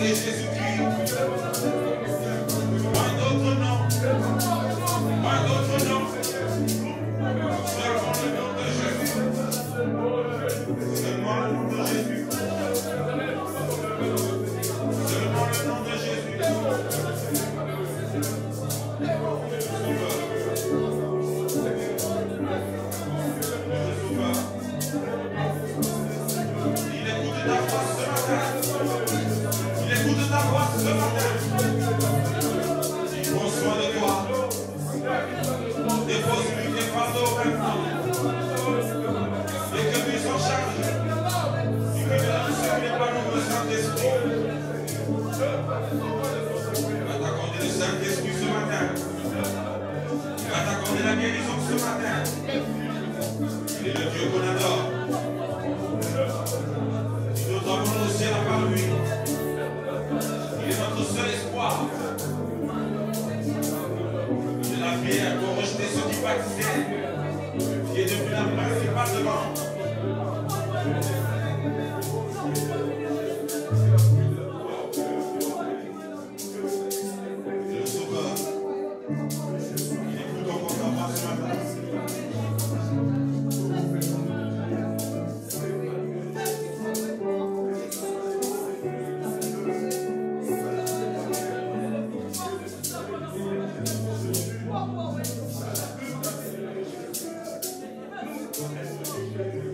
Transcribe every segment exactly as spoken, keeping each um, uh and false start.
est Jésus-Christ. Point d'autre nom. Point d'autre nom. Seulement le nom de Jésus. Seulement le nom de Jésus. Seulement le nom de Jésus. Il écoute ta voix ce matin. Il écoute ta voix ce matin. Il prend soin de toi. Dépose-lui tes fardeaux maintenant. Et que lui s'en charge. Il va t'accorder le Saint-Esprit. Il va t'accorder le Saint-Esprit ce matin. Il va t'accorder la guérison ce matin. Il est le Dieu qu'on adore. Nous devons le ciel par lui. Il est notre seul espoir. Il est la pierre pour rejeter ceux qui bâtissaient, qui est devenu la principale demande. Le Sauveur, il écoute encore ta voix ce matin. Thank you.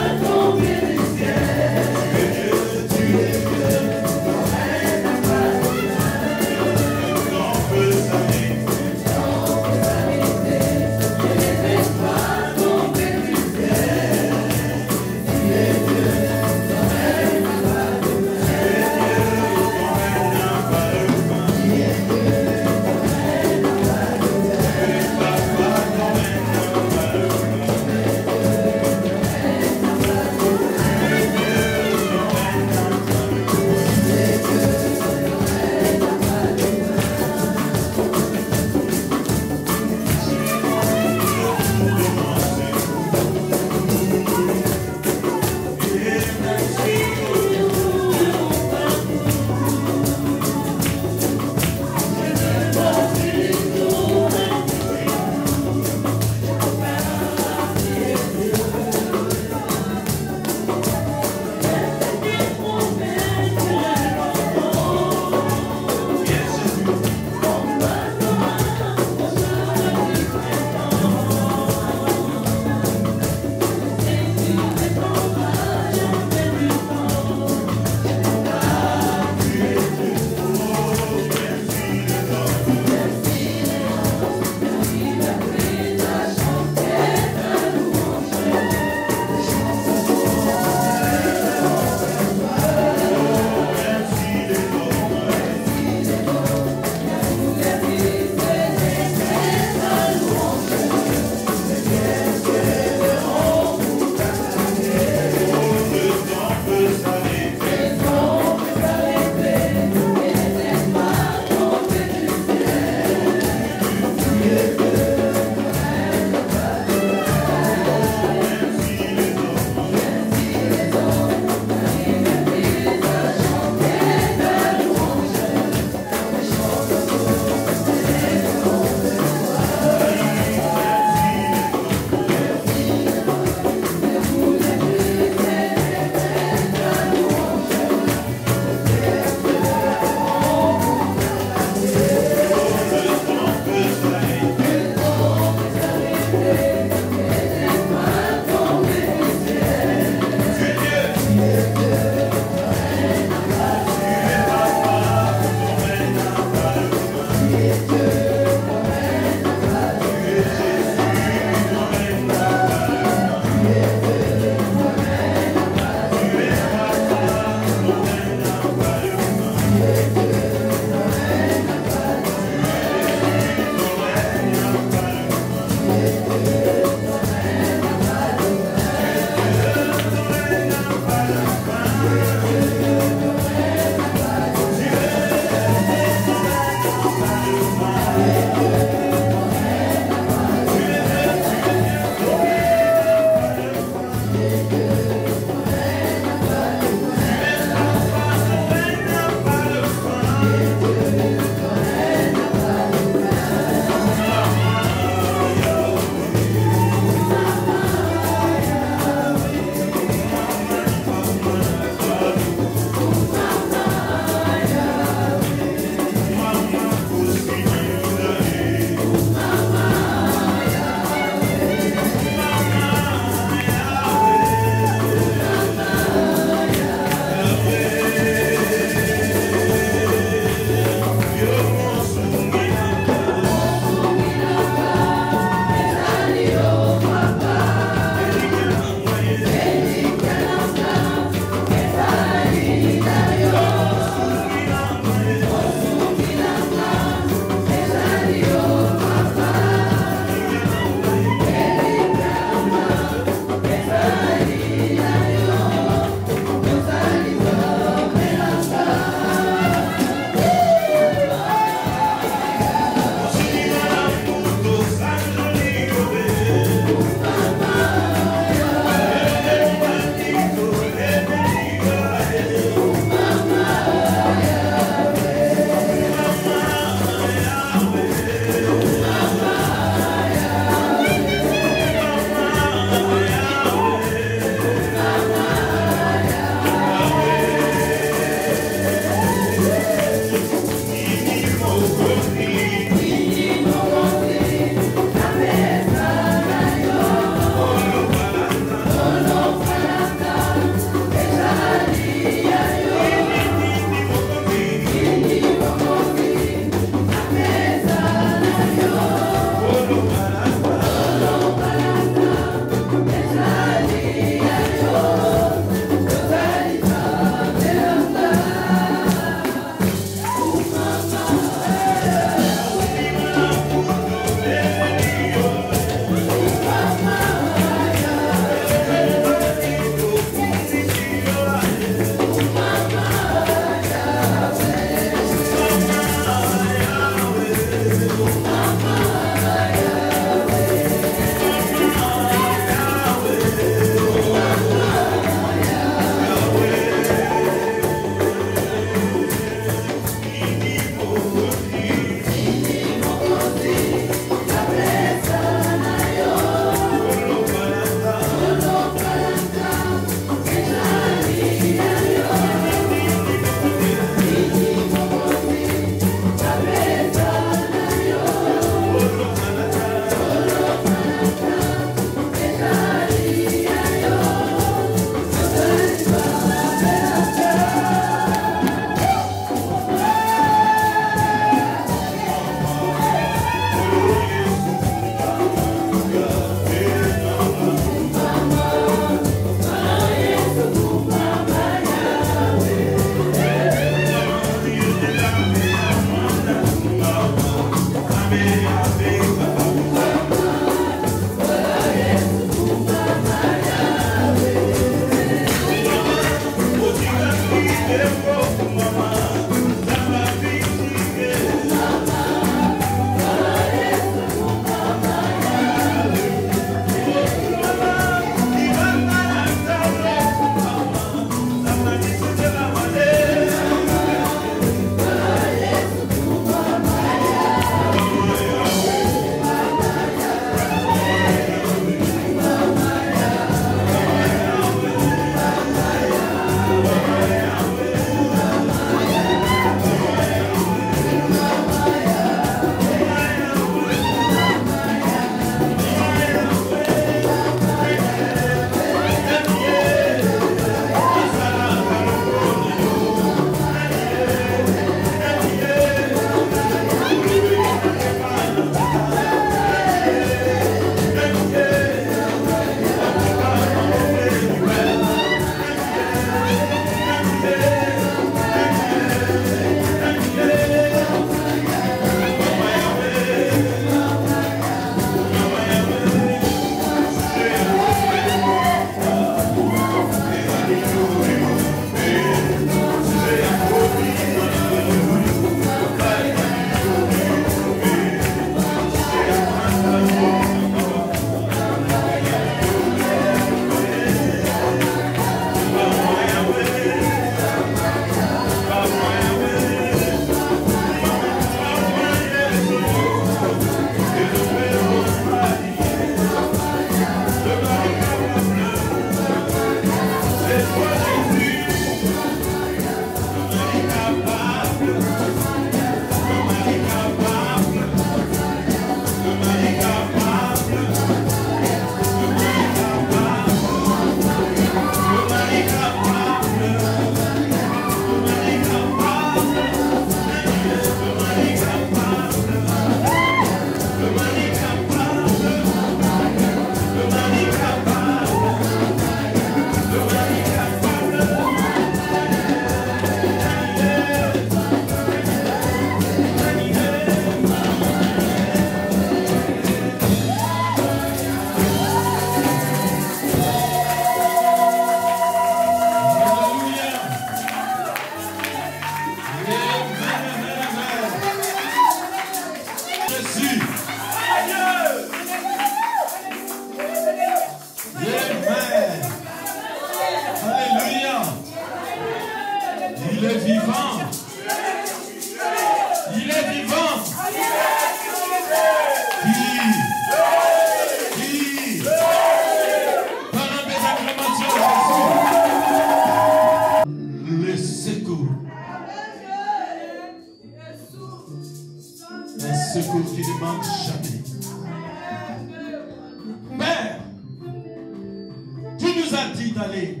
dit d'aller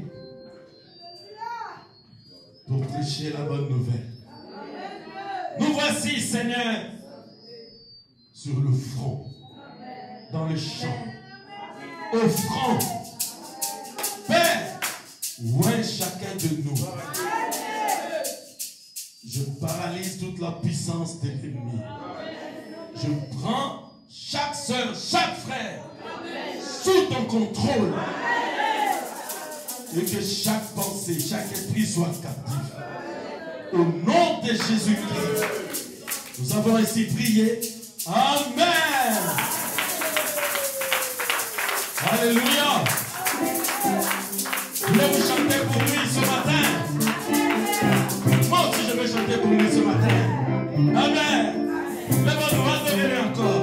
pour prêcher la bonne nouvelle. Nous voici, Seigneur, sur le front, dans le champ, au front. Père, ouais, chacun de nous. Je paralyse toute la puissance de l'ennemi. Je prends chaque soeur, chaque frère sous ton contrôle. Et que chaque pensée, chaque esprit soit captif. Au nom de Jésus-Christ, nous avons ainsi prié. Amen. Alléluia. Voulez-vous chanter pour lui ce matin? Moi aussi je vais chanter pour lui ce matin. Amen. Lève-nous, on va donner encore.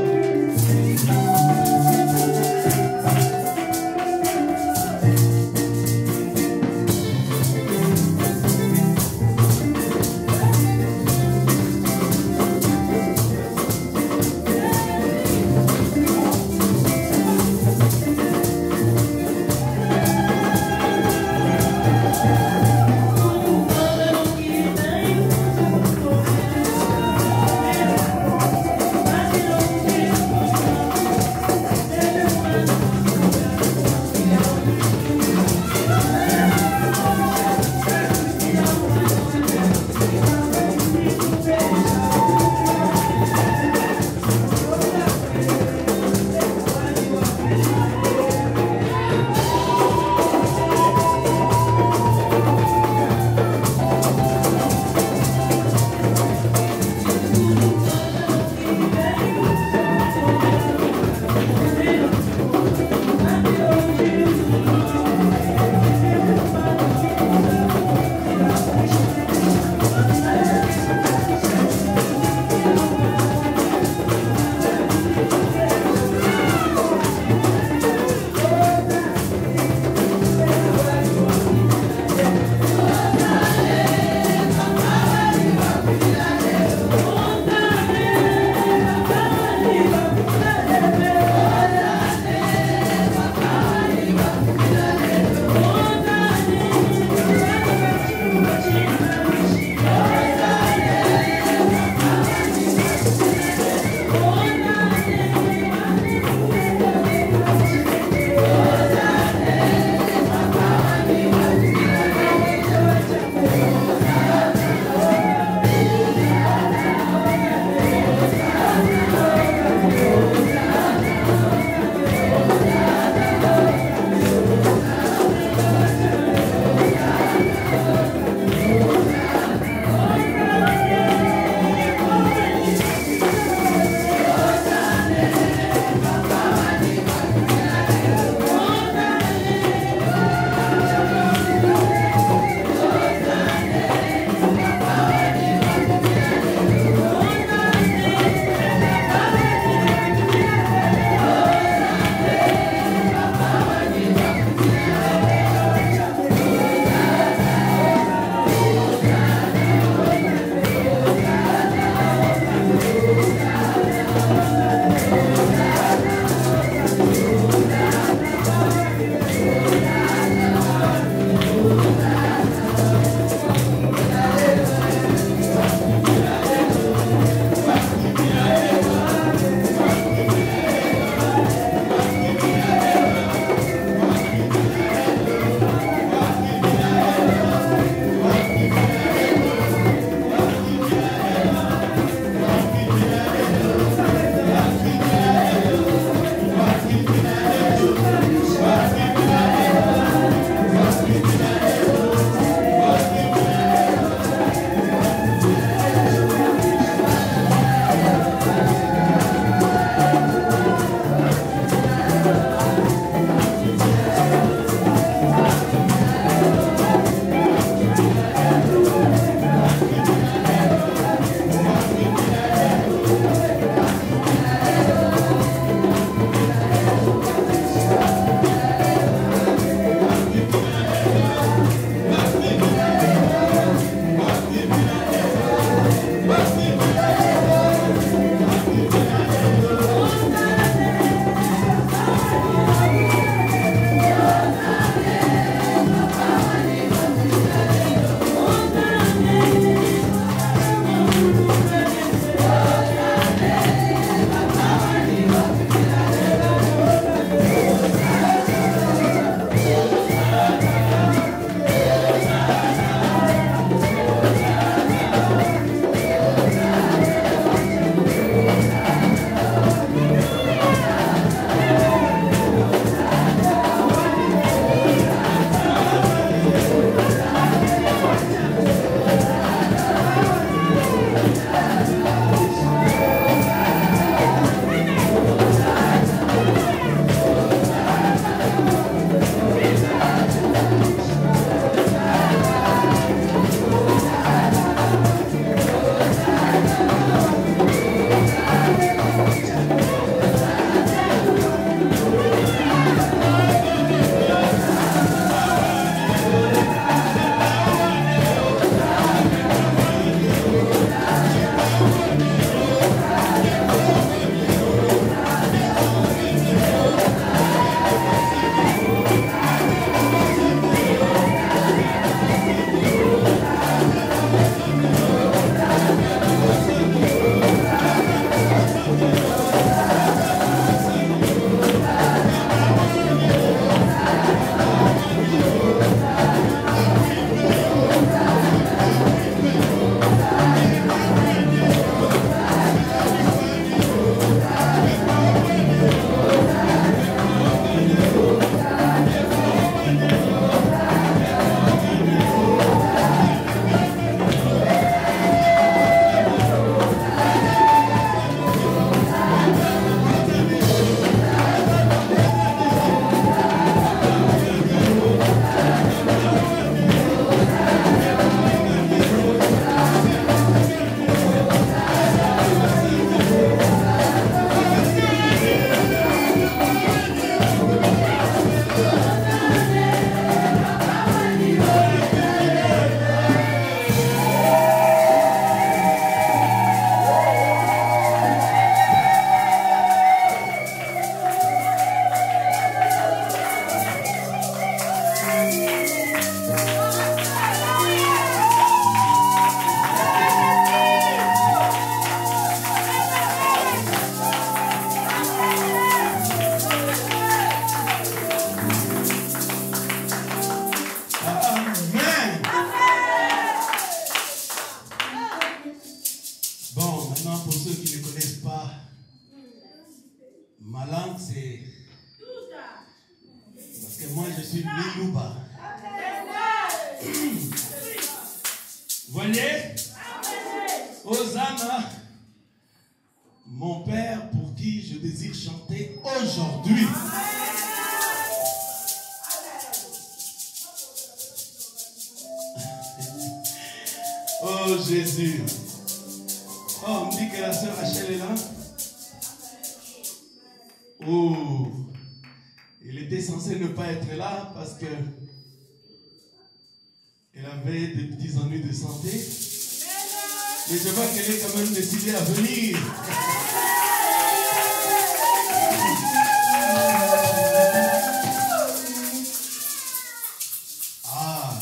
langue, c'est... Parce que moi, je suis Milouba. Vous voyez? Hosanna, mon Père pour qui je désire chanter aujourd'hui. Oh Jésus. Oh, on me dit que la sœur Rachel est là. Oh, il était censé ne pas être là parce que elle avait des petits ennuis de santé. Mais je vois qu'elle est quand même décidée à venir. Ah,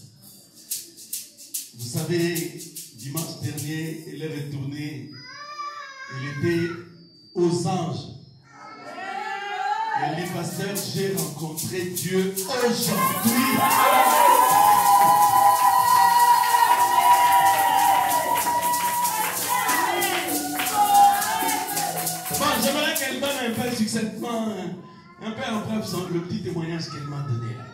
vous savez, dimanche dernier, elle est retournée. Elle était aux anges. Elle dit, pasteur, j'ai rencontré Dieu aujourd'hui. J'aimerais qu'elle donne un peu succinctement, un peu en bref, le petit témoignage qu'elle m'a donné là.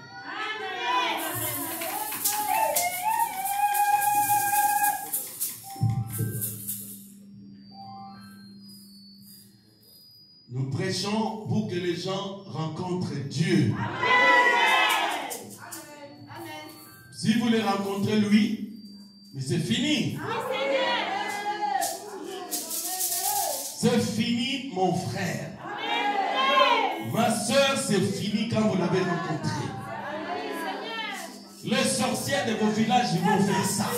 Nous prêchons pour que les gens rencontrent Dieu. Si vous les rencontrez lui, mais c'est fini. C'est fini, mon frère. Amen. Ma soeur, c'est fini quand vous l'avez rencontré. Les sorcières de vos villages, ils vont faire ça.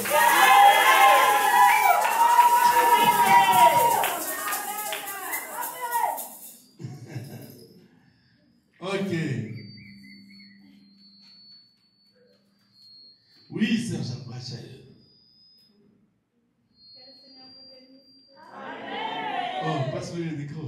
Ok. Oui, sœur Jean-Rachel. Oh, passe-lui le micro.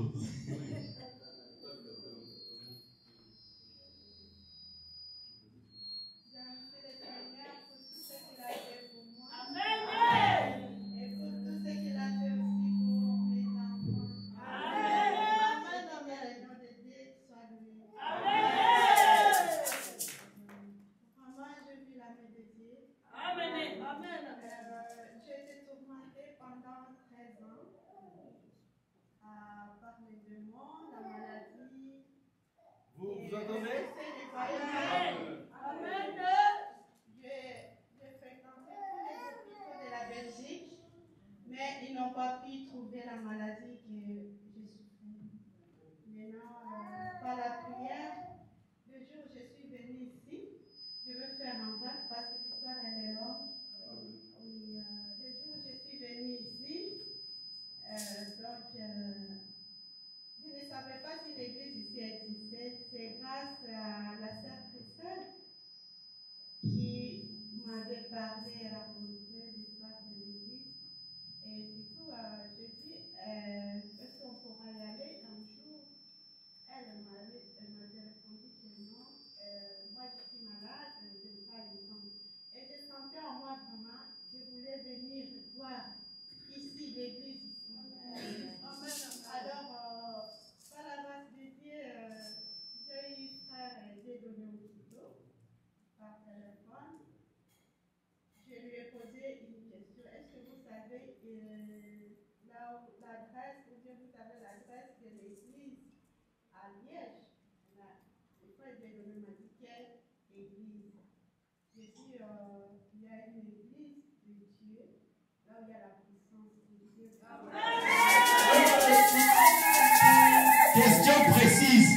Question précise.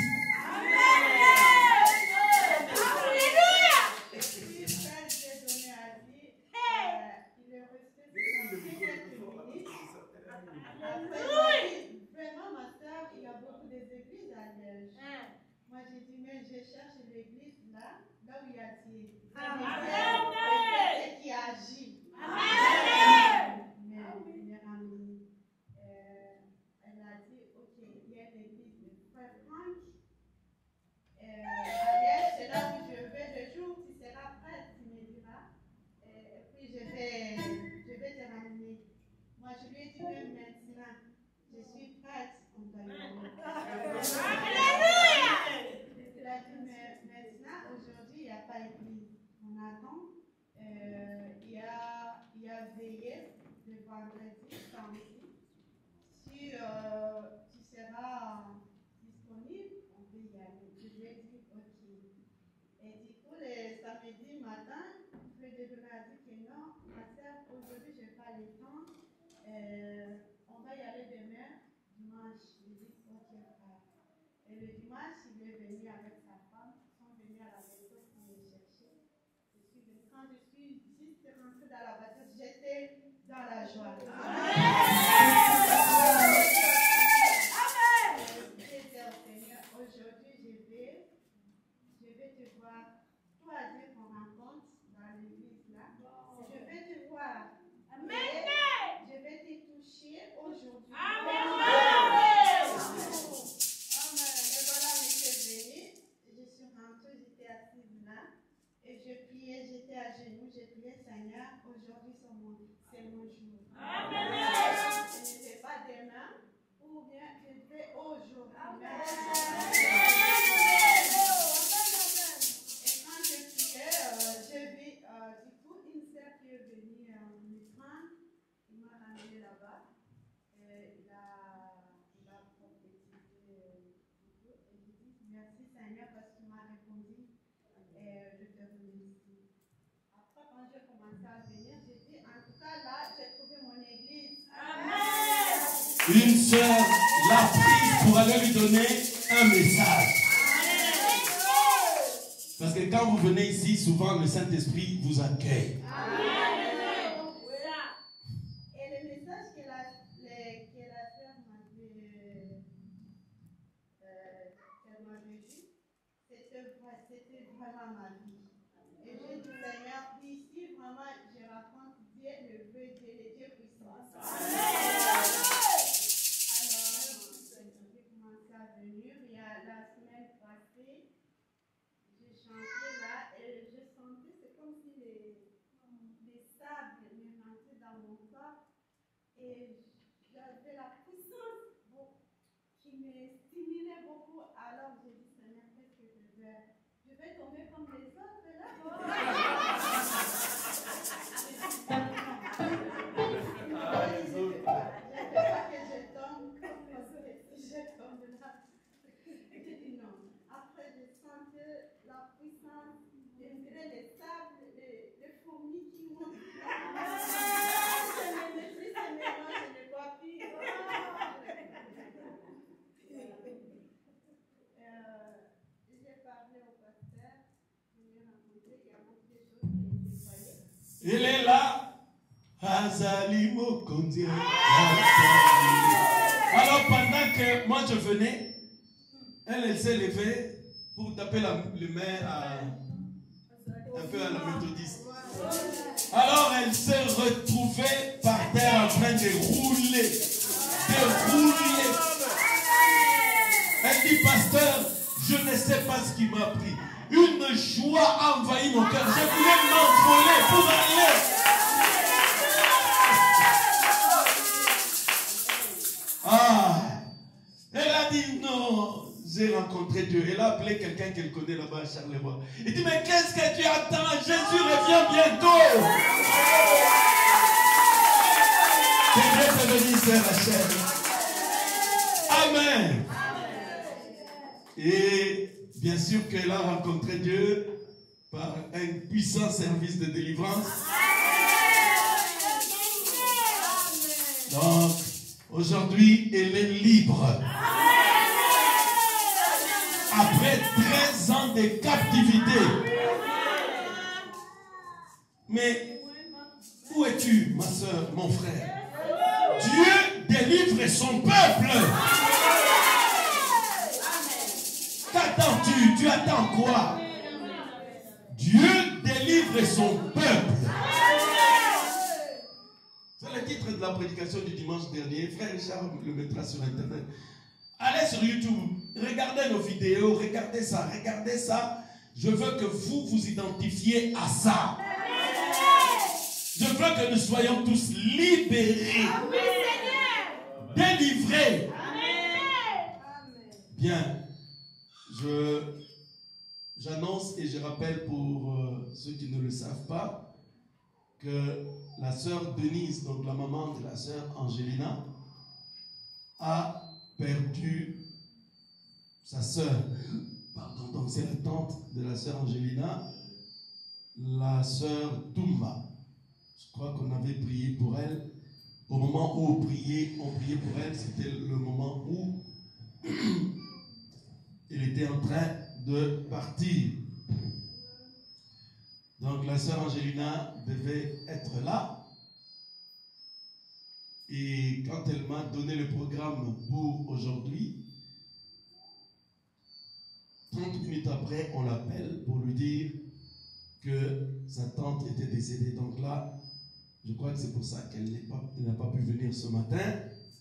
Amen. pas église. On attend. Euh, il, y a, il y a veillé de vendredi, samedi. Si euh, tu seras disponible, on peut y aller. Je lui ai dit ok. Et du coup, le samedi matin, le développeur a dit que non, ma soeur, aujourd'hui, je n'ai pas le temps. Euh, on va y aller demain, dimanche. Je lui ai dit ok, frère. Et le dimanche, il est venu avec sa femme. Ils sont venus à la maison pour me chercher. Je suis venue. Quand je suis juste rentrée dans la voiture, j'étais dans la joie. Amen. Aujourd'hui, je vais, je vais te voir. Toi, Dieu, qu'on rencontre dans l'église là. Je vais te voir. Amen. Je vais te toucher aujourd'hui. Amen. Amen. Et voilà, je suis venue. Je suis rentrée, j'étais assise là. Et je priais, j'étais à genoux, je priais, Seigneur, aujourd'hui c'est mon, c'est mon jour. Amen. Ce n'était pas demain, ou bien je fais aujourd'hui. Amen. Et quand je priais, euh, j'ai vu euh, du coup une sœur qui est venue euh, me prendre. Il m'a ramené là-bas. Et il a, il a prophétisé euh, du coup. Et je dis merci Seigneur parce que tu m'as répondu. Et je te remercie. Après, quand j'ai commencé à venir, j'ai dit en tout cas là, j'ai trouvé mon église. Amen. Une sœur l'a prise pour aller lui donner un message. Parce que quand vous venez ici, souvent le Saint-Esprit vous accueille. Amen. Et le message que la, le, que la sœur m'avait euh, dit, c'était vraiment ma vie. Et j'ai dit, Seigneur, ici vraiment, je raconte Dieu, le vrai Dieu, le Dieu puissant. J'ai commencé à venir. Il y a la semaine passée, j'ai chanté là et je sentais, c'est comme si les, les sables me rentraient dans mon corps et j'avais la puissance qui me stimulait beaucoup. Alors j'ai dit, Seigneur, qu'est-ce que je vais? Je vais tomber comme les autres là. Je ne veux pas que je tombe comme les autres. Je tombe là. J'ai dit non. Après, je sentais la puissance, je dirais les sables, les, les fourmis qui montent. Je ne me suis je ne vois plus. Euh, j'ai parlé au pasteur, je l'ai rencontré, il y a beaucoup de choses qui étaient voyées. Il est là. Azalimo Kondia. Alors pendant que moi je venais, elle, elle s'est levée pour taper la, le maire à, un peu à la méthodiste. Alors elle s'est retrouvée par terre en train de rouler. De rouler. Elle dit, pasteur, je ne sais pas ce qui m'a pris. Une joie a envahi mon cœur. Je voulais m'envoler pour aller. Ah, elle a dit non, j'ai rencontré Dieu. Elle a appelé quelqu'un qu'elle connaît là-bas à Charleroi. Il dit, mais qu'est-ce que tu attends? Jésus revient bientôt. Que Dieu te bénisse, sœur Rachel. Amen. Et bien sûr qu'elle a rencontré Dieu par un puissant service de délivrance. Donc, aujourd'hui, elle est libre. Après treize ans de captivité. Mais où es-tu, ma soeur, mon frère? Dieu délivre son peuple. Qu'attends-tu? Tu attends quoi? Dieu délivre son peuple. C'est le titre de la prédication du dimanche dernier. Frère Richard le mettra sur internet. Allez sur YouTube, regardez nos vidéos, regardez ça, regardez ça. Je veux que vous vous identifiez à ça. Je veux que nous soyons tous libérés, délivrés. Bien, je, j'annonce et je rappelle pour euh, ceux qui ne le savent pas que la sœur Denise, donc la maman de la sœur Angelina, a perdu sa sœur. Pardon, donc c'est la tante de la sœur Angelina, la sœur Toumba. Je crois qu'on avait prié pour elle. Au moment où on priait, on priait pour elle, c'était le moment où elle était en train de partir. Donc la sœur Angelina devait être là. Et quand elle m'a donné le programme pour aujourd'hui, trente minutes après, on l'appelle pour lui dire que sa tante était décédée. Donc là, je crois que c'est pour ça qu'elle n'a pas, pas pu venir ce matin.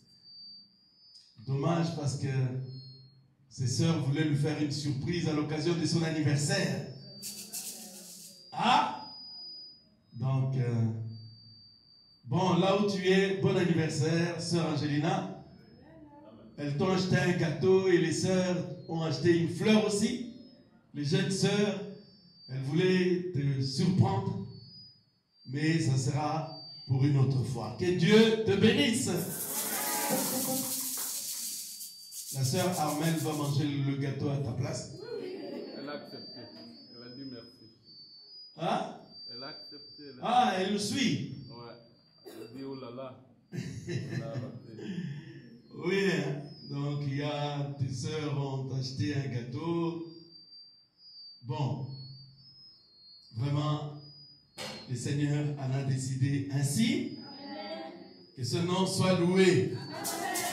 Dommage parce que ses sœurs voulaient lui faire une surprise à l'occasion de son anniversaire. Ah! Donc, euh, bon, là où tu es, bon anniversaire, sœur Angelina. Elles t'ont acheté un gâteau et les sœurs ont acheté une fleur aussi. Les jeunes sœurs, elles voulaient te surprendre. Mais ça sera pour une autre fois. Que Dieu te bénisse. La sœur Armelle va manger le gâteau à ta place. Elle a accepté. Elle a dit merci. Hein? Elle a accepté. Elle a... Ah, elle nous suit. Ouais. Elle a dit oh là là. Elle a raté. Oui, hein? Donc il y a tes sœurs ont acheté un gâteau. Bon. Vraiment, le Seigneur en a décidé ainsi. Amen. Que ce nom soit loué. Amen.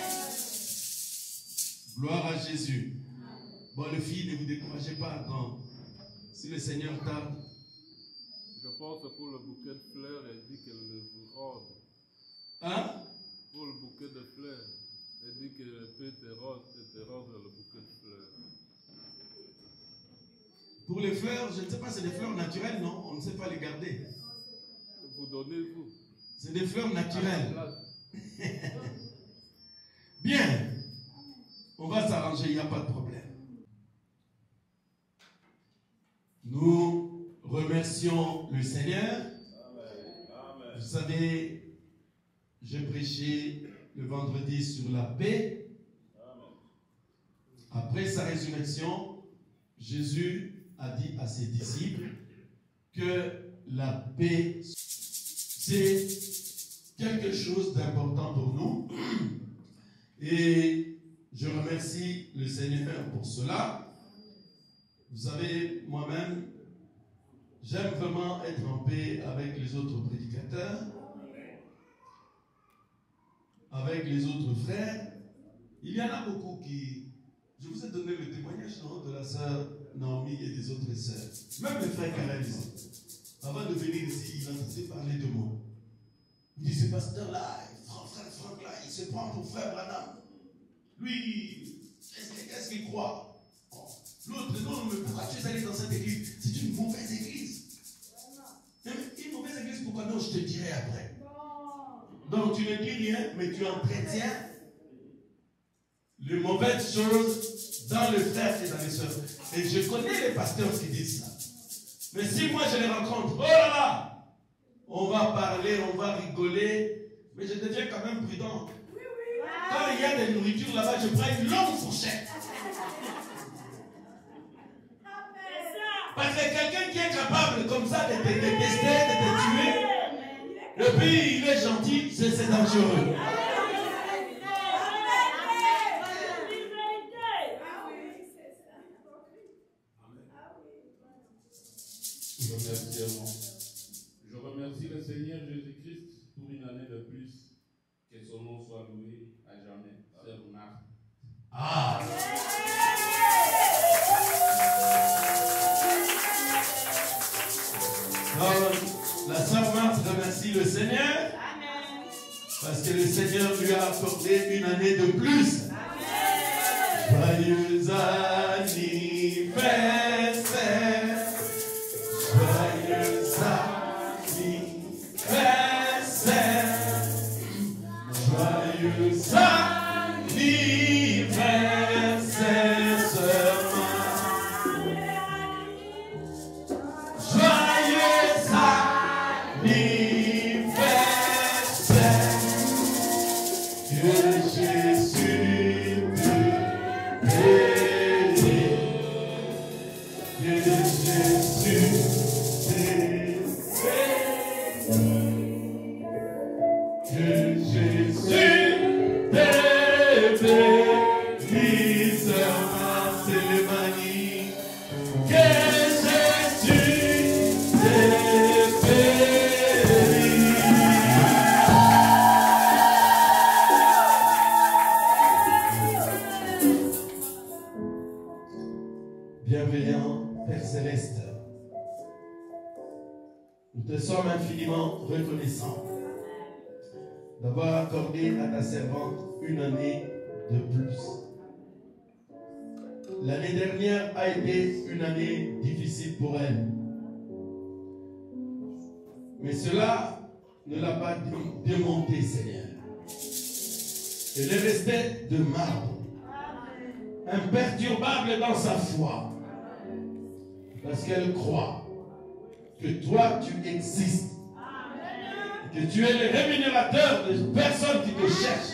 Gloire à Jésus. Bon, les filles, ne vous découragez pas. Non. Si le Seigneur tarde. Je pense pour le bouquet de fleurs, elle dit qu'elle le vous rende. Hein? Pour le bouquet de fleurs, elle dit qu'elle peut te rendre, te rendre le bouquet de fleurs. Pour les fleurs, je ne sais pas, c'est des fleurs naturelles, non? On ne sait pas les garder. Vous donnez-vous. C'est des fleurs naturelles. Bien. On va s'arranger, il n'y a pas de problème. Nous remercions le Seigneur. Vous savez, j'ai prêché le vendredi sur la paix. Après sa résurrection, Jésus a dit à ses disciples que la paix, c'est quelque chose d'important pour nous. Et je remercie le Seigneur pour cela. Vous savez, moi-même, j'aime vraiment être en paix avec les autres prédicateurs, avec les autres frères. Il y en a beaucoup qui... Je vous ai donné le témoignage non, de la sœur Naomi et des autres sœurs. Même le frère Karel ici. Avant de venir ici, il entendait parler de moi. Il dit, ce pasteur-là, frère Franck là, il se prend pour frère Branham. Lui, qu'est-ce qu'il croit? L'autre, non, mais pourquoi tu es allé dans cette église? C'est une mauvaise église. Une mauvaise église, pourquoi non? Je te dirai après. Donc tu ne dis rien, mais tu entretiens les mauvaises choses dans le frère et dans les sœurs. Et je connais les pasteurs qui disent ça. Mais si moi je les rencontre, oh là là, on va parler, on va rigoler, mais je deviens quand même prudent. Quand il y a des nourritures là-bas, je prends une longue fourchette. Parce que quelqu'un qui est capable comme ça de te détester, de te tuer, et puis il est gentil, c'est dangereux. Je remercie le Seigneur Jésus-Christ pour une année de plus. Que son nom soit loué à jamais. Sœur Marthe. Ah! Alors, la sœur Marthe remercie le Seigneur. Amen. Parce que le Seigneur lui a accordé une année de plus. Amen. Joyeux anniversaire. Joyeux anniversaire. Joyeux anniversaire, sœur Marthe. que Jésus t'ait béni, que Jésus t'ait béni, sœur Marcel-Mani, que Jésus t'ait béni. Bienveillant Père Céleste, nous te sommes infiniment reconnaissants d'avoir accordé à ta servante une année de plus. L'année dernière a été une année difficile pour elle. Mais cela ne l'a pas démonté, Seigneur. Elle est restée de marbre, imperturbable dans sa foi, parce qu'elle croit que toi tu existes, que tu es le rémunérateur de personnes qui te cherchent.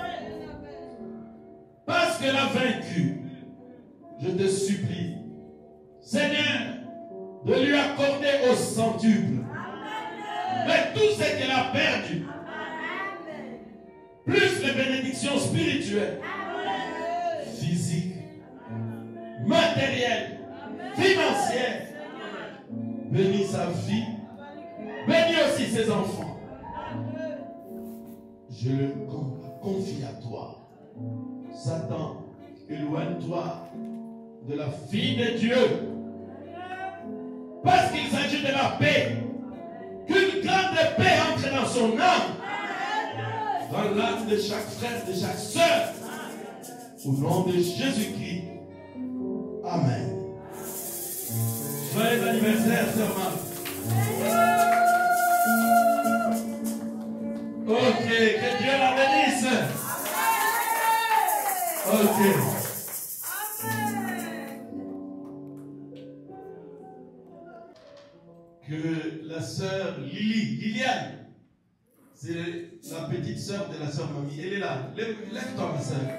Parce qu'elle a vaincu, je te supplie, Seigneur, de lui accorder au centuple mais tout ce qu'elle a perdu, plus les bénédictions spirituelles, physiques, matérielles, financières. Bénis sa vie, bénis aussi ses enfants. Je le confie à toi. Satan, éloigne-toi de la fille de Dieu. Parce qu'il s'agit de la paix. Qu'une grande paix entre dans son âme. Dans l'âme de chaque frère, de chaque soeur. Au nom de Jésus-Christ. Amen. Joyeux anniversaire, sœur Marc. Ok, que Dieu la bénisse. Ok. Que la sœur Lily, Liliane, c'est la petite sœur de la sœur Mamie. Elle est là. Lève-toi, ma sœur.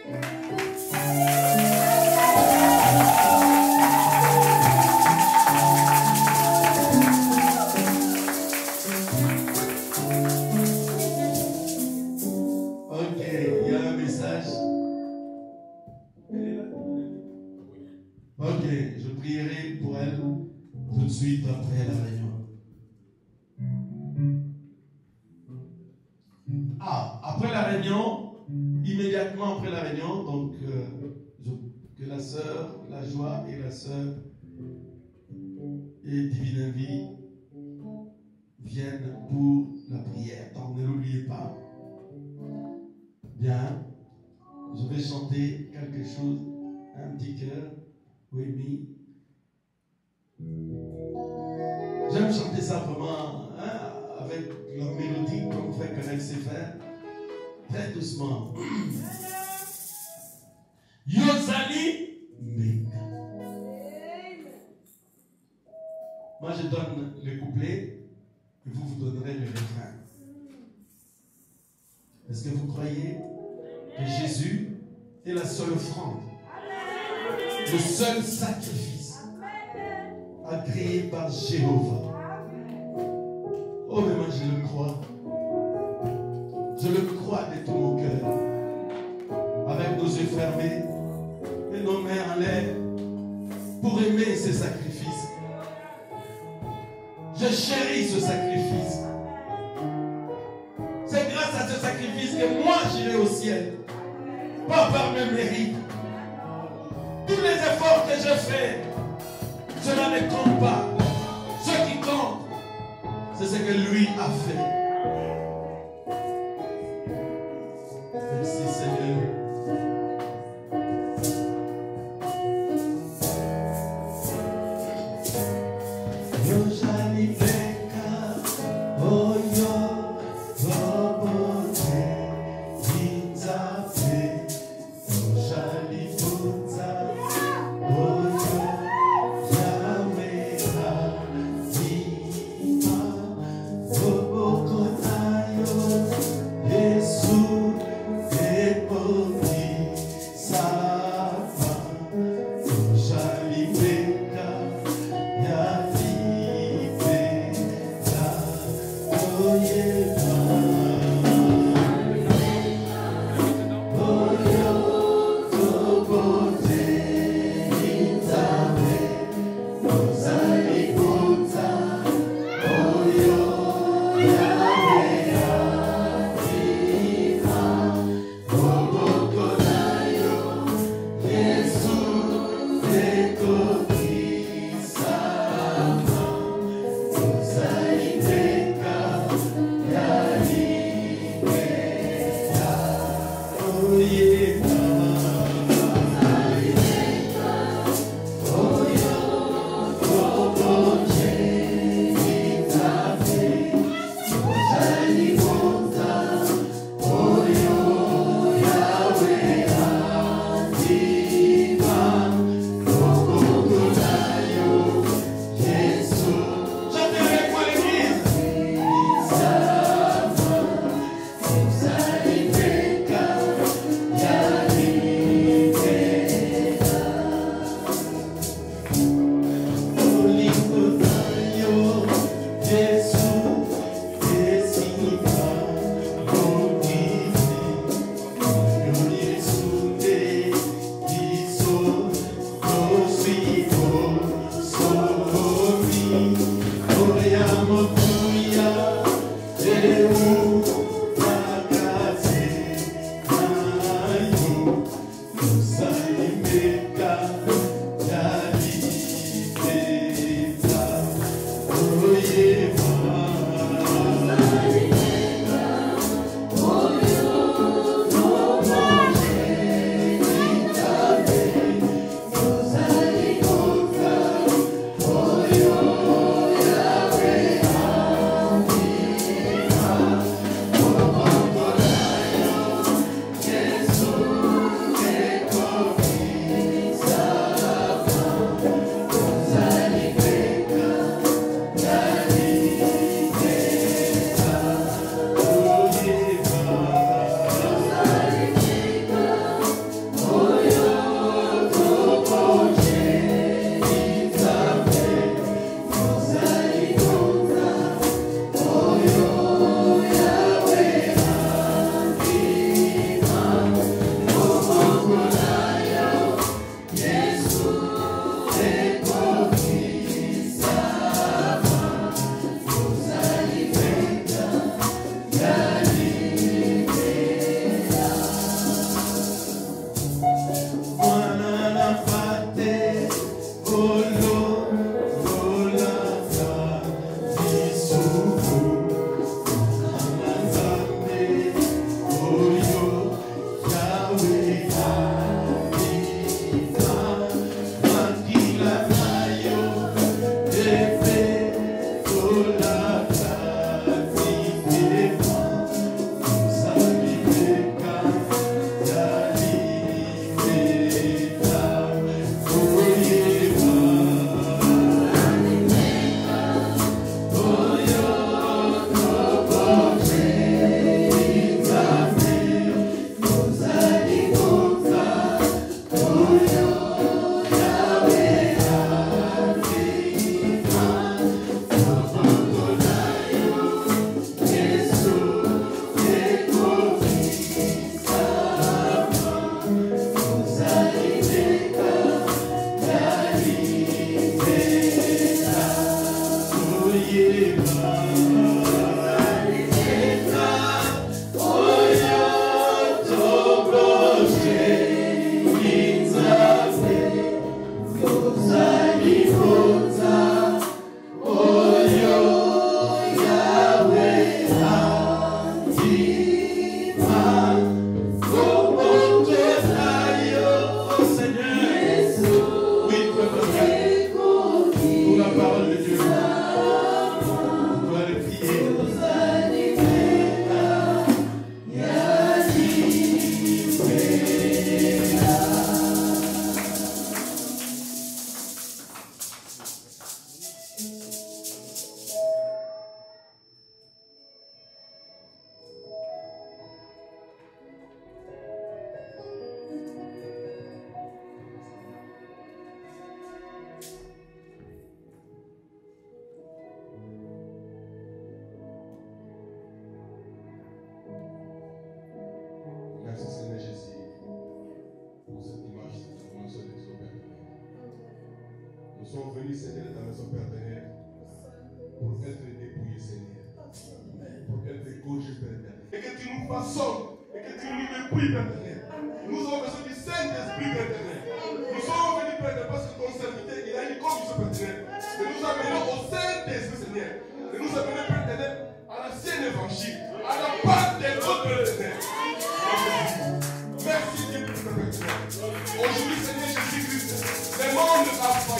Ok, il y a un message. Elle est là. Ok, je prierai pour elle tout de suite après la réunion. Ah, après la réunion, immédiatement après la réunion, donc euh, je, que la sœur, la joie et la sœur et Divine Vie viennent pour la prière. Donc ne l'oubliez pas. Bien, je vais chanter quelque chose, un petit cœur. Oui, oui. J'aime chanter ça vraiment hein, avec la mélodie qu'on fait qu'elle sait faire. Très doucement. Yozali Meka. Moi je donne le couplet et vous vous donnerez le refrain. Est-ce que vous croyez que Jésus est la seule offrande, le seul sacrifice agréé par Jéhovah? Oh, mais moi je le crois. Je le crois de tout mon cœur. Avec nos yeux fermés et nos mains en l'air pour aimer ce sacrifice. Je chéris ce sacrifice. C'est grâce à ce sacrifice que moi j'irai au ciel. Pas par mes mérites. Tous les efforts que je fais, cela ne compte pas. Ce qui compte, c'est ce que lui a fait. Merci Seigneur. Yo jali beka, oh yo, robote, inzape, yo jali bunza, oh yo, yamera, ima, robo Nous avons besoin du Saint-Esprit, Père éternel. Nous sommes venus, Père, parce que ton serviteur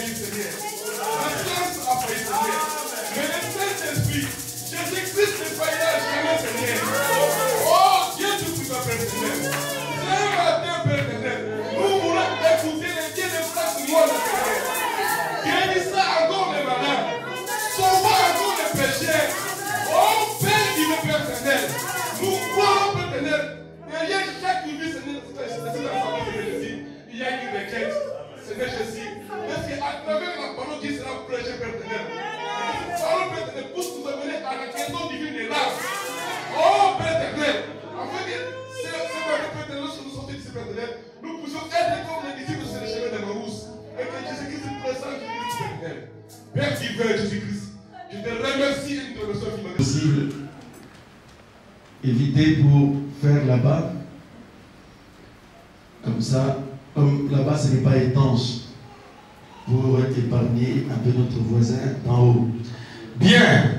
failli, Seigneur. La science a failli, Seigneur. Mais le Saint-Esprit, Jésus-Christ ne faillira jamais, Seigneur. Oh, Dieu Tout-Puissant, Père éternel. C'est un matin, Père éternel. Nous voulons écouter les dieux de frères du monde, Seigneur. Guérissez encore les malades. Sauvez encore les pécheurs. Oh, Père divin, Père éternel. Nous croyons, Père éternel. Derrière chaque vie, Seigneur, il y a une requête. Seigneur Jésus. Parce qu'à travers la parole qui sera prêchée, Père éternel, la parole, Père éternel, pour nous amener à la question divine de l'âme. Oh, Père éternel, afin que c'est le Père éternel, lorsque nous sortons d'ici, Père éternel, nous puissions être comme les disciples sur le chemin de Marousse. Et que Jésus-Christ est présent, Jésus-Christ, Père éternel. Père divin, Jésus-Christ, je te remercie et une remercie qui m'a possible. Éviter pour faire là-bas. Comme ça, comme là-bas ce n'est pas étanche, pour épargner un peu notre voisin d'en haut. Bien.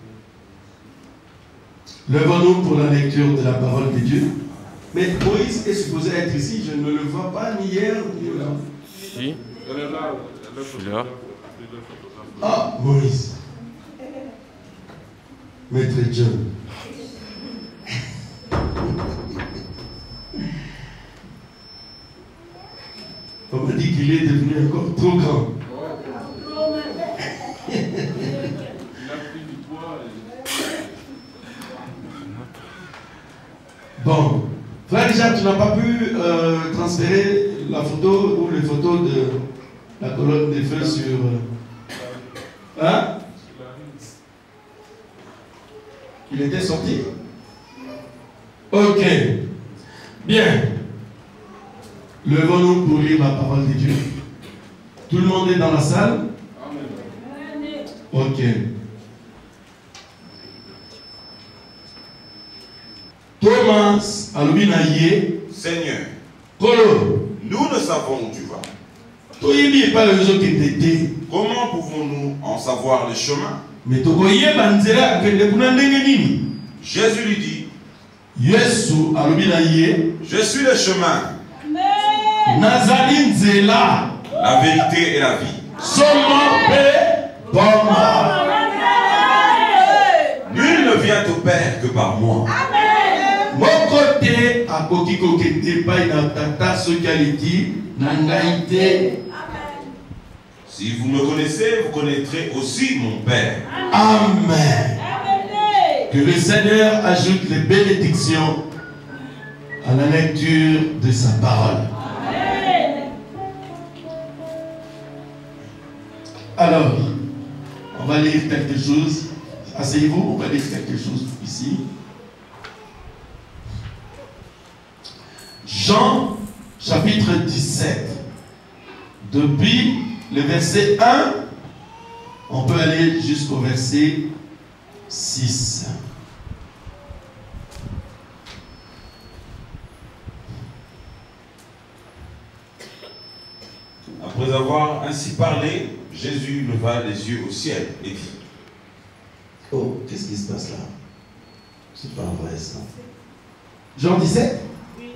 Levons-nous pour la lecture de la parole de Dieu. Mais Moïse est supposé être ici, je ne le vois pas ni hier ni là. Si. Elle est là. Elle est là. Ah, Moïse. Maître John. On m'a dit qu'il est devenu encore trop grand. Bon, frère Richard, tu n'as pas pu euh, transférer la photo ou les photos de la colonne des feux sur... Euh, hein? Il était sorti? Ok. Bien. Levons-nous pour lire la parole de Dieu. Tout le monde est dans la salle? Amen. Ok. Thomas, Alubinaye. Seigneur, Kolo. nous ne savons où tu vas. Comment pouvons-nous en savoir le chemin? Jésus lui dit, je suis le chemin, la vérité et la vie. Nul ne vient au Père que par moi. Si vous me connaissez, vous connaîtrez aussi mon Père. Amen. Que le Seigneur ajoute les bénédictions à la lecture de sa parole. Amen. Alors, on va lire quelque chose. Asseyez-vous, on va lire quelque chose ici. Jean, chapitre dix-sept. Depuis le verset un, on peut aller jusqu'au verset six. Après avoir ainsi parlé, Jésus leva les yeux au ciel et dit, oh, qu'est-ce qui se passe là? C'est pas vrai ça. Jean dix-sept? Oui.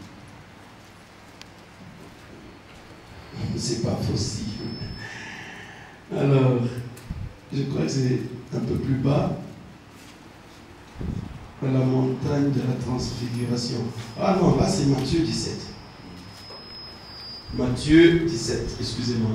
C'est pas possible. Alors, je crois que c'est un peu plus bas. À la montagne de la transfiguration. Ah non, là c'est Matthieu dix-sept. Matthieu dix-sept, excusez-moi.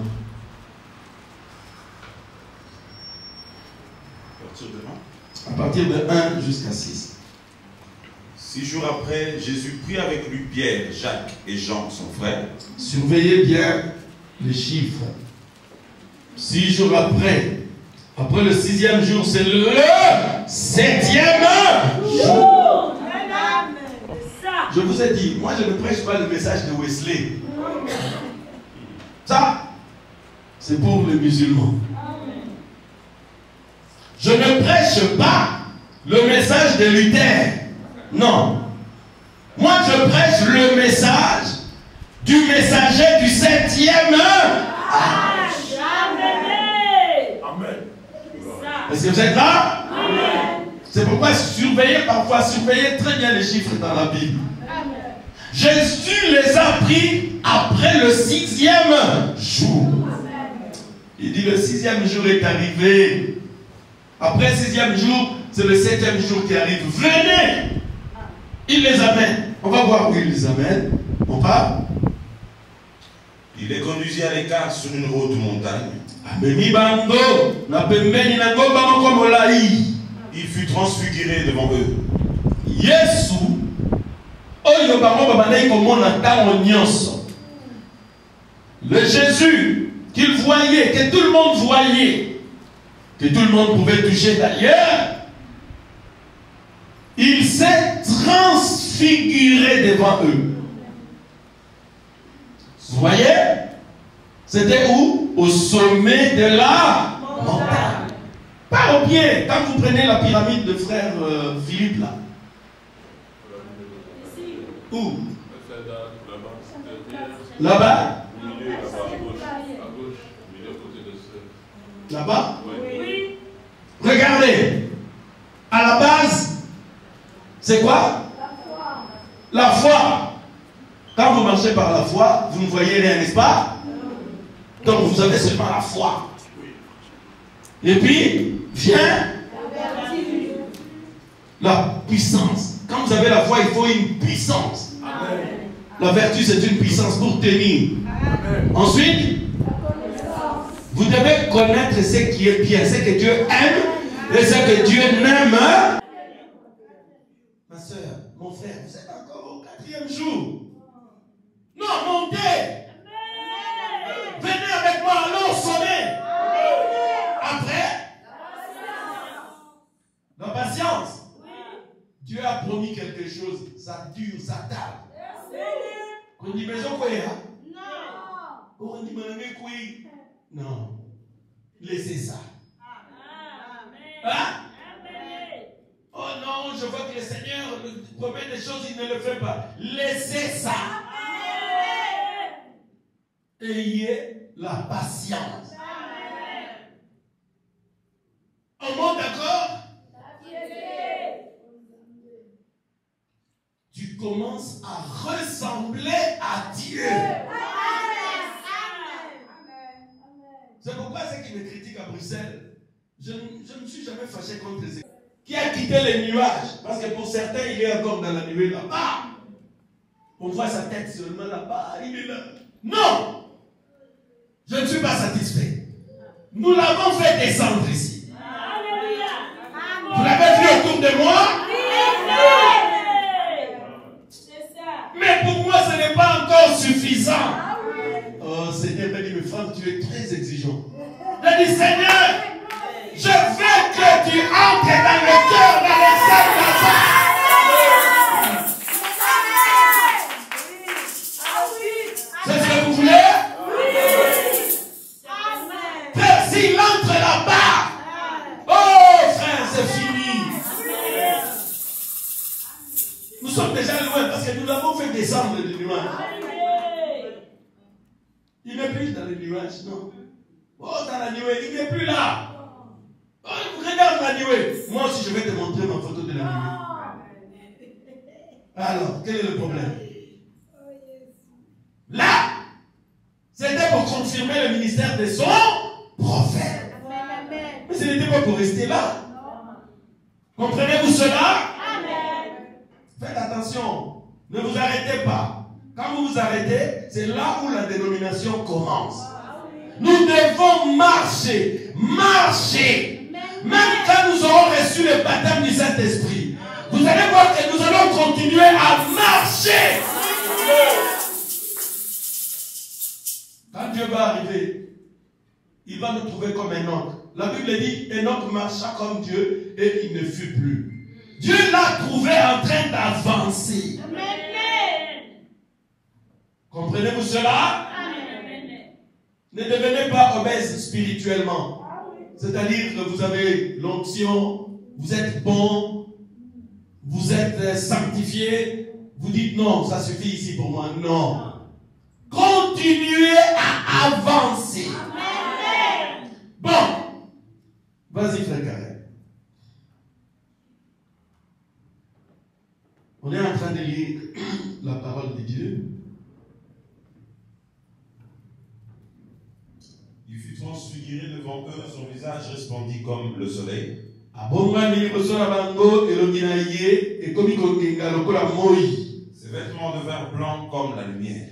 À partir de un jusqu'à six. Six jours après, Jésus prit avec lui Pierre, Jacques et Jean, son frère. Surveillez bien les chiffres. Six jours après, après le sixième jour, c'est le septième jour. Je vous ai dit, moi je ne prêche pas le message de Wesley. Ça, c'est pour les musulmans. Je ne prêche pas le message de Luther. Non. Moi, je prêche le message du messager du septième âge. Amen. Est-ce que vous êtes là? Amen. C'est pourquoi surveillez parfois, surveillez très bien les chiffres dans la Bible. Amen. Jésus les a pris après le sixième jour. Il dit le sixième jour est arrivé. Après le sixième jour, c'est le septième jour qui arrive. Venez! Il les amène. On va voir où il les amène. On va. Il les conduisit à l'écart sur une haute montagne. Il fut transfiguré devant eux. Yesu, oyo bango babandaki komona ntango nyonso. Le Jésus qu'il voyait, que tout le monde voyait, que tout le monde pouvait toucher d'ailleurs, il s'est transfiguré devant eux. Vous voyez? C'était où? Au sommet de la montagne. Pas au pied. Quand vous prenez la pyramide de frère euh, Philippe là. Où? Là-bas? Là-bas? Oui. Regardez. À la base, c'est quoi? La foi. La foi. Quand vous marchez par la foi, vous ne voyez rien, n'est-ce pas? Donc vous avez seulement la foi. Et puis, vient la puissance. Quand vous avez la foi, il faut une puissance. Amen. La vertu, c'est une puissance pour tenir. Amen. Ensuite, vous devez connaître ce qui est bien, ce que Dieu aime et ce que Dieu n'aime. Ma soeur, mon frère, vous êtes encore au quatrième jour. Non, montez. Venez avec moi, allons au sommet. Après, la patience. Dieu a promis quelque chose, ça dure, ça tarde. On dit maison quoi? Non. On dit non. Laissez ça. Hein? Oh non, je vois que le Seigneur promet des choses, il ne le fait pas. Laissez ça. Ayez la patience. On monte d'accord? Tu commences à ressembler à Dieu. C'est pourquoi ceux qui me critiquent à Bruxelles, je, je ne me suis jamais fâché contre les écoles. Qui a quitté les nuages? Parce que pour certains, il est encore dans la nuée là-bas. On voit sa tête seulement là-bas, il est là. Non! Je ne suis pas satisfait. Nous l'avons fait descendre ici. Vous l'avez vu autour de moi? Mais pour moi, ce n'est pas encore suffisant. Oh Seigneur, m'a dit, mais Franck, tu es très exigeant. J'ai dit, Seigneur, je veux que tu entres dans le cœur, dans les sept d'Azar. C'est ce que vous voulez? Frère, s'il entre là-bas, oh frère, c'est fini. Nous sommes déjà loin parce que nous l'avons fait descendre du nuage. Il n'est plus dans le nuage, non. Oh, dans la nuée, il n'est plus là. Oh, regarde la nuée. Moi aussi, je vais te montrer ma photo de la nuée. Alors, quel est le problème? Là, c'était pour confirmer le ministère de son prophète. Mais ce n'était pas pour rester là. Comprenez-vous cela? Faites attention. Ne vous arrêtez pas. Quand vous vous arrêtez, c'est là où la dénomination commence. Nous devons marcher, marcher. Même quand nous aurons reçu le baptême du Saint-Esprit, vous allez voir que nous allons continuer à marcher. Quand Dieu va arriver, il va nous trouver comme Enoch. La Bible dit, Enoch marcha comme Dieu et il ne fut plus. Dieu l'a trouvé en train d'avancer. Comprenez-vous cela? Ne devenez pas obèse spirituellement. C'est-à-dire que vous avez l'onction, vous êtes bon, vous êtes sanctifié. Vous dites non, ça suffit ici pour moi. Non. Continuez à avancer. Bon. Vas-y, frère Carré. On est en train de lire la parole de Dieu. Il fut transfiguré devant eux, son visage resplendit comme le soleil. Ses vêtements devinrent blancs comme la lumière.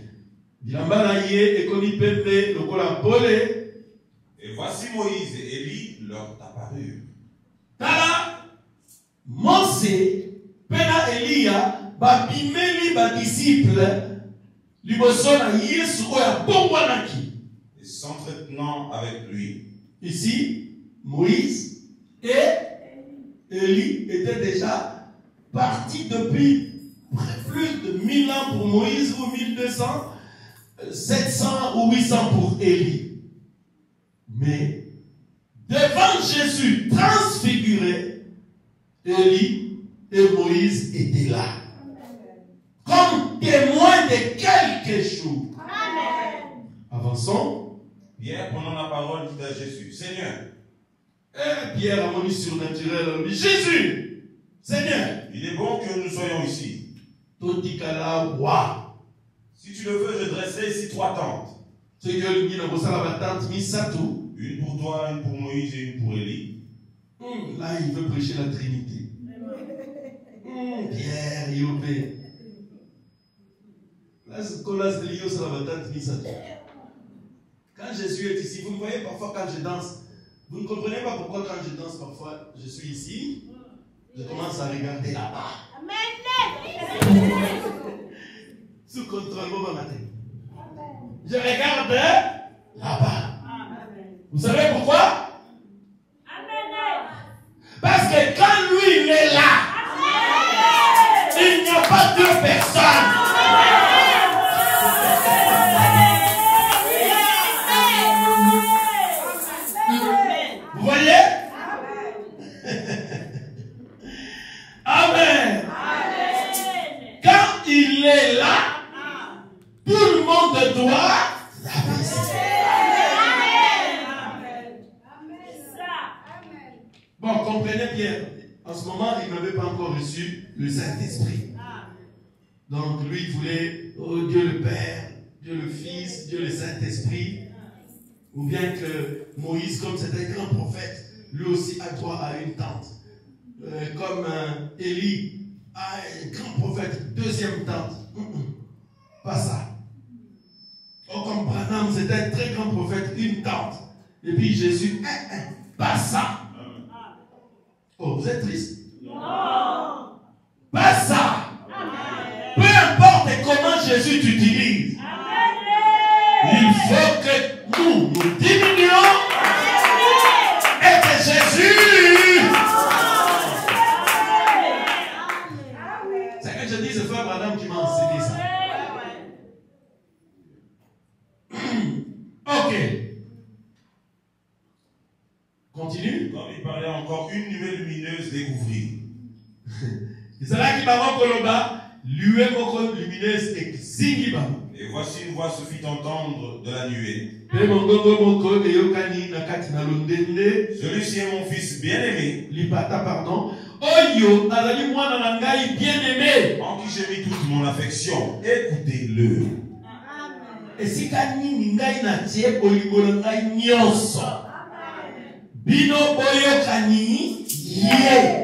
Et voici Moïse et Élie leur apparurent. Tala Mose pena Elia babimeli ba disciple liboso na Yesu oya bongwanaki. Et s'entretenant avec lui. Ici, Moïse et Élie étaient déjà partis depuis plus de mille ans pour Moïse ou mille deux cents, sept cents ou huit cents pour Élie. Mais devant Jésus transfiguré, Élie et Moïse étaient là. Comme témoins de quelque chose. Avançons. Pierre, prenant la parole, dit à Jésus, Seigneur. Et Pierre a monté surnaturel, on dit, Jésus, Seigneur. Il est bon que nous soyons ici. Totikala wa. Si tu le veux, je dresserai ici trois tentes. Une pour toi, une pour Moïse et une pour Élie. Hum, là, il veut prêcher la Trinité. Hum, Pierre, Yobé. Là, c'est colas de l'Io, ça va tente Misatu. Quand Jésus est ici, vous me voyez parfois quand je danse. Vous ne comprenez pas pourquoi quand je danse parfois, je suis ici, je commence à regarder là-bas. Sous contrôle, bon matin. Je regarde là-bas. Vous savez pourquoi? Parce que quand lui il est là, il n'y a pas deux personnes. Vous voyez? Amen. Quand il est là, tout le monde doit l'abaisser. Bon, comprenez bien. En ce moment, il n'avait pas encore reçu le Saint-Esprit. Donc, lui, il voulait oh, Dieu le Père, Dieu le Fils, Dieu le Saint-Esprit. Ou bien que Moïse, comme c'est un grand prophète, lui aussi a droit à une tente. Euh, comme euh, Élie a un grand prophète, deuxième tente. Mm -mm. Pas ça. Oh, comme Branham, c'est un très grand prophète, une tente. Et puis Jésus, eh, eh, pas ça. Oh, vous êtes triste? Non. Pas ça. Amen. Peu importe comment Jésus t'utilise. Il faut que nous nous diminuions et que Jésus. C'est que je dis, c'est frère Branham qui m'a enseigné ça. Ok. Continue. Comme il parlait encore, une nuée lumineuse découvrit. C'est là qu'il m'a Koloba, l'huée lumineuse et Singiba. Et voici une voix se fit entendre de la nuée. Celui-ci est mon fils bien-aimé. Lipata, pardon. Oyo, azali mwana na ngai bien-aimé. En qui j'ai mis toute mon affection. Écoutez-le. Et si nini ngai na tie bolingo na ngai nyonso. Bino boyo kani ye.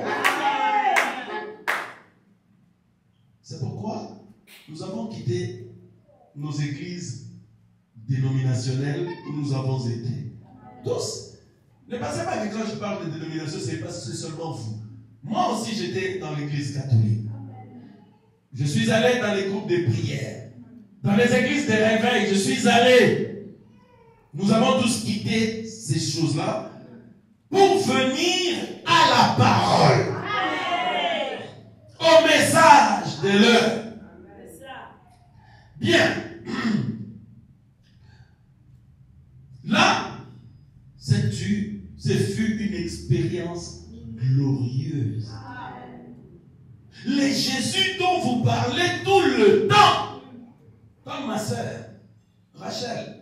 C'est pourquoi nous avons quitté nos églises dénominationnelles où nous avons été. Tous. Ne pensez pas que quand je parle de dénomination, c'est pas seulement vous. Moi aussi, j'étais dans l'église catholique. Je suis allé dans les groupes de prière. Dans les églises de réveil, je suis allé. Nous avons tous quitté ces choses-là pour venir à la parole. Au message de l'heure. Bien. Là, ce fut une expérience glorieuse. Les Jésus dont vous parlez tout le temps, comme ma sœur Rachel.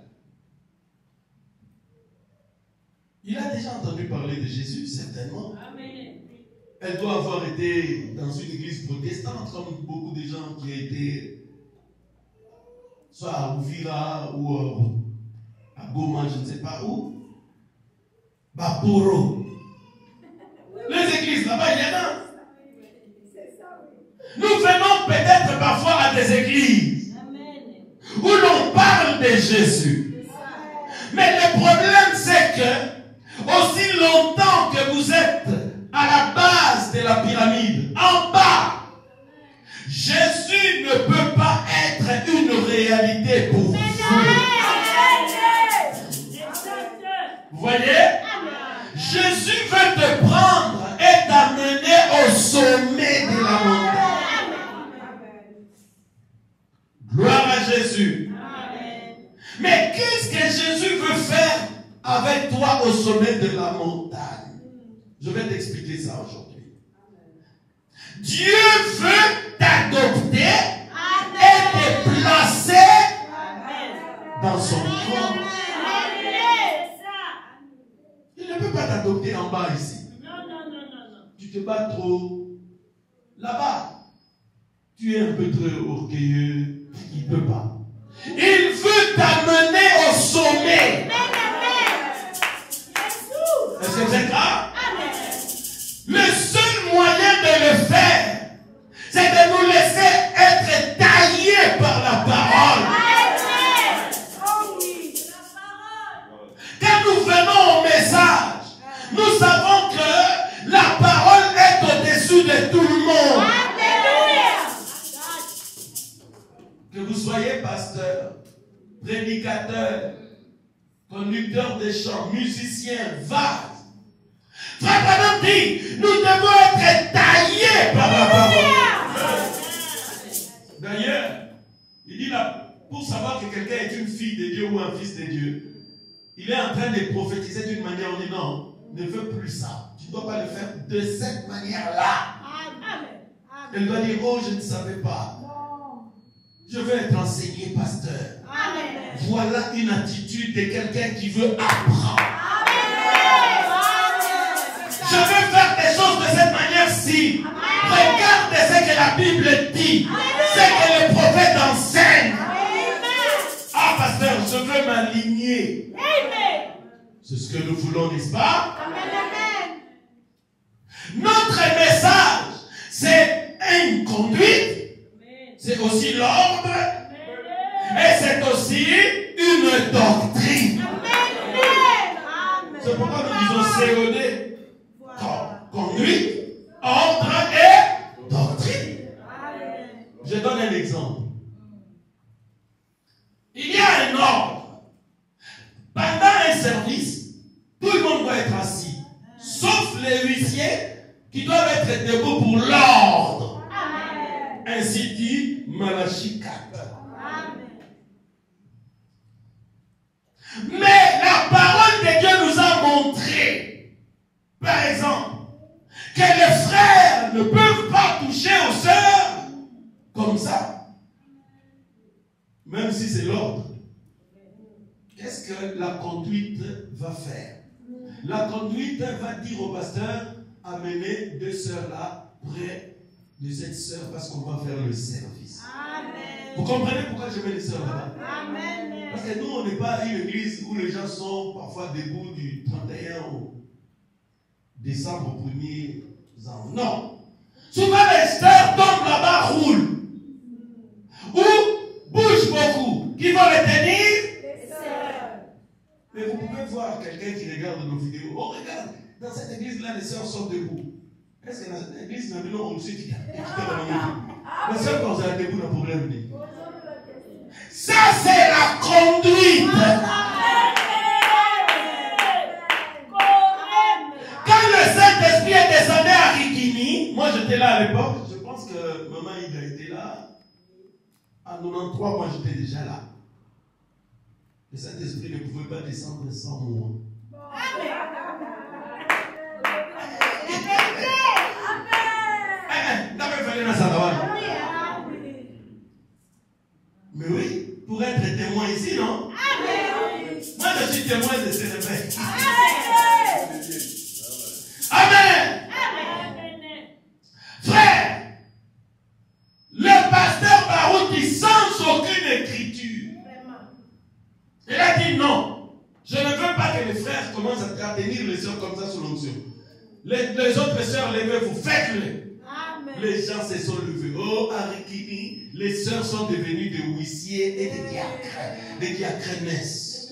Il a déjà entendu parler de Jésus, certainement. Amen. Elle doit avoir été dans une église protestante, comme beaucoup de gens qui ont été soit à Ouvira ou à Goma, je ne sais pas où. Baporo. Les églises, là-bas, il y en a. Nous venons peut-être parfois à des églises où l'on parle de Jésus. Mais le problème, c'est que aussi longtemps que vous êtes à la base de la pyramide, en bas, Jésus ne peut pas être une réalité pour vous. Vous voyez? Jésus veut te prendre et t'amener au sommet de la montagne. Gloire à Jésus. Mais qu'est-ce que Jésus veut faire avec toi au sommet de la montagne? Je vais t'expliquer ça aujourd'hui. Dieu veut t'adopter et te placer dans son corps. Il ne peut pas t'adopter en bas ici. Tu te bats trop. Là-bas, tu es un peu trop orgueilleux. Il ne peut pas. Il veut t'amener au sommet. Est-ce que c'est grave? Le seul moyen de le faire, c'est de nous laisser être taillés par la parole. Quand nous venons au message, nous savons que la parole est au-dessus de tout le monde. Que vous soyez pasteur, prédicateur, conducteur de chants, musicien, vase. Frère Branham dit, nous devons être taillés par la parole. D'ailleurs, il dit là, pour savoir que quelqu'un est une fille de Dieu ou un fils de Dieu, il est en train de prophétiser d'une manière, on dit non, ne fais plus ça. Tu ne dois pas le faire de cette manière-là. Elle doit dire, oh, je ne savais pas. Je veux être enseigné, pasteur. Amen. Voilà une attitude de quelqu'un qui veut apprendre. Amen. Je veux faire des choses de cette manière-ci. Regarde ce que la Bible dit. Ce que le prophète enseigne. Ah, pasteur, je veux m'aligner. C'est ce que nous voulons, n'est-ce pas? Amen. Notre message, c'est une conduite. C'est aussi l'ordre et c'est aussi une doctrine. C'est pourquoi nous disons C O D. Conduite, ordre et doctrine. Je donne un exemple. Il y a un ordre. Pendant un service, tout le monde doit être assis. Sauf les huissiers qui doivent être debout pour l'ordre. Ainsi dit Malachie quatre. Mais la parole de Dieu nous a montré, par exemple, que les frères ne peuvent pas toucher aux sœurs comme ça. Même si c'est l'ordre. Qu'est-ce que la conduite va faire? La conduite va dire au pasteur, amenez deux sœurs là près de cette sœur parce qu'on va faire le service. Amen. Vous comprenez pourquoi je mets les sœurs là-bas? Amen. Parce que nous, on n'est pas une église où les gens sont parfois debout du trente et un au décembre au premier an. Non. Souvent les sœurs tombent là-bas, roulent. Ou bougent beaucoup. Qui vont les tenir? Les sœurs. Mais vous pouvez voir quelqu'un qui regarde nos vidéos. Oh, regarde, dans cette église-là, les sœurs sont debout. Est-ce que dans cette église, nous avons aussi dit mais ça, quand vous avez debout, le problème. Ça, c'est la conduite. Quand le Saint-Esprit est descendu à Rikini, moi j'étais là à l'époque, je pense que maman il a été là. En quatre-vingt-treize, moi j'étais déjà là. Le Saint-Esprit ne pouvait pas descendre sans moi. Mais oui, pour être témoin ici, non? Amen. Moi, je suis témoin de ce réveil. Amen. Amen. Frère, le pasteur Barouti, sans aucune écriture, il a dit non. les frères commencent à tenir les sœurs comme ça sous l'onction. Les, les autres sœurs, levez-vous, faites-le. Les gens se sont levés. Oh, Arikini, les sœurs sont devenues des huissiers et des diacres, des diacrenesses.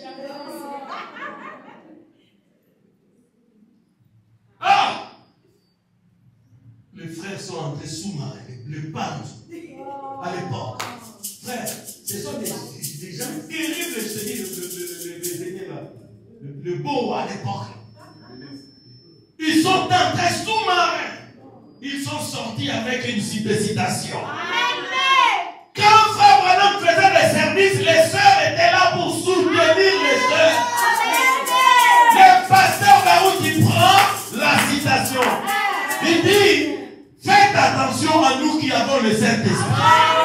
Ah! Les frères sont entrés sous-marins, les bandes, à l'époque. Frères, ce sont des, des gens terribles, je te dis, le, le, le, le, là, le, le beau à l'époque. Ils sont entrés sous-marins. Ils sont sortis avec une citation. Quand Frère Branham faisait des services, les sœurs étaient là pour soutenir les sœurs. Le pasteur Baruch il prend la citation. Il dit, faites attention à nous qui avons le Saint-Esprit.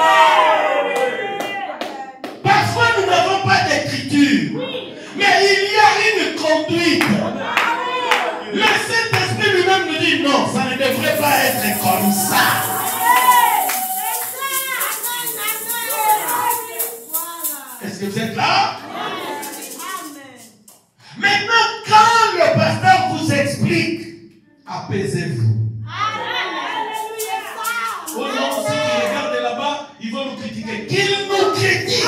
Parfois nous n'avons pas d'écriture, mais il y a une conduite. Le Saint-Esprit lui-même nous dit non, ça ne devrait pas être comme ça. Est-ce que vous êtes là? Maintenant, quand le pasteur vous explique, apaisez-vous. Oh non, ceux qui regardent là-bas, ils vont nous critiquer. Qu'ils nous critiquent.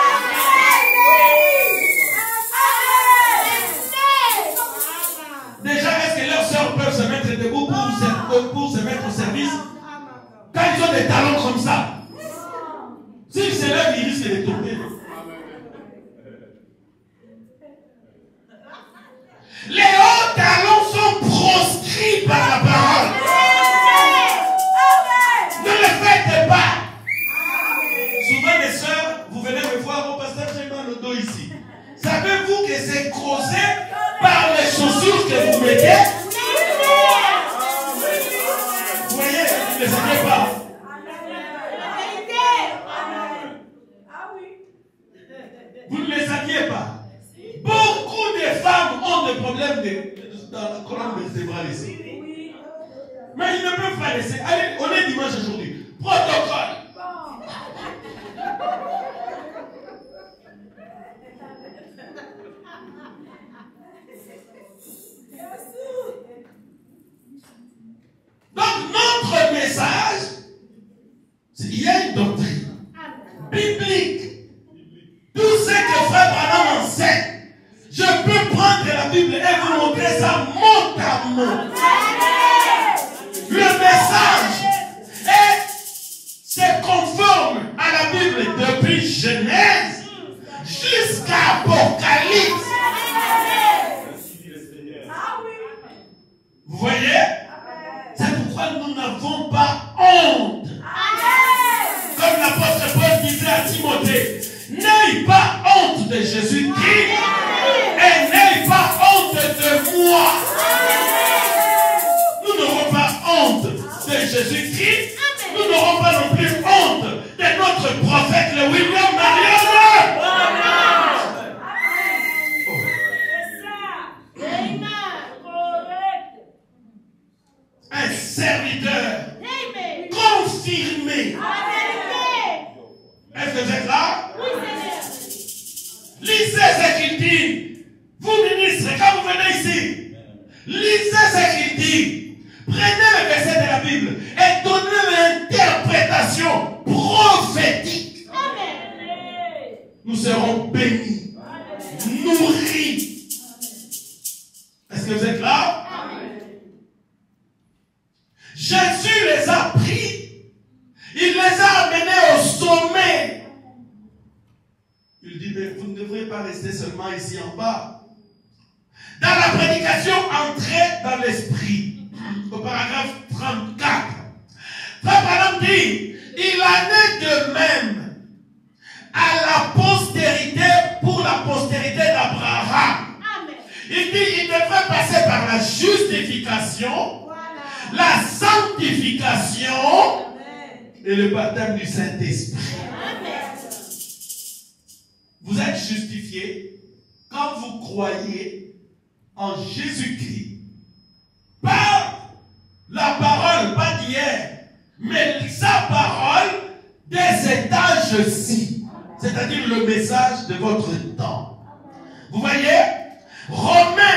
Déjà, est-ce que leurs sœurs peuvent se mettre debout pour se, pour se mettre au service? Quand ils ont des talons comme ça, s'ils se lèvent, ils risquent de tomber. Les hauts talons sont proscrits par la parole. Ne le faites pas. Souvent les sœurs, vous venez me voir, mon pasteur, j'ai mal au dos ici. Savez-vous que c'est causé par les chaussures que vous mettez? Vous voyez, vous ne les savez pas. Vous ne les saviez pas. Beaucoup de femmes ont des problèmes de, dans la colonne vertébrale ici. Mais ils ne peuvent pas laisser. Allez, on est dimanche aujourd'hui. Protocole. Donc notre message, c'est qu'il y a une doctrine biblique. Tout ce que Frère Branham enseigne, je peux prendre la Bible et vous montrer ça mot à mot. Le message est, c'est conforme à la Bible depuis Genèse jusqu'à Apocalypse. Vous voyez? C'est pourquoi nous n'avons pas honte. Comme l'apôtre Paul disait à Timothée, n'ayez pas honte de Jésus-Christ et n'ayez pas honte de moi. Nous n'aurons pas honte de Jésus-Christ. Nous n'aurons pas non plus honte de notre prophète, le William Marion. Un serviteur confirmé. Est-ce que vous êtes là? Lisez ce qu'il dit. Vous ministres, quand vous venez ici, lisez ce qu'il dit. Prenez le verset de la Bible et donnez l'interprétation prophétique. Nous serons bénis, nourris. Est-ce que vous êtes là? Jésus les a pris. Il les a amenés au sommet. Il dit, mais vous ne devrez pas rester seulement ici en bas. Dans la prédication, entrez dans l'esprit. Au paragraphe trente-quatre. Frère Branham dit, il en est de même à la postérité pour la postérité d'Abraham. Il dit, il devrait passer par la justification, la sanctification et le baptême du Saint-Esprit. Vous êtes justifiés quand vous croyez en Jésus-Christ par la parole, pas d'hier, mais sa parole des étages-ci, c'est-à-dire le message de votre temps. Vous voyez, Romains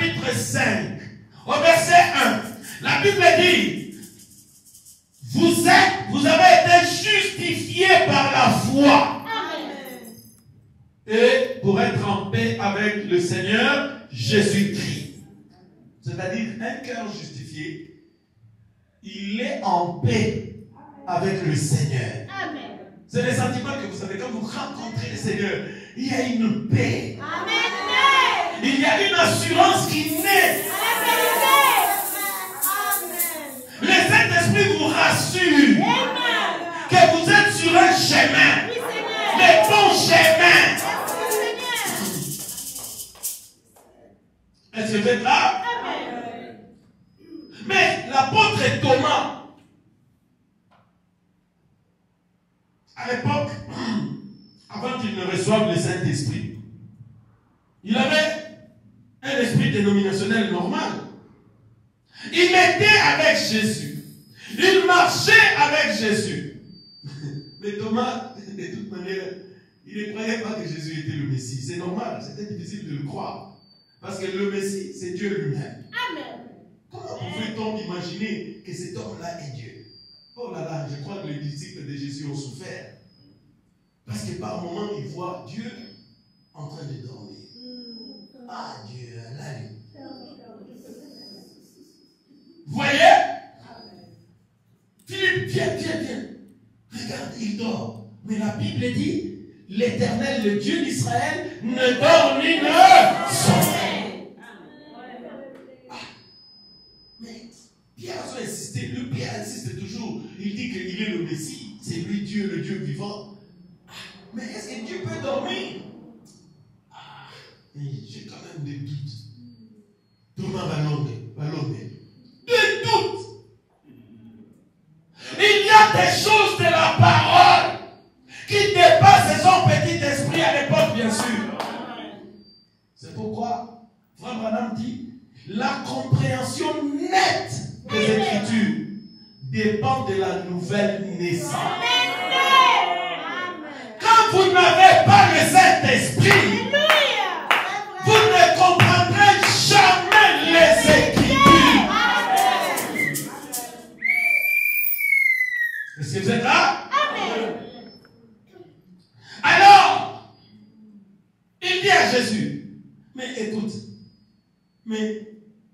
chapitre cinq, au verset un, la Bible dit, vous êtes, vous avez été justifiés par la foi. Amen. Et pour être en paix avec le Seigneur Jésus-Christ. C'est-à-dire un cœur justifié, il est en paix avec le Seigneur. Amen. C'est le sentiment que vous avez quand vous rencontrez le Seigneur. Il y a une paix. Amen. Il y a une assurance qui naît. Le Saint-Esprit vous rassure que vous êtes sur un chemin. Le bon chemin. Est-ce que vous êtes là? Mais l'apôtre Thomas, à l'époque, avant qu'il ne reçoive le Saint-Esprit, il avait un esprit dénominationnel normal. Il était avec Jésus. Il marchait avec Jésus. Mais Thomas, de toute manière, il ne croyait pas que Jésus était le Messie. C'est normal, c'était difficile de le croire. Parce que le Messie, c'est Dieu lui-même. Amen. Comment pouvait-on imaginer que cet homme-là est Dieu? Oh là là, je crois que les disciples de Jésus ont souffert. Parce que par moments, ils voient Dieu en train de dormir. Ah, Dieu, là, lui. Vous voyez? Philippe, viens, viens, viens. Regarde, il dort. Mais la Bible dit, l'Éternel, le Dieu d'Israël, ne dort ni ne sommeille. Ah. Mais Pierre a insisté, le Pierre insiste toujours. Il dit qu'il est le Messie. C'est lui Dieu, le Dieu vivant. Ah. Mais est-ce que Dieu peut dormir? Ah. J'ai quand même des doutes. Thomas va l'emmener. Va l'emmener. Des doutes. Il y a des choses de la parole qui dépassent son petit esprit à l'époque, bien sûr. C'est pourquoi Frère Branham dit, la compréhension nette des Écritures dépend de la nouvelle naissance. Quand vous n'avez pas le Saint-Esprit, vous ne comprendrez jamais les Écritures. Est-ce que vous êtes là? Amen. Alors, il dit à Jésus, mais écoute, mais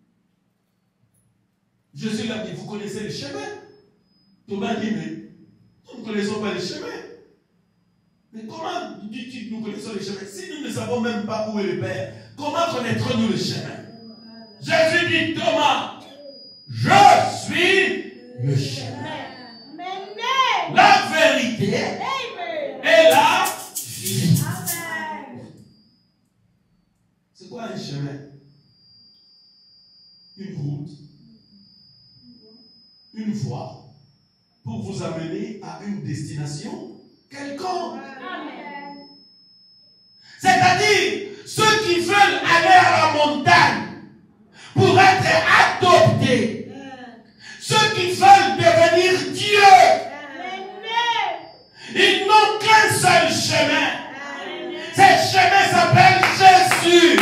Jésus l'a dit, vous connaissez le chemin. Thomas dit, mais nous ne connaissons pas le chemin. Mais comment dis-tu que nous connaissons le chemin? Si nous ne savons même pas où est le Père, comment connaîtrons-nous le chemin? Jésus dit, Thomas, je suis le chemin, la vérité et la vie. C'est quoi un chemin? Une route, une voie pour vous amener à une destination quelconque. C'est-à-dire, ceux qui veulent aller à la montagne pour être adoptés, ceux qui veulent devenir Dieu, ils n'ont qu'un seul chemin. Ce chemin s'appelle Jésus.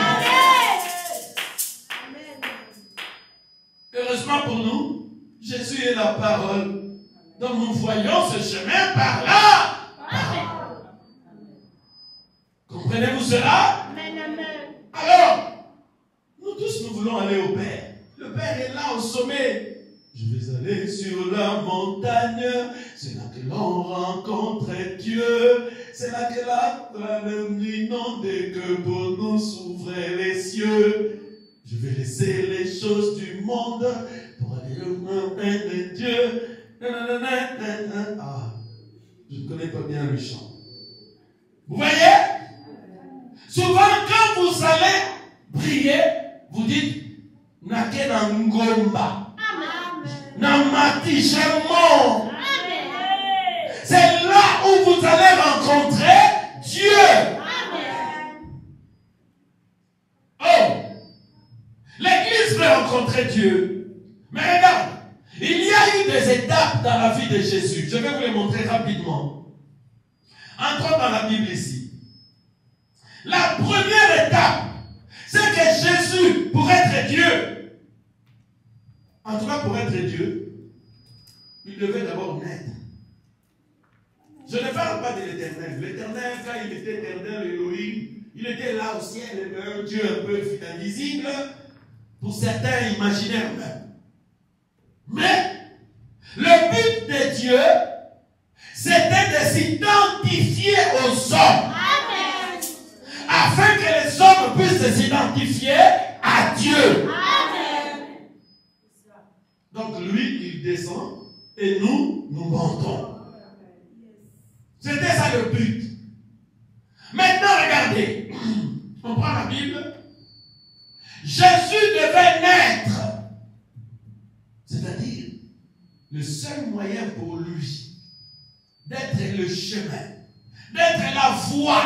Heureusement pour nous, Jésus est la parole. Donc nous voyons ce chemin par là. Comprenez-vous cela? Alors, nous tous nous voulons aller au Père. Le Père est là au sommet. Je vais aller sur la montagne, c'est là que l'on rencontre Dieu, c'est là que la flamme inondée que pour nous s'ouvrir les cieux. Je vais laisser les choses du monde pour aller au nom de Dieu. Ah, je ne connais pas bien le chant. Vous voyez? Souvent quand vous allez prier, vous dites Nakena Ngomba. Namatichement. C'est là où vous allez rencontrer Dieu. Amen. Oh, l'Église veut rencontrer Dieu. Mais regarde, il y a eu des étapes dans la vie de Jésus. Je vais vous les montrer rapidement. Entrons dans la Bible ici. La première étape, c'est que Jésus pour être Dieu, en tout cas pour être Dieu, il devait d'abord naître. Je ne parle pas de l'éternel. L'éternel, quand il était éternel, Elohim, il était là au ciel, un Dieu un peu invisible, pour certains imaginaires même. Mais le but de Dieu, c'était de s'identifier aux hommes. Amen. Afin que les hommes puissent s'identifier à Dieu. Amen. Donc lui, il descend et nous, nous montons. C'était ça le but. Maintenant, regardez. On prend la Bible. Jésus devait naître. C'est-à-dire, le seul moyen pour lui d'être le chemin, d'être la voie,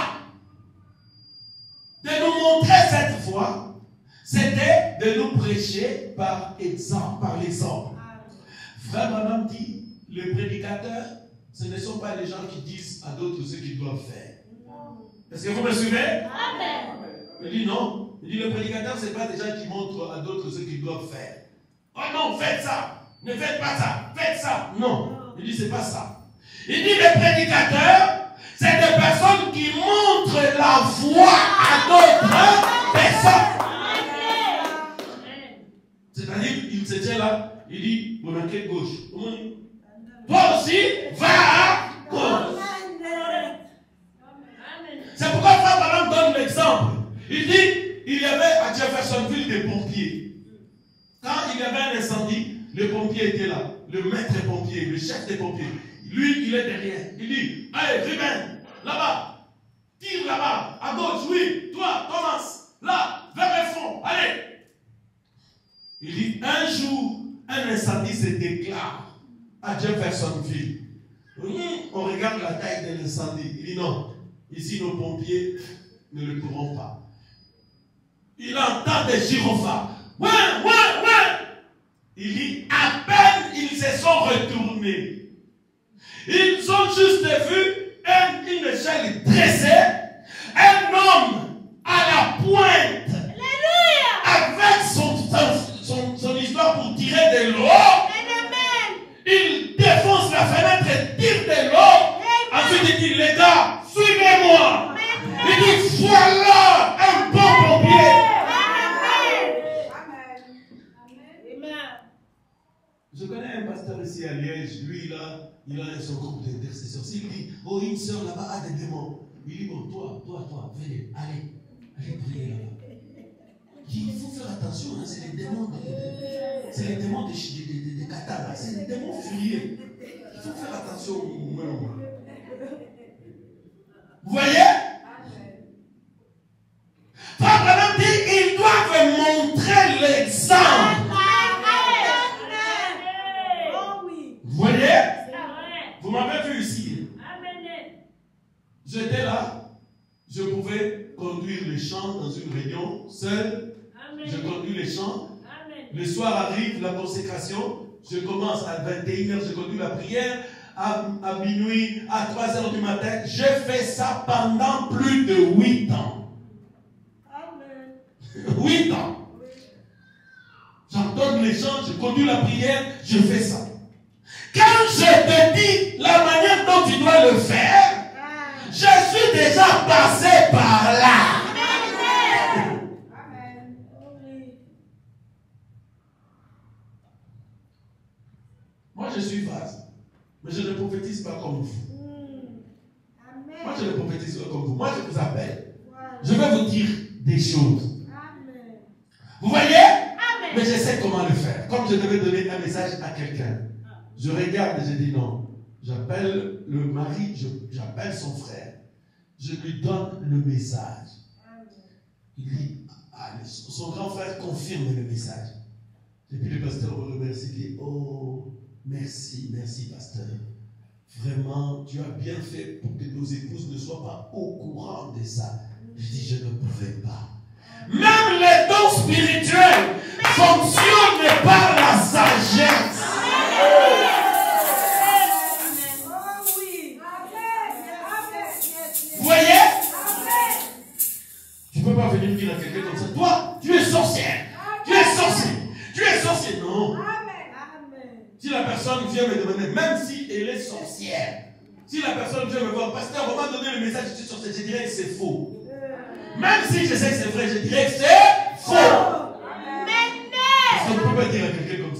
de nous montrer cette voie, c'était de nous prêcher par exemple, par l'exemple. Frère Branham dit, les prédicateurs, ce ne sont pas les gens qui disent à d'autres ce qu'ils doivent faire. Est-ce que vous me suivez? Amen. Il dit non. Il dit le prédicateur, ce n'est pas des gens qui montrent à d'autres ce qu'ils doivent faire. Oh non, faites ça. Ne faites pas ça. Faites ça. Non. Il dit c'est pas ça. Il dit les prédicateurs, c'est des personnes qui montrent la voie à d'autres personnes. C'est-à-dire, il se tient là, il dit, vous manquez de gauche. Toi aussi, va à gauche. C'est pourquoi Frère Branham donne l'exemple. Il dit, il y avait à Jeffersonville des pompiers. Quand il y avait un incendie, le pompier était là. Le maître pompier, le chef des pompiers. Lui, il est derrière. Il dit, allez, Ruben, là-bas. Tire là-bas, à gauche, oui. Toi, commence. Là, vers le fond, allez. Il dit, un jour, un incendie se déclare à Jeffersonville. On regarde la taille de l'incendie. Il dit, non. Ici, nos pompiers ne le pourront pas. Il entend des gyrophares. Ouais, ouais, ouais. Il dit, à peine ils se sont retournés. Ils ont juste vu un, une échelle dressée, un homme à la pointe, Alléluia, avec son, son, son, son histoire pour tirer de l'eau. Il défonce la fenêtre et tire de l'eau. Ensuite, il dit, les gars, suivez-moi. Il dit, voilà un bon pompier. Je connais un pasteur ici à Liège. Lui, là, il a son groupe d'intercession. S'il dit, oh, une soeur là-bas a des démons. Il dit, bon, toi, toi, toi, venez, allez, allez prier là-bas. Il faut faire attention, hein, c'est les démons de, de, c'est les démons de, de, de, de, de Qatar, c'est les démons furieux. Il faut faire attention au moment. Vous voyez? Frère Branham dit, ils doivent montrer l'exemple. Vous voyez? Vous m'avez vu ici. J'étais là. Je pouvais conduire les chants dans une réunion seul. Je conduis les chants. Le soir arrive la consécration. Je commence à vingt et une heures. Je conduis la prière. À, à minuit, à trois heures du matin. Je fais ça pendant plus de huit ans. huit ans. J'entends les chants. Je conduis la prière. Je fais ça. Quand je te dis la manière dont tu dois le faire, je suis déjà passé par là. Amen. Moi, je suis vase, mais je ne prophétise pas comme vous. Amen. Moi, je ne prophétise pas comme vous. Moi, je vous appelle. Je vais vous dire des choses. Amen. Vous voyez? Amen. Mais je sais comment le faire. Comme je devais donner un message à quelqu'un. Je regarde et je dis non. J'appelle le mari, j'appelle son frère. Je lui donne le message. Il dit, ah, son grand frère confirme le message. Et puis le pasteur me remercie. Il dit, oh, merci, merci pasteur. Vraiment, tu as bien fait pour que nos épouses ne soient pas au courant de ça. Je dis, je ne pouvais pas. Même les dons spirituels fonctionnent par la sagesse. Vous voyez? Tu ne peux pas venir dire à quelqu'un comme ça, toi, tu es sorcière. personne vient me demander, même si elle est sorcière, si la personne vient me voir, pasteur, on m'a donné le message, je suis sorcière, je dirais que c'est faux. Même si je sais que c'est vrai, je dirais que c'est faux. Parce qu'on ne peut pas dire à quelqu'un comme ça.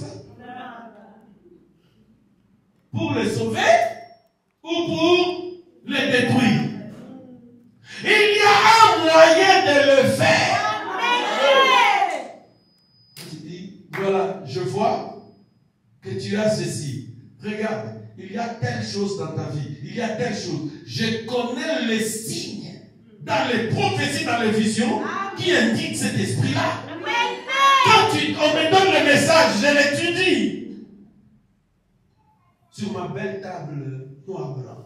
Pour le sauver ou pour le détruire. Il y a un moyen de le faire. Je dis, voilà, je vois que tu as ceci. Regarde, il y a telle chose dans ta vie. Il y a telle chose. Je connais les signes dans les prophéties, dans les visions qui indiquent cet esprit-là. Quand tu, on me donne le message, je l'étudie. Sur ma belle table noir-blanc.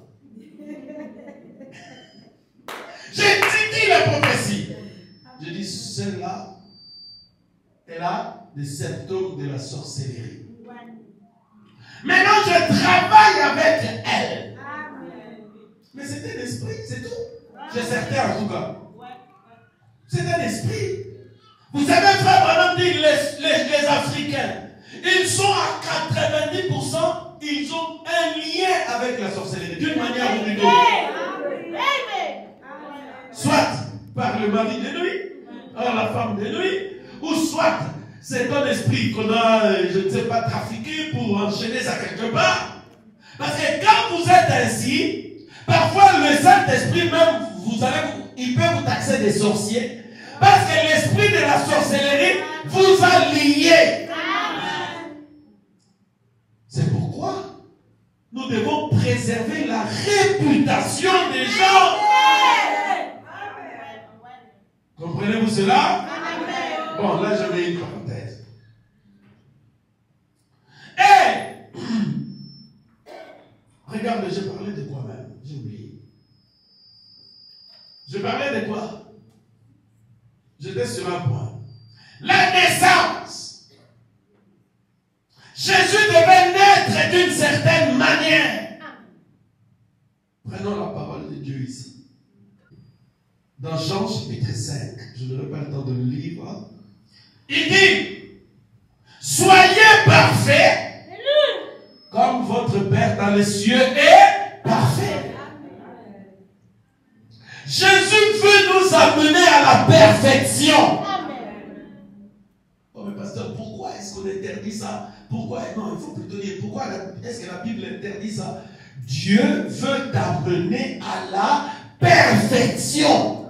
J'étudie la prophétie. Je dis, celle-là, elle a des symptômes de la sorcellerie. Maintenant, je travaille avec elle. Mais c'est un esprit, c'est tout. J'ai certain en tout cas. C'est un esprit. Vous savez, frère Branham dit, les, les, les Africains, ils sont à quatre-vingt-dix pour cent, ils ont un lien avec la sorcellerie, d'une manière ou d'une autre. Soit par le mari de nuit, par la femme de nuit, ou soit c'est un esprit qu'on a, je ne sais pas, trafiqué pour enchaîner ça quelque part. Parce que quand vous êtes ainsi, parfois le Saint-Esprit même, vous allez, il peut vous taxer des sorciers. Parce que l'esprit de la sorcellerie vous a lié. C'est pourquoi nous devons préserver la réputation des gens. Comprenez-vous cela? Bon, là je mets une parenthèse. Et regarde, je parlais de quoi même? J'ai oublié. Je parlais de quoi? J'étais sur un point. La naissance. Jésus devait naître d'une certaine manière. Prenons la parole de Dieu ici. Dans Jean chapitre cinq, je n'aurai pas le temps de le lire. Il dit, soyez parfaits comme votre Père dans les cieux est parfait. Jésus veut nous amener à la perfection. Oh mais pasteur, pourquoi est-ce qu'on interdit ça? Pourquoi? Non, il faut plutôt dire, pourquoi est-ce que la Bible interdit ça? Dieu veut t'amener à la perfection.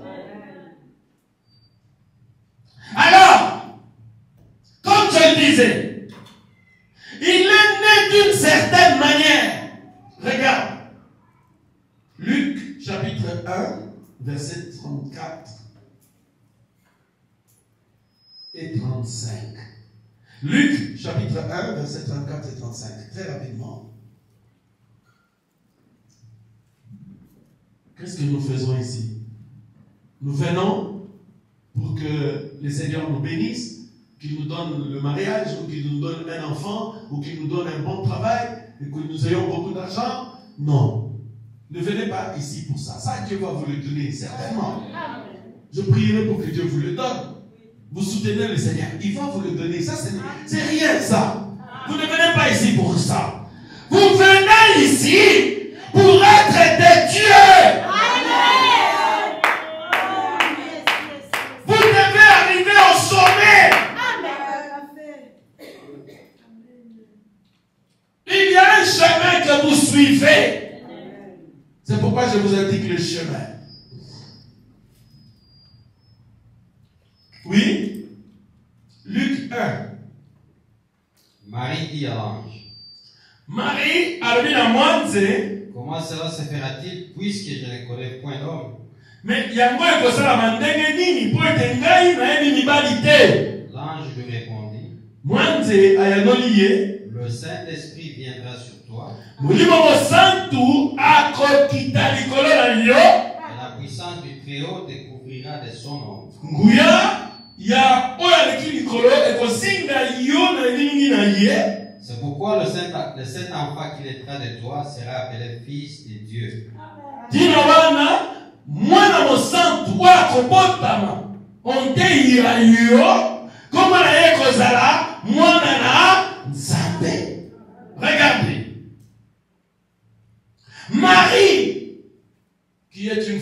Alors, comme je le disais, il est né d'une certaine manière. Regarde, Luc chapitre un, verset trente-quatre et trente-cinq. Luc, chapitre un, verset trente-quatre et trente-cinq. Très rapidement. Qu'est-ce que nous faisons ici? Nous venons pour que le Seigneur nous bénisse, qu'il nous donne le mariage, ou qu'il nous donne un enfant, ou qu'il nous donne un bon travail, et que nous ayons beaucoup d'argent? Non. Ne venez pas ici pour ça. Ça, Dieu va vous le donner, certainement. Je prierai pour que Dieu vous le donne. Vous soutenez le Seigneur. Il va vous le donner. Ça, c'est rien, ça. Vous ne venez pas ici pour ça. Vous venez ici pour être des dieux. Vous devez arriver au sommet. Il y a un chemin que vous suivez. C'est pourquoi je vous indique le chemin. Oui? Luc un. Marie dit à l'ange. Marie a dit à moi, comment cela se fera-t-il puisque je ne connais point d'homme? Mais il y a quoi que ça m'a nini pour être ngai na nini balité. L'ange lui répondit. Mwanze ayanoliye. Le Saint-Esprit viendra sur toi. Mulimo mo santu akokita likolo na yo. Et la puissance du Très-Haut te couvrira de son ombre. Nguya ya oya leki likolo ekosinga yo na nini na ye. C'est pourquoi le Saint, le Saint enfant qui naîtra de toi sera appelé fils de Dieu. Dino wana mwana mo santu wa kobotama onteira yo koma na ye kozala mwana na Nzambe. Regardez.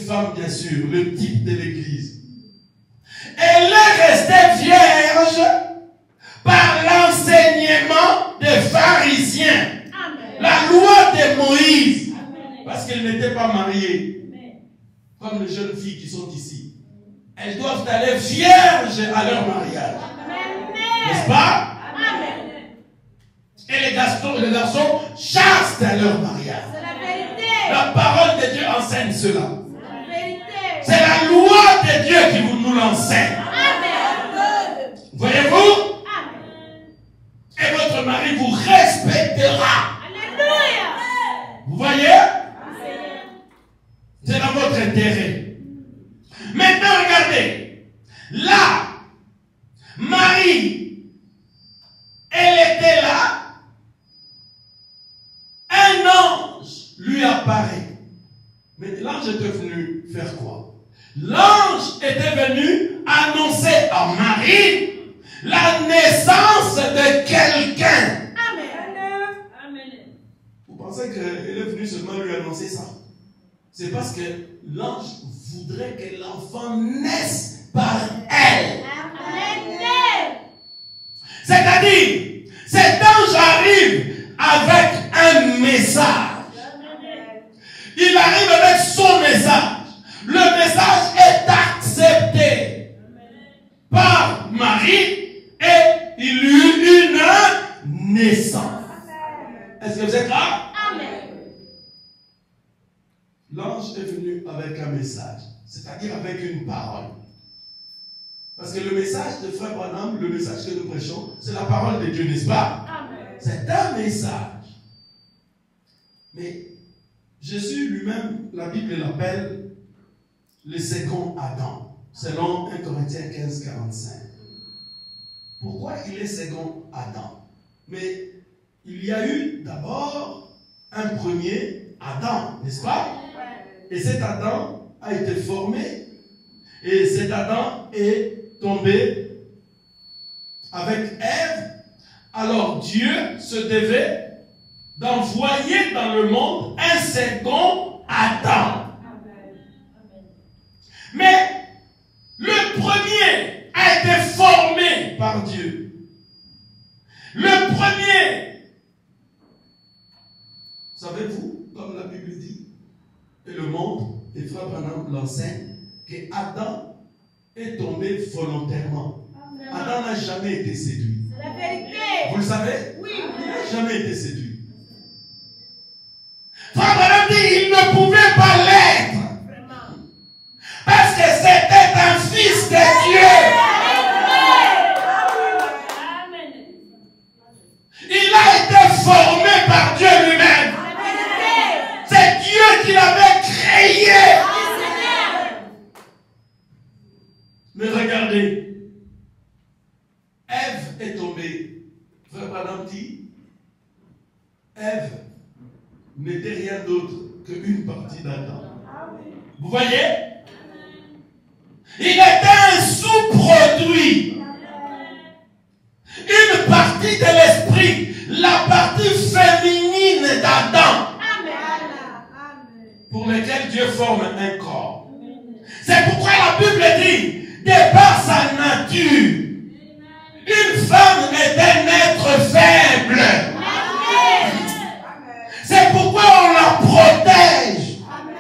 femme, bien sûr, le type de l'église. Elle est restée vierge par l'enseignement des pharisiens. Amen. La loi de Moïse. Amen. Parce qu'elle n'était pas mariée. Amen. Comme les jeunes filles qui sont ici. Elles doivent aller vierges à leur mariage. N'est-ce pas? Amen. Et les garçons, les garçons chastent à leur mariage. C'est la vérité. La parole de Dieu enseigne cela. C'est la loi de Dieu qui vous nous l'enseigne. Amen. Voyez-vous? Amen. Et votre mari vous respectera. Alléluia. Vous voyez? Amen. C'est dans votre intérêt. Maintenant, regardez. Là, Marie, elle était là. Un ange lui apparaît. Mais l'ange était venu faire quoi? L'ange était venu annoncer à Marie la naissance de quelqu'un. Amen. Amen. Vous pensez qu'elle est venue seulement lui annoncer ça? C'est parce que l'ange voudrait que l'enfant naisse par elle. Amen. C'est-à-dire, cet ange arrive avec un message. Il arrive avec son message. Le message est accepté par Marie et il eut une naissance. Est-ce que vous êtes là? Amen. L'ange est venu avec un message, c'est-à-dire avec une parole. Parce que le message de Frère Branham, le message que nous prêchons, c'est la parole de Dieu, n'est-ce pas? C'est un message. Mais Jésus lui-même, la Bible l'appelle le second Adam, selon un Corinthiens quinze, quarante-cinq. Pourquoi il est second Adam? Mais il y a eu d'abord un premier Adam, n'est-ce pas? Et cet Adam a été formé, et cet Adam est tombé avec Ève. Alors Dieu se devait d'envoyer dans le monde un second Adam. Mais le premier a été formé par Dieu. Le premier, savez-vous, comme la Bible dit, et le monde, et Frère Branham l'enseigne, que Adam est tombé volontairement. Adam n'a jamais été séduit. C'est la vérité. Vous le savez? Oui. Il n'a jamais été séduit. Frère Branham dit il ne pouvait pas l'être. Parce que c'était un fils de Dieu. Il a été formé par Dieu lui-même. C'est Dieu qui l'avait créé. Mais regardez, Ève est tombée. Frère Branham dit, Ève n'était rien d'autre qu'une partie d'Adam. Vous voyez? Il était un sous-produit. Une partie de l'esprit, la partie féminine d'Adam, pour laquelle Dieu forme un corps. C'est pourquoi la Bible dit, de par sa nature, une femme est un être faible. C'est pourquoi on la protège.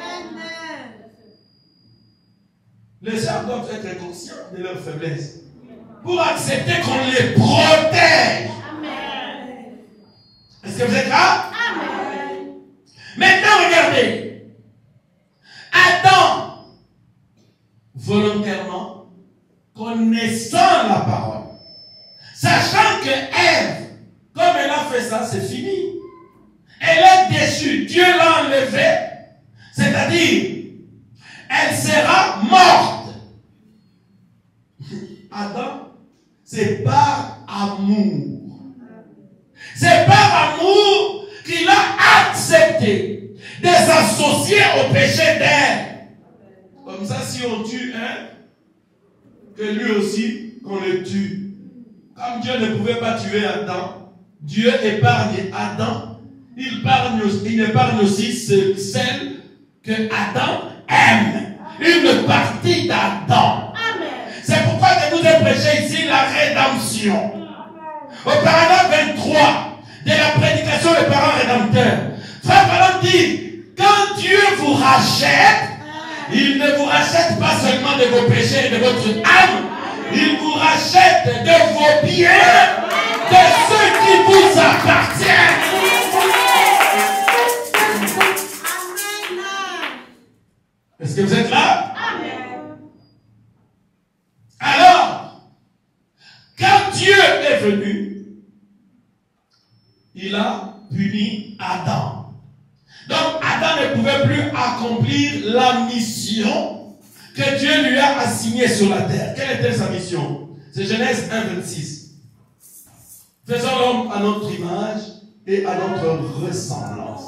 Les gens doivent être conscients de leur faiblesse pour accepter qu'on les protège. Amen. Est-ce que vous êtes là? Amen. Maintenant, regardez. Adam, volontairement, connaissant la parole, sachant que Ève, comme elle a fait ça, c'est fini. Elle est déçue. Dieu l'a enlevée. C'est-à-dire, elle sera morte. Adam, c'est par amour. C'est par amour qu'il a accepté de s'associer au péché d'Ève. Comme ça, si on tue un, que lui aussi, qu'on le tue. Comme Dieu ne pouvait pas tuer Adam, Dieu épargne Adam. Il épargne, il épargne aussi celle que Adam aime. une partie d'Adam. C'est pourquoi je vous ai prêché ici la rédemption. Au paragraphe vingt-trois de la prédication des parents rédempteurs, Frère Valent dit, quand Dieu vous rachète, il ne vous rachète pas seulement de vos péchés et de votre âme, il vous rachète de vos biens, de ceux qui vous appartiennent. Est-ce que vous êtes là? Alors, quand Dieu est venu, il a puni Adam. Donc Adam ne pouvait plus accomplir la mission que Dieu lui a assignée sur la terre. Quelle était sa mission? C'est Genèse un, vingt-six. Faisons l'homme à notre image et à notre ressemblance.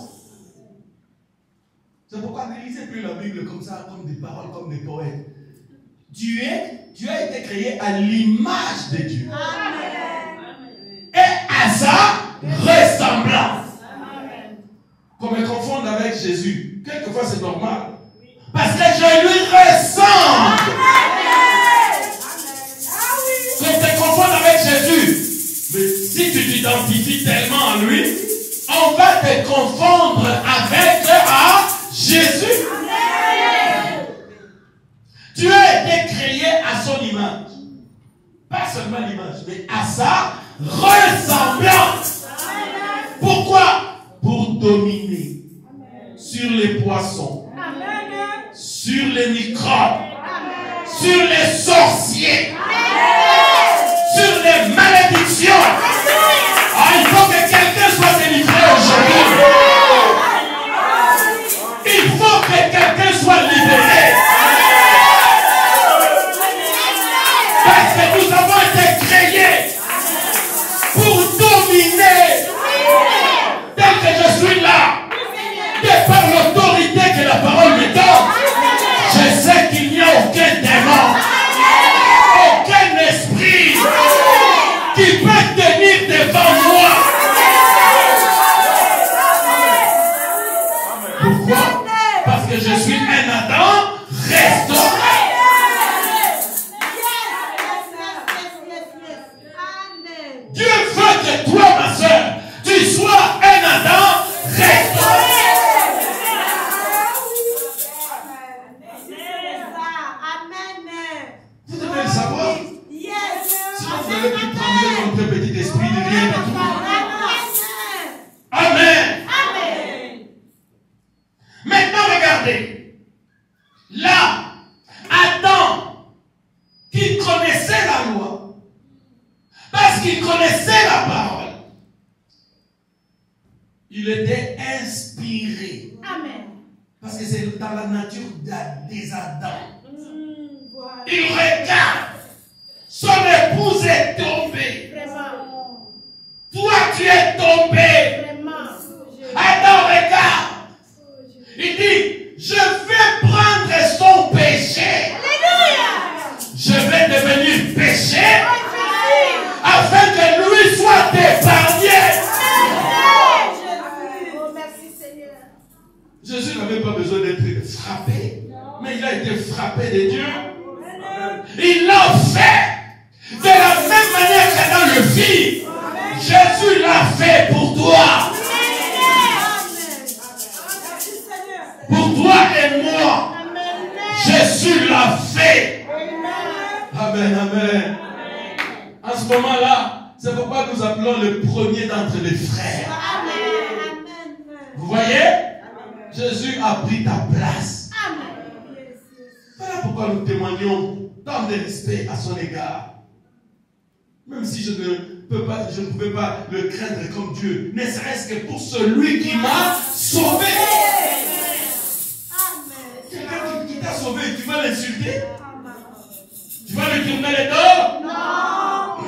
C'est pourquoi ne lisez plus la Bible comme ça, comme des paroles, comme des poètes. Dieu, Dieu a été créé à l'image de Dieu. Amen. Et à sa ressemblance. Qu'on me confonde avec Jésus. Quelquefois c'est normal. Parce que je lui ressemble. Qu'on te confonde avec Jésus. Mais si tu t'identifies tellement à lui, on va te confondre avec à Jésus. Tu as été créé à son image. Pas seulement l'image, mais à sa ressemblance. Pourquoi? Pour dominer sur les poissons, sur les microbes, sur les sorciers, sur les malédictions. Ah, il faut que quelqu'un soit délivré aujourd'hui. Il faut que quelqu'un soit libéré. Parce que nous avons été créés pour dominer. Tel que je suis là, de par l'autorité que la parole me donne, je sais qu'il n'y a aucun démon, aucun esprit qui peut tenir devant moi. Pourquoi? Parce que je suis un Adam restauré. Dieu veut que toi, ma soeur, tu sois un Adam restauré. Vous devez le savoir. Sinon vous allez plus trembler contre un petit esprit de rien du tout. Amen. Maintenant regardez. Là, Adam, qui connaissait la loi, parce qu'il connaissait la parole, il était inspiré. Amen. Parce que c'est dans la nature des Adams. Il regarde. Son épouse est tombée. Vraiment. Toi, tu es tombé. Vraiment. Adam regarde. Il dit, je vais prendre son péché. Alléluia. Je vais devenir péché afin que lui soit épargné. Jésus n'avait pas besoin d'être frappé, mais il a été frappé de Dieu. Il l'a fait de la même manière qu'Adam le fit. Jésus l'a fait pour toi. Pour toi et moi. Jésus l'a fait. Amen, amen. En ce moment-là, c'est pourquoi nous appelons le premier d'entre les frères. Vous voyez? Jésus a pris ta place. Voilà pourquoi nous témoignons tant de respect à son égard. Même si je ne peux pas, je ne pouvais pas le craindre comme Dieu, ne serait-ce que pour celui qui m'a sauvé. Quelqu'un qui t'a sauvé, tu vas l'insulter? Tu vas lui tourner les dos? Non.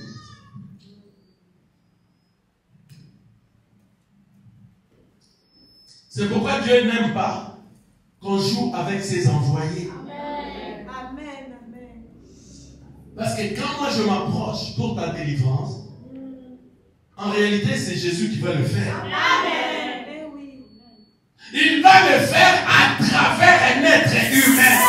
C'est pourquoi Dieu n'aime pas qu'on joue avec ses envoyés. Amen. Amen. Amen. Parce que quand moi je m'approche pour ta délivrance, en réalité c'est Jésus qui va le faire. Amen. Il va le faire à à travers un être humain.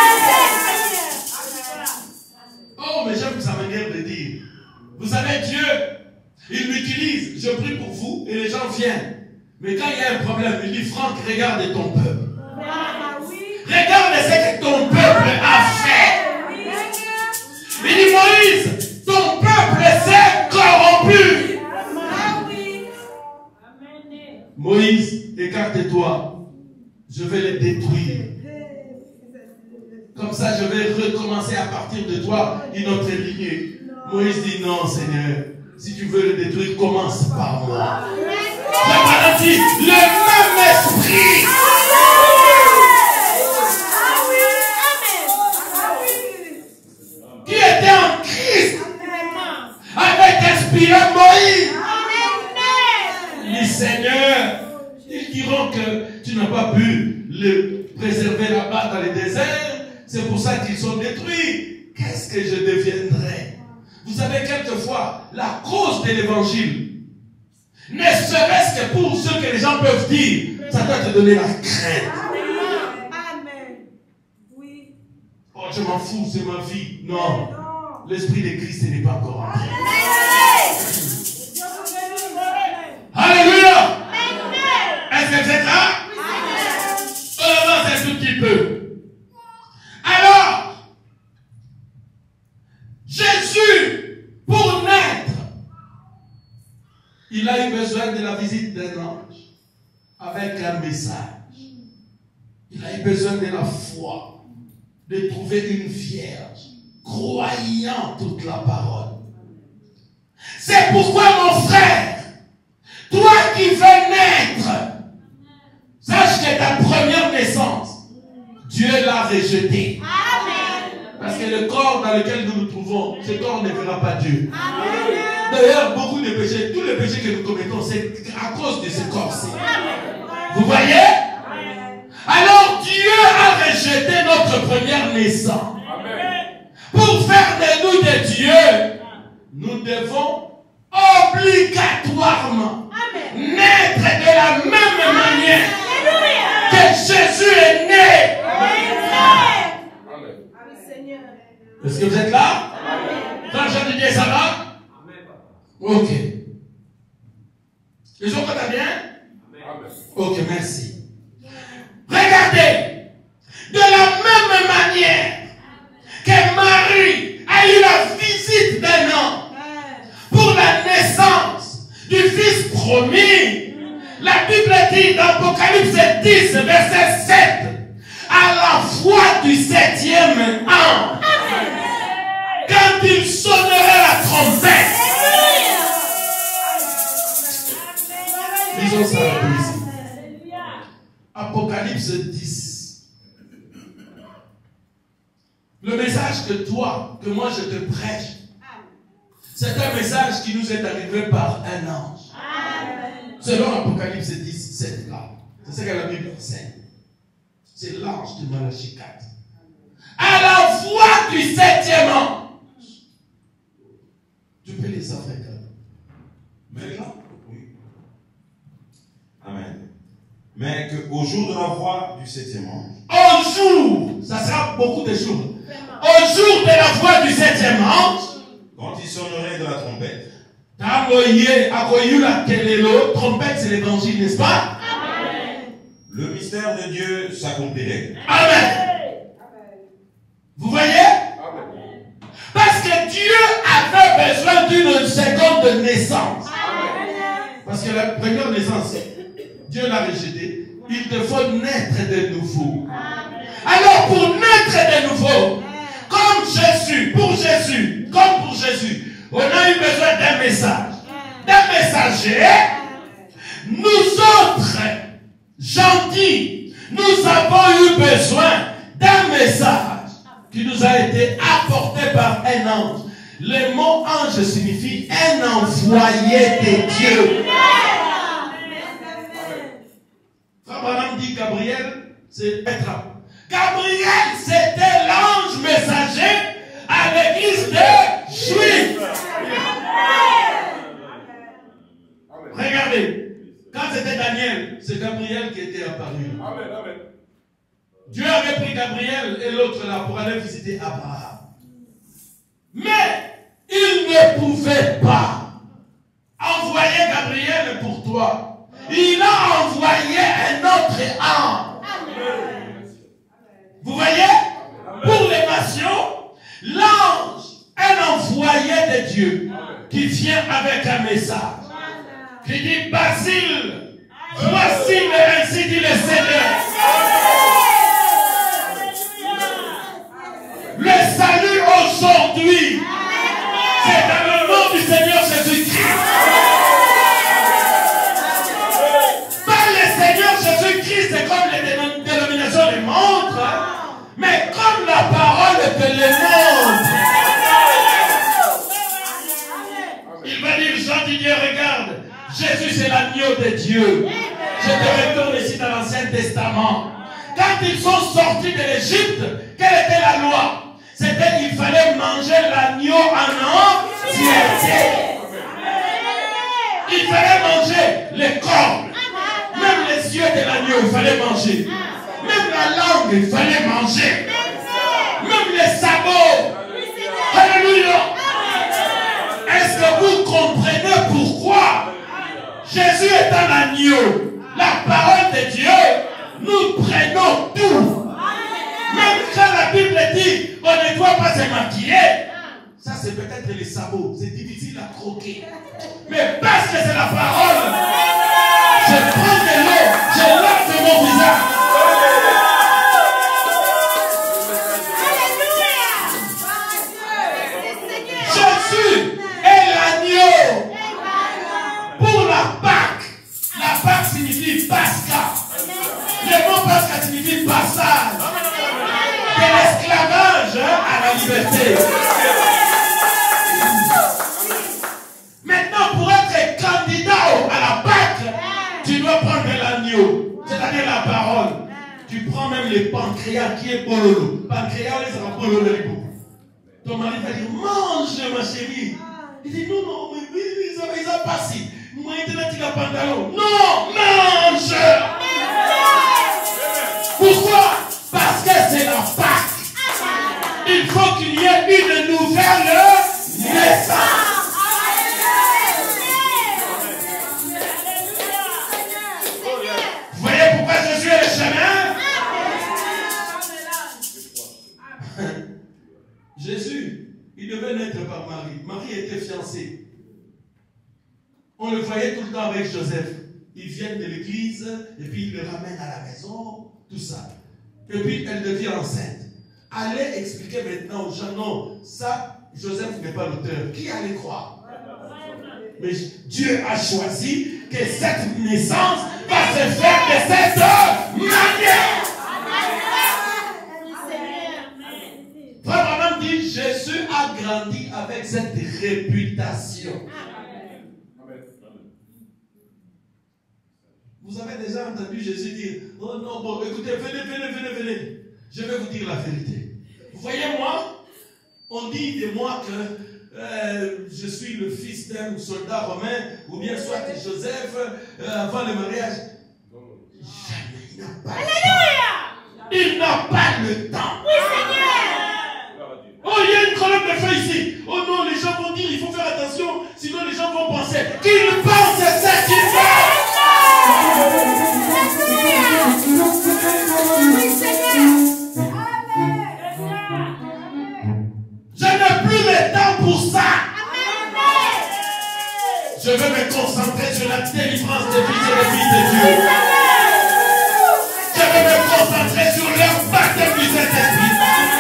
Oh, mais j'aime sa manière de dire. Vous savez, Dieu, il m'utilise. Je prie pour vous et les gens viennent. Mais quand il y a un problème, il dit, Franck, regarde ton peuple. Regarde ce que ton peuple a fait. Il dit, Moïse, ton peuple s'est corrompu. Moïse, écarte-toi. Je vais les détruire. Comme ça, je vais recommencer à partir de toi une autre lignée. Moïse dit, non, Seigneur. Si tu veux le détruire, commence par moi. La dit, le même esprit. Qui était en Christ avait inspiré Moïse. Les Seigneur, ils diront que tu n'as pas pu le préserver là-bas dans les déserts. C'est pour ça qu'ils sont détruits. Qu'est-ce que je deviendrai? Vous savez, quelquefois, la cause de l'évangile, ne serait-ce que pour ce que les gens peuvent dire, ça doit te donner la crainte. Amen. Oui. Oh, je m'en fous, c'est ma vie. Non. L'esprit de Christ n'est pas encore entré. Alléluia. Est-ce que vous êtes là? On avance un tout petit peu. Alors, Jésus, pour naître, il a eu besoin de la visite d'un ange avec un message. Il a eu besoin de la foi, de trouver une vierge, croyant toute la parole. C'est pourquoi, mon frère, toi qui veux naître, sache que ta première naissance, Dieu l'a rejeté. Parce que le corps dans lequel nous nous trouvons, ce corps ne verra pas Dieu. D'ailleurs, beaucoup de péchés, tous les péchés que nous commettons, c'est à cause de ce corps-ci. Vous voyez? Alors Dieu a rejeté notre première naissance. Pour faire de nous des dieux, nous devons obligatoirement naître de la même manière que Jésus est né. Est-ce que vous êtes là? Dans le genre de Dieu, ça va? Ok. Les gens entendent bien? Ok, merci. Regardez, de la même manière que Marie a eu la visite d'un ange pour la naissance du Fils promis, la Bible dit dans Apocalypse dix, verset sept, à la voix du septième ange, quand il sonnerait la trompette. Lisons ça ici. Apocalypse dix. Le message que toi, que moi je te prêche, c'est un message qui nous est arrivé par un ange. Selon Apocalypse dix, sept là. C'est ce que la Bible enseigne. C'est l'ange de Malachie quatre. À la voix du septième ange. Tu peux les affaires. Maintenant, oui. Amen. Mais qu'au jour de la voix du septième ange. Au jour, ça sera beaucoup de jours. Au jour de la voix du septième ange. Quand il sonnerait de la trompette. Trompette, c'est l'évangile, n'est-ce pas? Amen. Le mystère de Dieu s'accomplirait. Amen. Vous voyez? Parce que Dieu avait besoin d'une seconde naissance. Parce que la première naissance, Dieu l'a rejetée. Il te faut naître de nouveau. Alors pour naître de nouveau, comme Jésus, pour Jésus, comme pour Jésus, on a eu besoin d'un message, d'un messager. Nous autres, gentils, nous avons eu besoin d'un message qui nous a été apporté par un ange. Le mot ange signifie un envoyé de Dieu. Frère Branham dit Gabriel, c'est être. Gabriel, c'était l'ange messager à l'église des Juifs. Regardez, quand c'était Daniel, c'est Gabriel qui était apparu. Dieu avait pris Gabriel et l'autre là pour aller visiter Abraham. Mais il ne pouvait pas envoyer Gabriel pour toi. Il a envoyé un autre ange. Vous voyez? Pour les nations, l'ange, un envoyé de Dieu qui vient avec un message. Qui dit, Basile, voici le ainsi dit le Seigneur. Le salut aujourd'hui, c'est dans le nom du Seigneur Jésus-Christ. Pas le Seigneur Jésus-Christ, c'est comme les dénominations le montrent, mais comme la parole te le montre. Il va dire, Jean Didier, regarde, Jésus c'est l'agneau de Dieu. Je te retourne ici dans l'Ancien Testament. Quand ils sont sortis de l'Égypte, quelle était la loi? C'était qu'il fallait manger l'agneau en entièreté. Il fallait manger les cornes. Même les yeux de l'agneau, il fallait manger. Même la langue, il fallait manger. Même les sabots. Alléluia. Est-ce que vous comprenez pourquoi Jésus est un agneau? La parole de Dieu, nous prenons tout. Même quand la Bible dit on ne doit pas se maquiller, ça c'est peut-être les sabots, c'est difficile à croquer. Mais parce que c'est la parole, je prends de l'eau, je lave de mon visage. Jésus est l'agneau pour la Pâque. La Pâque signifie Pascha. Le mot Pascha signifie passage. De l'esclavage à la liberté. Maintenant, pour être candidat à la Pâque, tu dois prendre l'agneau, c'est-à-dire la parole. Tu prends même le pancréas qui est bololo. Pancréas, on les a bololo. Ton mari va dire, mange ma chérie. Il dit, non, non, mais ils ont, ils ont passé. Moi, il a un pantalon. Non, mange. Pourquoi? Parce que c'est la Pâque. Il faut qu'il y ait une nouvelle naissance. Vous voyez pourquoi Jésus est le chemin? Jésus, il devait naître par Marie. Marie était fiancée. On le voyait tout le temps avec Joseph. Ils viennent de l'église et puis ils le ramènent à la maison, tout ça. Et puis elle devient enceinte. Allez expliquer maintenant aux gens, non, ça, Joseph n'est pas l'auteur. Qui allait croire? Mais Dieu a choisi que cette naissance va se faire de cette manière. Frère Branham dit, Jésus a grandi avec cette réputation. Vous avez déjà entendu Jésus dire, oh non, bon, écoutez, venez, venez, venez, venez. Je vais vous dire la vérité. Vous voyez, moi, on dit de moi que euh, je suis le fils d'un soldat romain, ou bien soit Joseph, euh, avant le mariage. Jamais, il n'a pas le temps. Il n'a pas le temps. Oui, Seigneur. Oh, il y a une colonne de feu ici. Oh non, les gens vont dire, il faut faire attention, sinon les gens vont penser qu'ils pensent ce qu'ils font. Oui, Seigneur. Je n'ai plus le temps pour ça. Je veux me concentrer sur la délivrance des fils et des filles de Dieu. Je veux me concentrer sur leur baptême du Saint-Esprit.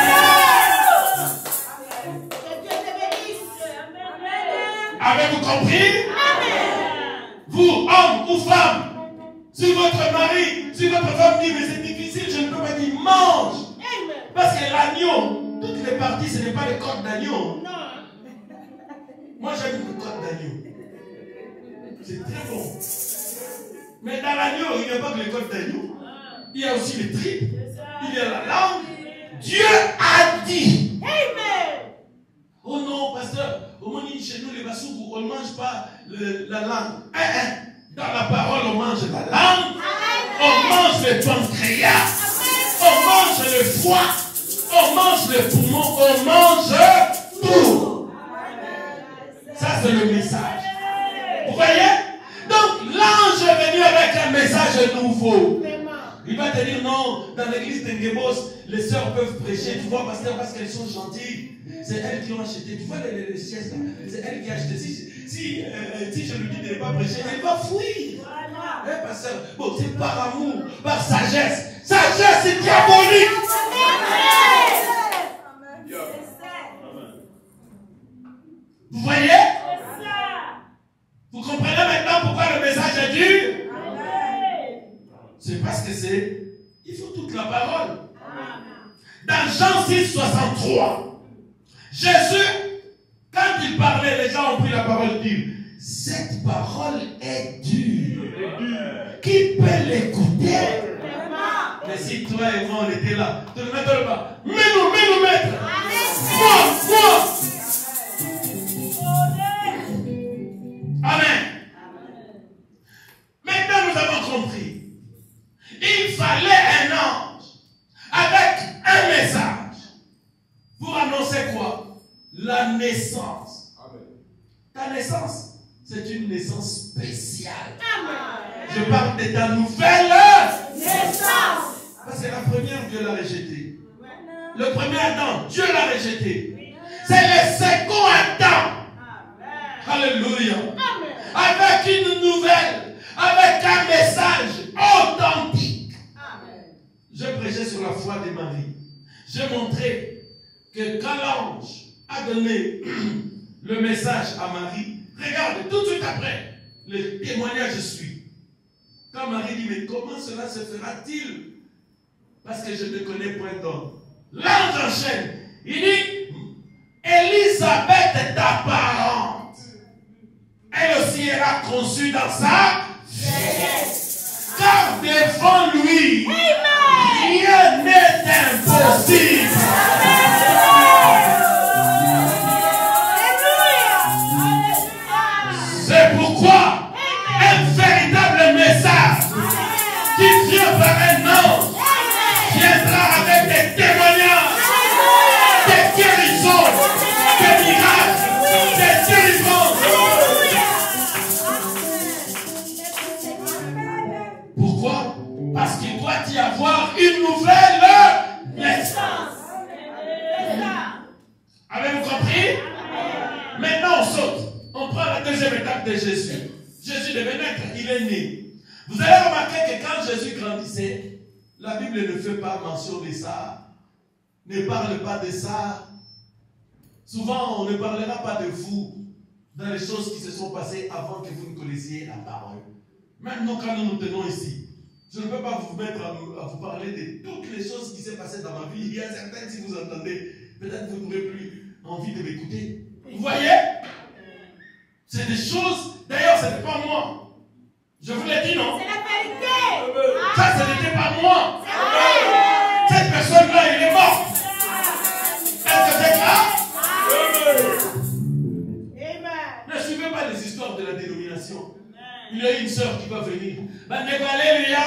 Avez-vous compris? Vous, hommes ou femmes, si votre mari, si votre femme dit, mais c'est difficile, je ne peux pas dire, mange. Parce que l'agneau, toutes les parties, ce n'est pas les côtes d'agneau. Moi, j'aime les côtes d'agneau. C'est très bon. Mais dans l'agneau, il n'y a pas que les côtes d'agneau. Il y a aussi les tripes. Il y a la langue. Dieu a dit. Oh non, pasteur, au moins chez nous, les Bassous, on ne mange pas le, la langue. Hein, hein. Dans la parole, on mange la langue. On mange le pancréas. On mange mange le foie, on mange le poumon, on mange tout. Ça, c'est le message. Vous voyez? Donc, l'ange est venu avec un message nouveau. Il va te dire non, dans l'église de Ngébos, les sœurs peuvent prêcher, tu vois, pasteur, parce qu'elles sont gentilles. C'est elles qui ont acheté. Tu vois les, les, les sièges là, c'est elles qui ont acheté. Si, si, euh, si je lui dis de ne pas prêcher, elle va fuir. Voilà. Eh, pasteur, bon, c'est par amour, par sagesse. Sagesse, c'est diabolique. Vous voyez? Vous comprenez maintenant pourquoi le message est dur? C'est parce que c'est, il faut toute la parole. Dans Jean six, soixante-trois, Jésus, quand il parlait, les gens ont pris la parole dure. Cette parole est dure. Qui peut l'écouter? Mais si toi et moi on était là, te le mettre le bas. Mets-nous, mets-nous mettre. Moi, moi. Amen. Maintenant nous avons compris. Il fallait un ange avec un message pour annoncer quoi? La naissance. Amen. Ta naissance, c'est une naissance spéciale. Amen. Je parle de ta nouvelle naissance. C'est la première, Dieu l'a rejetée. Le premier Adam, Dieu l'a rejeté. C'est le second Adam. Alléluia. Avec une nouvelle, avec un message authentique. Amen. Je prêchais sur la foi de Marie. J'ai montré que quand l'ange a donné le message à Marie, regarde, tout de suite après, le témoignage suit. Quand Marie dit, mais comment cela se fera-t-il? Parce que je ne connais point d'homme. L'ange enchaîne. Il dit, Élisabeth est ta parente. Elle aussi ira conçue dans sa vieillesse. Car devant lui, rien n'est impossible. C'est pourquoi un véritable message qui vient par un ange viendra avec des témoignages, des guérisons, des miracles, des délivrances. Pourquoi? Parce qu'il doit y avoir une nouvelle naissance. Avez-vous compris? Maintenant on saute. On prend la deuxième étape de Jésus. Jésus devait naître, il est né. Vous avez remarqué que quand Jésus grandissait, la Bible ne fait pas mention de ça, ne parle pas de ça. Souvent, on ne parlera pas de vous dans les choses qui se sont passées avant que vous ne connaissiez la parole. Même nous, quand nous nous tenons ici, je ne peux pas vous mettre à, à vous parler de toutes les choses qui s'est passées dans ma vie. Il y a certaines, si vous entendez, peut-être vous n'aurez plus envie de m'écouter. Vous voyez? C'est des choses, d'ailleurs, ce n'est pas moi. Je vous l'ai dit, non? C'est la vérité. Ça, ce n'était pas moi. Cette personne-là, elle est morte. Est-ce que c'est grave? Ne suivez pas les histoires de la dénomination. Il y a une sœur qui va venir. Alléluia.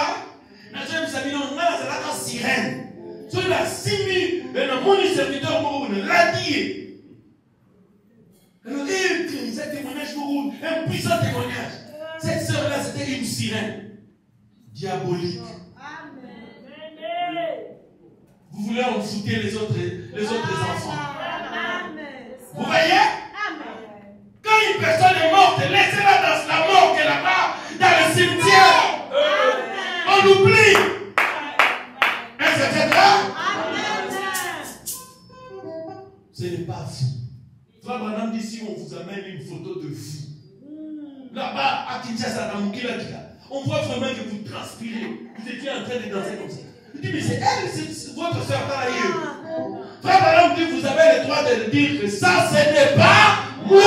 La sirène. Sur la simi, le serviteur l'a dit. Alors, un témoignage pour un puissant témoignage. Cette sœur-là, c'était une sirène diabolique. Vous voulez en foutre les autres, les autres enfants. Vous voyez? Quand une personne est morte, laissez-la dans la morgue là-bas, dans le cimetière. On oublie. Et cetera. Ce n'est pas fou. Frère Branham dit, si on vous amène une photo de vous, là-bas, à Kinshasa, dans Mukila, on voit vraiment que vous transpirez. Vous étiez en train de danser comme ça. Il dit, mais c'est elle, c'est votre soeur dans ailleurs. Frère Branham dit, vous avez le droit de dire que ça, ce n'est pas moi.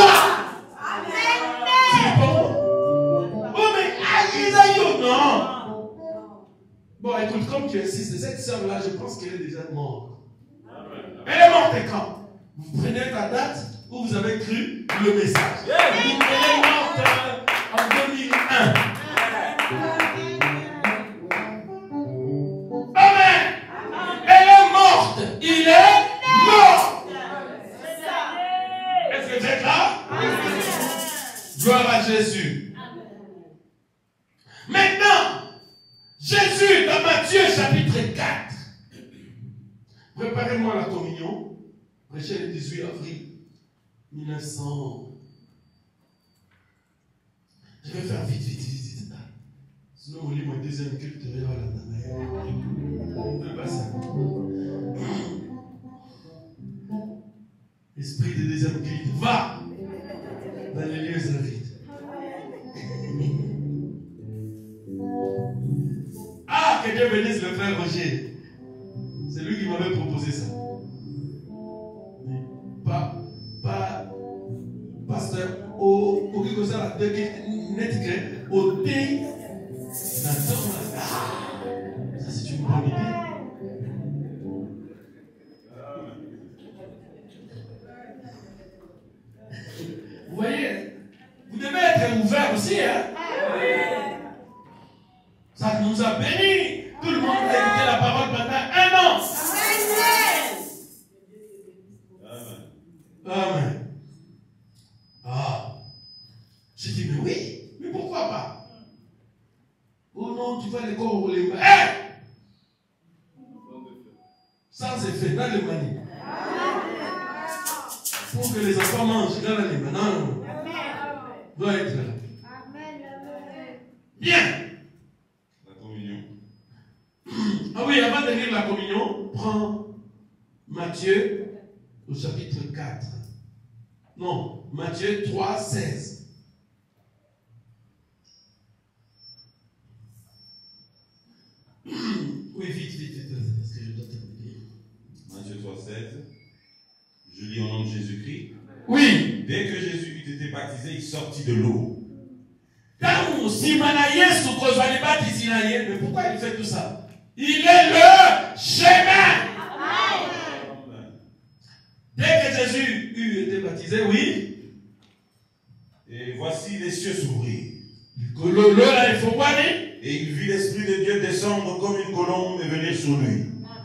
Ce n'est pas moi. Oh, mais aïe, aïe, non. Bon, écoute, comme tu insistes, cette soeur-là, je pense qu'elle est déjà morte. Elle est morte quand? Vous prenez ta date où vous avez cru le message. Elle est morte en deux mille un. Amen. Elle est Gloire à Jésus. Maintenant, Jésus dans Matthieu chapitre quatre. Préparez-moi la communion. Prêché le dix-huit avril mille neuf cents. Je vais faire vite, vite, vite, vite. Sinon, on lit mon deuxième culte. Je ne pas ça. Esprit de deuxième culte, va dans les lieux avides. Ah, que Dieu bénisse le frère Roger. C'est lui qui m'avait proposé ça. Pas, pas, pasteur, au, au quelque chose à deux net, au thé, ça c'est une bonne idée. Vous voyez, vous devez être ouvert aussi, hein? Ça nous a bénis. Tout le monde a écouté la parole pendant un an. Amen. Amen. Ah. J'ai dit, mais oui, mais pourquoi pas? Oh non, tu vas les corps rouler. Hey! Sans effet, dans le mani. Pour que les enfants mangent dans les mains. Non, non. Doit être là. Bien. La communion. Ah oui, avant de lire la communion, prends Matthieu au chapitre quatre. Non, Matthieu trois, seize. Oui, vite, vite, vite, parce que je dois terminer. Matthieu trois, seize. Je lis au nom de Jésus-Christ. Oui. Dès que Jésus eut été baptisé, il sortit de l'eau. Mais pourquoi il fait tout ça? Il est le chemin. Dès que Jésus eut été baptisé, oui. Et voici les cieux s'ouvrir. Et il vit l'Esprit de Dieu descendre comme une colombe et venir sur lui.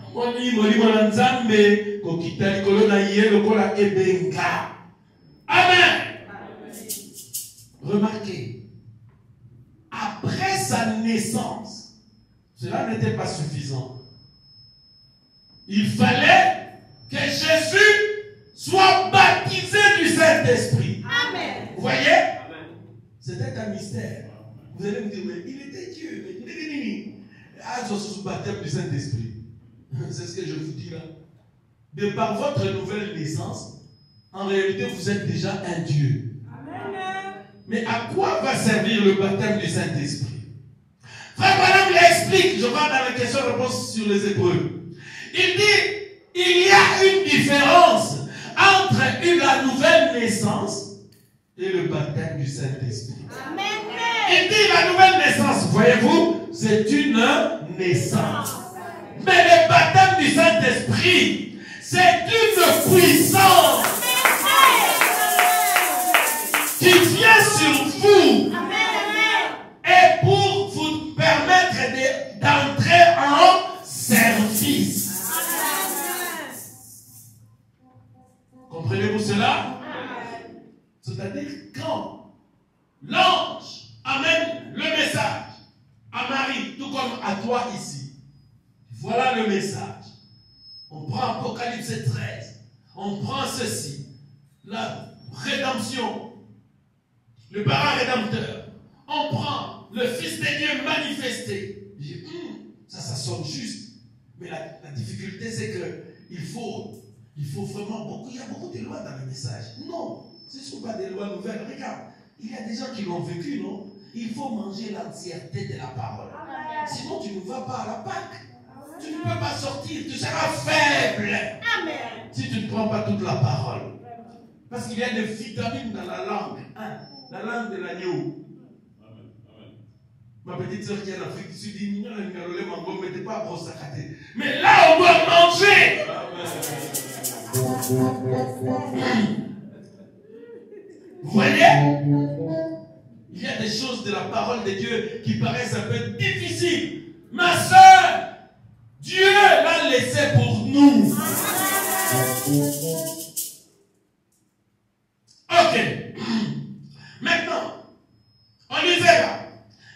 Amen. Remarquez, après sa naissance, cela n'était pas suffisant. Il fallait que Jésus soit baptisé du Saint-Esprit. Amen. Vous voyez? C'était un mystère. Vous allez me dire, mais il était Dieu. Mais il était nini. Ah, je suis baptême du Saint-Esprit. C'est ce que je vous dis là. De par votre nouvelle naissance, en réalité, vous êtes déjà un Dieu. Amen. Mais à quoi va servir le baptême du Saint-Esprit? Frère Branham l'explique. Je vais dans la question-réponse sur les Hébreux. Il dit, il y a une différence entre une, la nouvelle naissance et le baptême du Saint-Esprit. Amen. Il dit la nouvelle naissance, voyez-vous, c'est une naissance. Mais le baptême du Saint-Esprit, c'est une puissance qui vient sur vous et pour vous permettre d'entrer en service. Comprenez-vous cela? C'est-à-dire quand l'ange amène le message à Marie, tout comme à toi ici. Voilà le message. On prend Apocalypse treize. On prend ceci. La rédemption. Le parent rédempteur. On prend le Fils de Dieu manifesté. Je dis, hum, ça, ça sonne juste. Mais la, la difficulté, c'est que il faut, il faut vraiment beaucoup. Il y a beaucoup de lois dans le message. Non, ce ne sont pas des lois nouvelles. Regarde, il y a des gens qui l'ont vécu, non? Il faut manger l'entièreté de la parole. Sinon, tu ne vas pas à la Pâque. Tu ne peux pas sortir, tu seras faible. Amen. Si tu ne prends pas toute la parole. Parce qu'il y a des vitamines dans la langue. Hein? La langue de l'agneau. Ma petite soeur qui est en Afrique du Sud dit, mettez pas brosse à côté. Mais là, on doit manger. Vous voyez? Il y a des choses de la parole de Dieu qui paraissent un peu difficiles. Ma soeur, Dieu l'a laissé pour nous. Ok. Maintenant,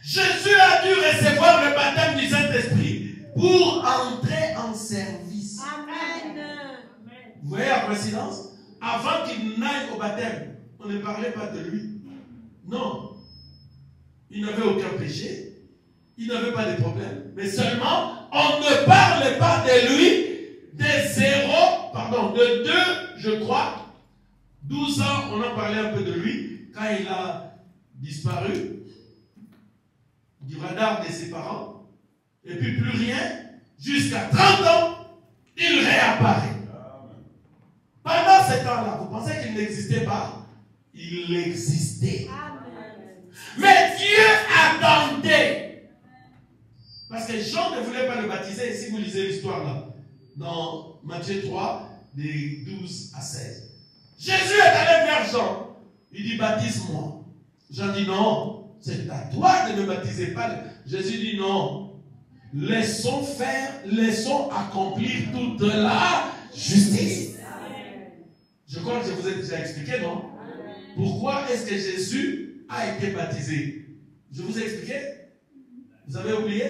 Jésus a dû recevoir le baptême du Saint-Esprit pour entrer en service. Amen. Vous voyez la coïncidence? Avant qu'il n'aille au baptême, on ne parlait pas de lui. Non. Il n'avait aucun péché. Il n'avait pas de problème. Mais seulement, on ne parle pas de lui de zéro, pardon, de deux, je crois, douze ans, on en parlait un peu de lui, quand il a disparu du radar de ses parents, et puis plus rien, jusqu'à trente ans, il réapparaît. Pendant ce temps-là, vous pensez qu'il n'existait pas? Il existait. Mais Dieu attendait. Parce que Jean ne voulait pas le baptiser, et si vous lisez l'histoire là, dans Matthieu trois, des douze à seize. Jésus est allé vers Jean. Il dit, baptise-moi. Jean dit, non, c'est à toi de ne baptiser pas. Jésus dit, non. Laissons faire, laissons accomplir toute la justice. Je crois que je vous ai déjà expliqué, non? Pourquoi est-ce que Jésus a été baptisé? Je vous ai expliqué? Vous avez oublié?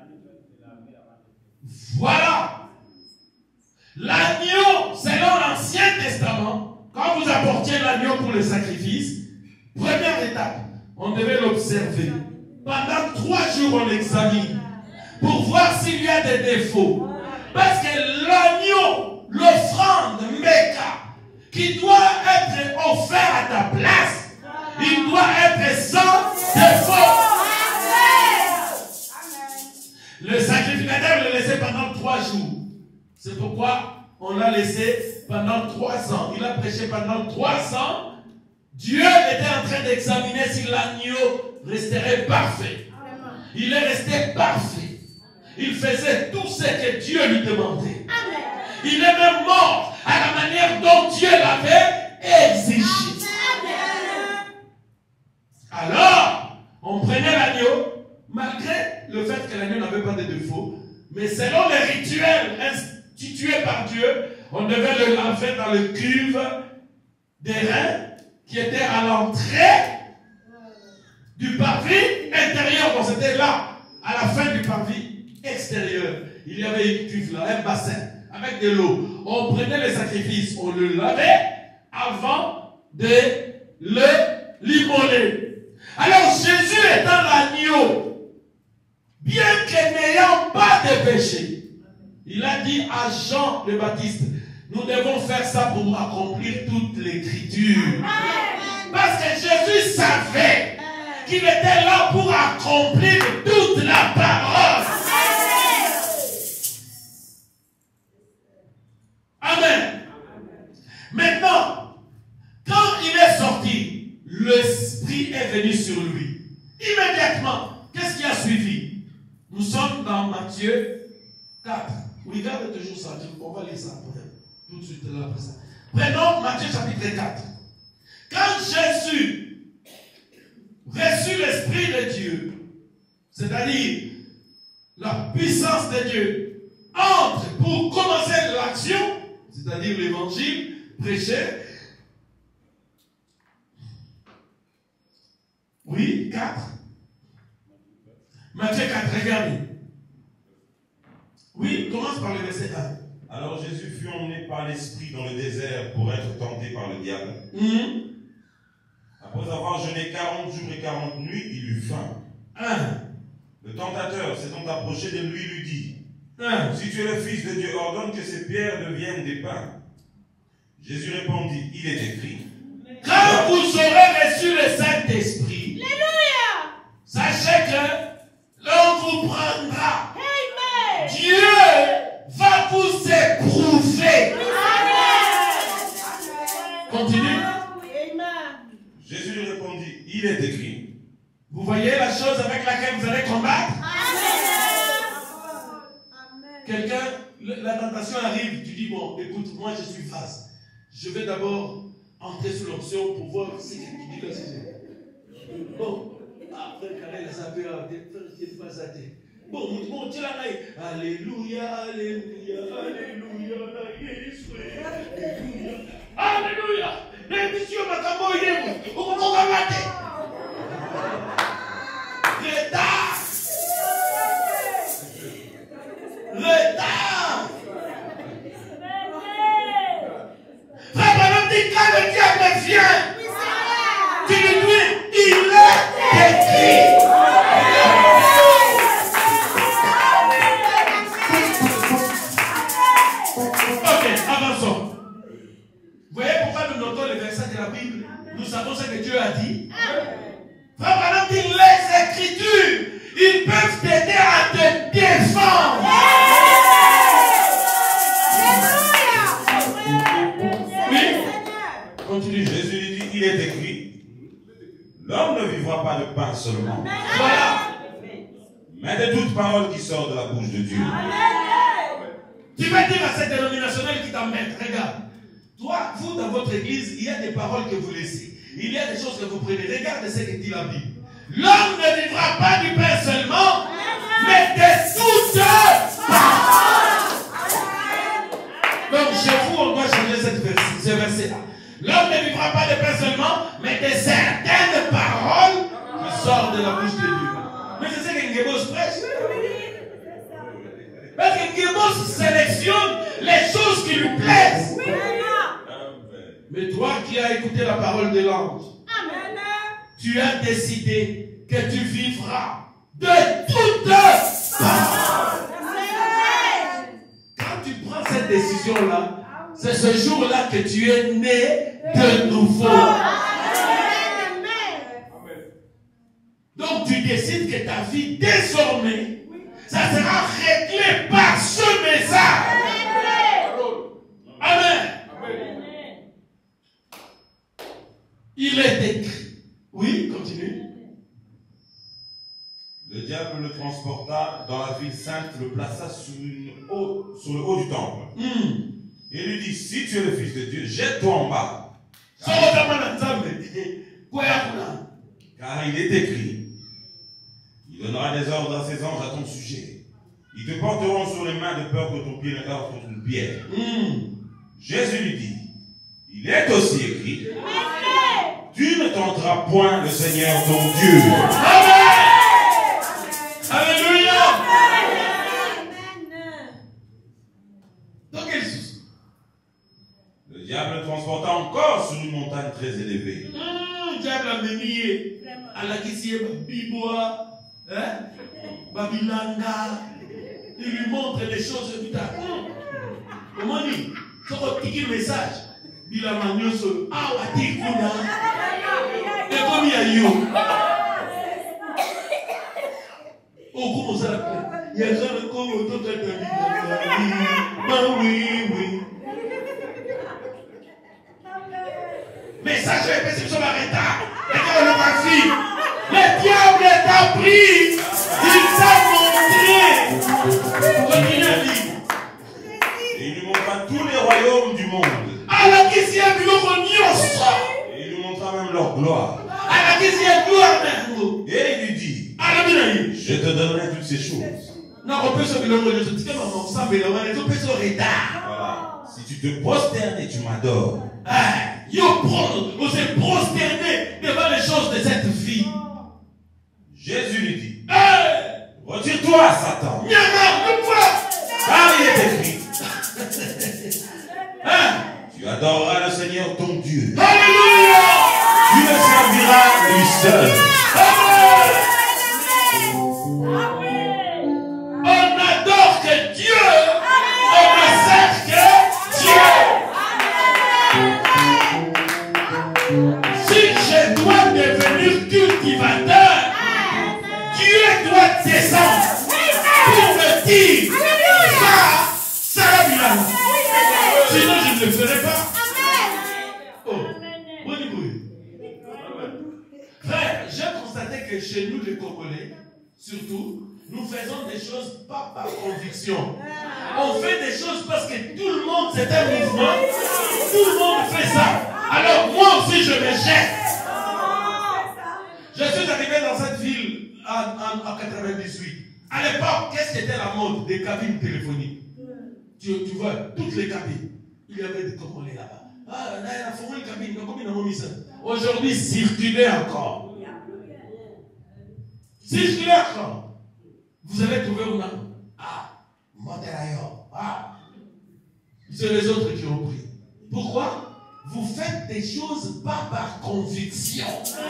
Voilà. L'agneau, selon l'Ancien Testament, quand vous apportiez l'agneau pour le sacrifice, première étape, on devait l'observer. Pendant trois jours, on l'examine pour voir s'il y a des défauts. Parce que l'agneau, l'offrande Mecca, qui doit être offert à ta place, il doit être sans défaut. Le sacrificateur le laissait pendant trois jours. C'est pourquoi on l'a laissé pendant trois ans. Il a prêché pendant trois ans. Dieu était en train d'examiner si l'agneau resterait parfait. Il est resté parfait. Il faisait tout ce que Dieu lui demandait. Il est même mort à la manière dont Dieu l'avait exigé. Alors, on prenait l'agneau, malgré le fait que l'agneau n'avait pas de défaut, mais selon les rituels institués par Dieu, on devait le laver dans le cuve des reins qui était à l'entrée du parvis intérieur. Donc c'était là, à la fin du parvis extérieur. Il y avait une cuve là, un bassin avec de l'eau. On prenait le sacrifice, on le lavait avant de le l'immoler. Alors Jésus étant l'agneau, bien que n'ayant pas de péché, il a dit à Jean le Baptiste, nous devons faire ça pour accomplir toute l'écriture. Parce que Jésus savait qu'il était là pour accomplir toute la parole. Amen. Maintenant, quand il est sorti, l'Esprit est venu sur lui. Immédiatement, qu'est-ce qui a suivi? Nous sommes dans Matthieu quatre. Regardez toujours ça, on va lire ça après. Tout de suite là après ça. Prenons Matthieu chapitre quatre. Quand Jésus reçut l'Esprit de Dieu, c'est-à-dire la puissance de Dieu, entre pour commencer l'action, c'est-à-dire l'évangile, prêcher. Oui, quatre. Matthieu quatre, regardez. Oui, commence par le verset un. Alors Jésus fut emmené par l'Esprit dans le désert pour être tenté par le diable. Mmh. Après avoir jeûné quarante jours et quarante nuits, il eut faim. Un. Le tentateur s'étant approché de lui, lui dit, Un. si tu es le Fils de Dieu, ordonne que ces pierres deviennent des pains. Jésus répondit, il est écrit. Quand vous aurez reçu le Saint-Esprit, sachez que l'on vous prendra. Amen. Dieu va vous éprouver. Continue. Jésus lui répondit, il est écrit. Vous voyez la chose avec laquelle vous allez combattre? Quelqu'un, la tentation arrive, tu dis, bon, écoute, moi je suis face. Je vais d'abord entrer sous l'option pour voir ce que tu dis là. Bon, après, quand elle a sapé, elle pas sa tête. Bon, bon, tu l'as là. Alléluia, Alléluia, Alléluia, Alléluia. Alléluia. L'émission m'a camboyé. Au moment où on va mater. Retard. vivra pas de pain seulement. Voilà. Mais de toute parole qui sort de la bouche de Dieu. Tu vas dire à cette dénominationnelle qui t'emmène, regarde. Toi, vous, dans votre église, il y a des paroles que vous laissez. Il y a des choses que vous prenez. Regarde ce que dit la Bible. L'homme ne vivra pas du pain seulement, mais de toutes paroles. Donc, chez vous, on doit changer cette verset, ce verset-là. L'homme ne vivra pas de pain seulement, mais de certaines paroles qui sortent de la bouche de Dieu. Mais c'est ce que Ngébos prêche. Parce que Ngébos sélectionne les choses qui lui plaisent. Mais toi qui as écouté la parole de l'ange, tu as décidé que tu vivras de toutes paroles. Quand tu prends cette décision-là, c'est ce jour-là que tu es né de nouveau. Donc tu décides que ta vie désormais, ça sera réglé par ce message. Amen. Il est écrit. Oui, continue. Le diable le transporta dans la ville sainte, le plaça sur, une haut, sur le haut du temple. Mm. Et lui dit, si tu es le fils de Dieu, jette-toi en bas. Car il est écrit, il donnera des ordres à ses anges à ton sujet. Ils te porteront sur les mains de peur que ton pied ne heurte contre une pierre. Mm. Jésus lui dit, il est aussi écrit, tu ne tenteras point le Seigneur ton Dieu. Amen. Alléluia. Dans quel souci? Le diable le transporta encore sur une montagne très élevée. Le diable a mené à la question Biboa, Babilanga. Il lui montre les choses tout à coup. Comment dit? C'est un message. Il a manié sur Awatikuna. Et comme il y a eu. Oh, comment ça l'appelle? Il y a un comme autant de oui, oui. Message répété sur la retard. Et quand on a fille, le diable t'a pris. Il t'a montré. Continue à lire. Et il lui montra tous les royaumes du monde. À la question du monde. Et il lui montra même leur gloire. À la question gloire même. Et il lui dit, je te donnerai toutes ces choses. Non, on peut se mélanger. Je dis que maman, ça mélanger. On peut se retard. Voilà. Si tu te prosternes et tu m'adores. Ah, yo, on s'est prosterné devant les choses de cette vie. Jésus lui dit, hey, retire-toi, Satan. Car il est écrit, hein? Tu adoreras le Seigneur ton Dieu. Alléluia. Tu le serviras lui seul. On adore que Dieu. On ne sert que Dieu. Si je dois devenir cultivateur, Dieu doit descendre pour me dire ça, ça va bien. Sinon je ne le ferai pas. Oh, bon frère, j'ai constaté que chez nous les Congolais, surtout, nous faisons des choses pas par conviction. On fait des choses parce que tout le monde, c'est un mouvement. Tout le monde fait ça. Alors moi aussi, je me jette. Je suis arrivé dans cette ville en, en, en quatre-vingt-dix-huit. À l'époque, qu'est-ce qui était la mode? Des cabines téléphoniques. Tu, tu vois, toutes les cabines. Il y avait des Congolais là-bas. Ah, là, il a formé une cabine. Comme il a mis ça. Aujourd'hui, circulez encore. Circulez encore. Vous allez trouver un homme. Ah, Monterayo. Ah. C'est les autres qui ont pris. Pourquoi? Vous faites des choses pas par conviction.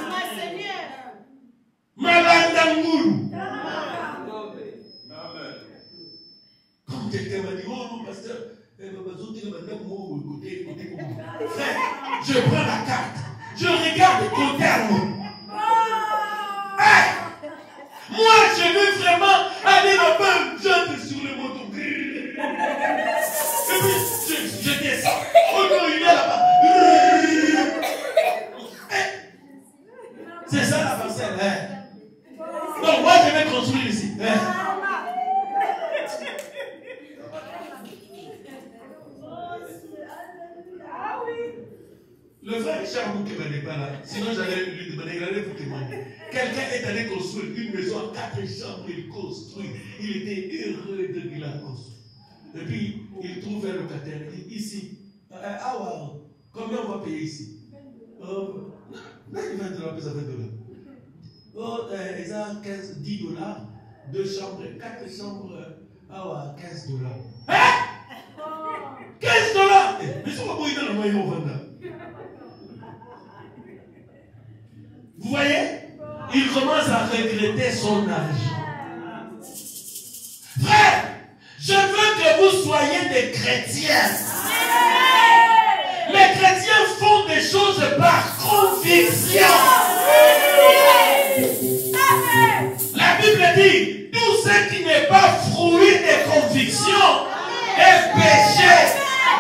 Malandangulu. Comme quelqu'un m'a dit, oh non, pasteur, frère, je prends la carte, je regarde côté à moi. Hey! Moi, je veux vraiment aller là-bas, j'entre sur le moto. Et puis, je, je descends. Oh non, il est là-bas. C'est ça la pensée. parcelle. Hein. Donc moi je vais construire ici. Hein. Le frère Richard Moukeba n'est pas là. Sinon j'allais lui demander, il allait vous témoigner. Quelqu'un est allé construire une maison à quatre chambres, il construit. Il était heureux de qu'il a construit. Et puis il trouve un locataire. Il dit ici. Ah wow. Combien on va payer ici? Oh, non, il vingt dollars, ça vingt dollars. Oh, euh, ils ont quinze, dix dollars. Deux chambres, quatre chambres. Ah ouais, quinze dollars. Hein? quinze dollars? Mais ça va pas dans le moyen au vendeur. Vous voyez? Il commence à regretter son âge. Frère, je veux que vous soyez des chrétiens. Les chrétiens font des choses par conviction. La Bible dit, tout ce qui n'est pas fruit des convictions est péché.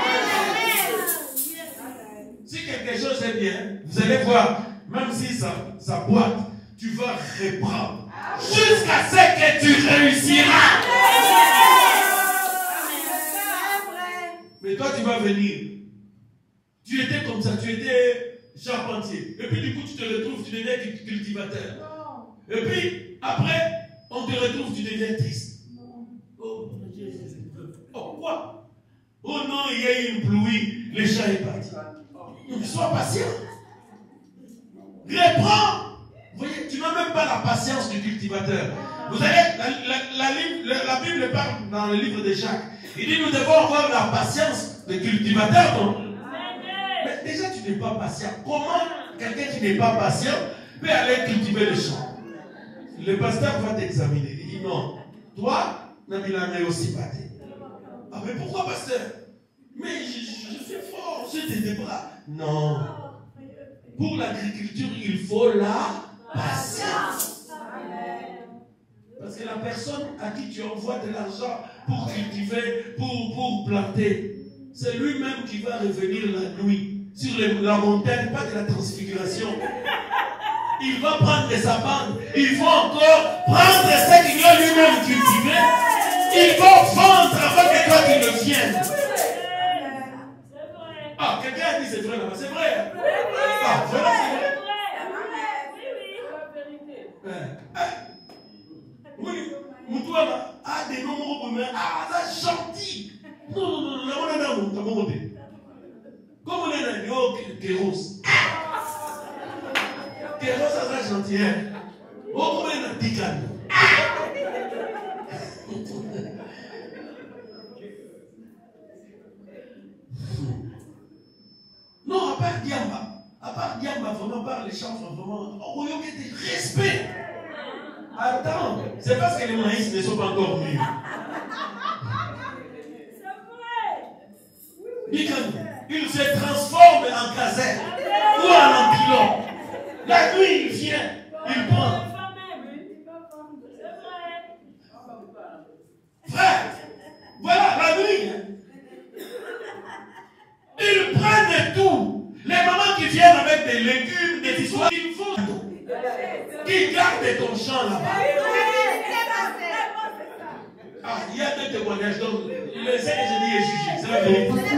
Si quelque chose est bien, vous allez voir, même si ça, ça boite, tu vas reprendre jusqu'à ce que tu réussiras. Mais toi, tu vas venir. Tu étais comme ça, tu étais charpentier. Et puis du coup, tu te retrouves, tu deviens cultivateur. Et puis, après, on te retrouve, tu deviens triste. Oh, oh quoi? Oh non, il y a eu une pluie, le chat est parti. Donc, sois patient. Reprends. Vous voyez, tu n'as même pas la patience du cultivateur. Vous allez, la, la, la, la Bible parle dans le livre de Jacques. Il dit, nous devons avoir la patience du cultivateur. Non? Mais déjà, tu n'es pas patient. Comment quelqu'un qui n'est pas patient peut aller cultiver le champ? Le pasteur va t'examiner. Il dit, non, toi, Nabila n'est aussi pâté. Ah, mais pourquoi, pasteur? Mais je, je, je suis fort, j'ai des bras. Non. Pour l'agriculture, il faut la patience. Parce que la personne à qui tu envoies de l'argent pour cultiver, pour, pour planter, c'est lui-même qui va revenir la nuit sur les, la montagne, pas de la transfiguration. Il va prendre sa bande, il va encore prendre ce qu'il a lui-même cultivé, il va vendre avant que toi tu le viennes. Ah, quelqu'un a dit c'est vrai là-bas, c'est vrai. Ah, voilà, c'est vrai. Oui, Moutouama a des noms communs. Ah, c'est gentil. Non, non, non, non, on est dans mon monde. Comme on est dans le haut, Kéros. Kéros, ça c'est gentil. Oh, comme on est dans Tikan. Non, à part Diamba. À part Diamba, vraiment, par les chants, vraiment. Oh, il y a des respect. Attends, c'est parce que les maïs ne sont pas encore mûrs. Il se transforme en gazelle ou en antilope. La nuit, il vient, il prend. Frère, voilà la nuit. Il prend de tout. Les mamans qui viennent avec des légumes, des histoires, ils font tout. Qui garde ton champ là-bas. Ah, il y a deux témoignages. Donc, le C G D est jugé. C'est la vérité.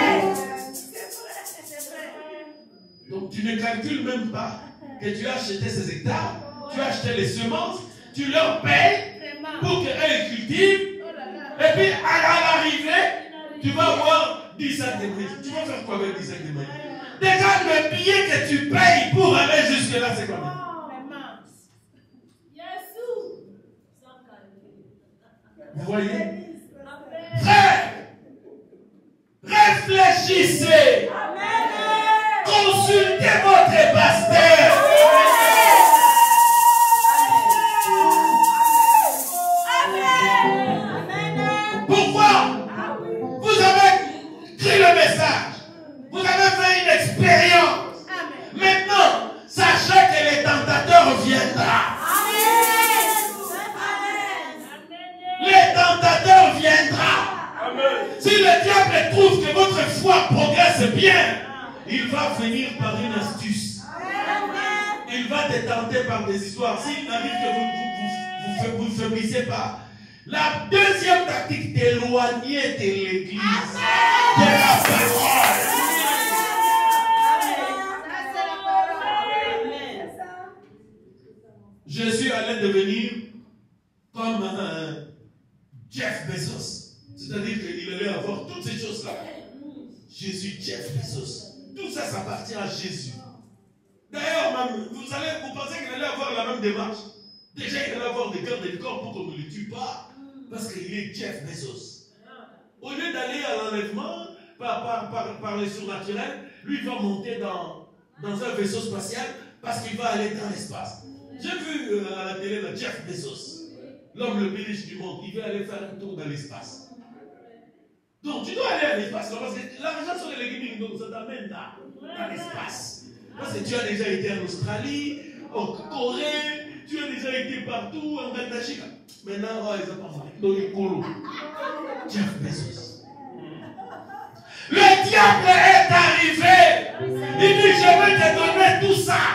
Donc, tu ne calcules même pas que tu as acheté ces hectares, tu as acheté les semences, tu leur payes pour qu'elles cultivent. Et puis, à l'arrivée, tu vas avoir dix sacs de maïs. Tu vas faire quoi avec dix sacs de maïs? Déjà, le billet que tu payes pour aller jusque-là, c'est combien? Vous voyez? Frère, réfléchissez. Amen. Consultez votre pasteur. Amen. Pourquoi? Vous avez pris le message. Vous avez fait une expérience. Maintenant, sachez que les tentateurs viendront. Les tentateurs partez par des histoires, s'il arrive que vous ne vous, vous, vous, vous faiblissez pas, la deuxième tactique, d'éloigner de l'église, de la parole. Je suis allé devenir comme euh, Jeff Bezos. C'est-à-dire qu'il allait avoir toutes ces choses-là. Je suis Jeff Bezos. Tout ça, ça appartient à Jésus. D'ailleurs, même, vous, allez, vous pensez qu'il allait avoir la même démarche. Déjà, il allait avoir des gardes du corps pour qu'on ne le tue pas. Parce qu'il est Jeff Bezos. Au lieu d'aller à l'enlèvement par, par, par, par le surnaturel, lui, il va monter dans, dans un vaisseau spatial parce qu'il va aller dans l'espace. J'ai vu euh, à la télé le Jeff Bezos, l'homme le plus riche du monde, il veut aller faire un tour dans l'espace. Donc tu dois aller à l'espace, parce que l'argent sur les légumes, donc ça t'amène là, dans l'espace. Parce que tu as déjà été en Australie, en Corée, tu as déjà été partout, en Katachika. Maintenant, oh, ils ont pas fait. Donc il coule. Jeff Bezos. Le diable est arrivé. Il dit, je vais te donner tout ça.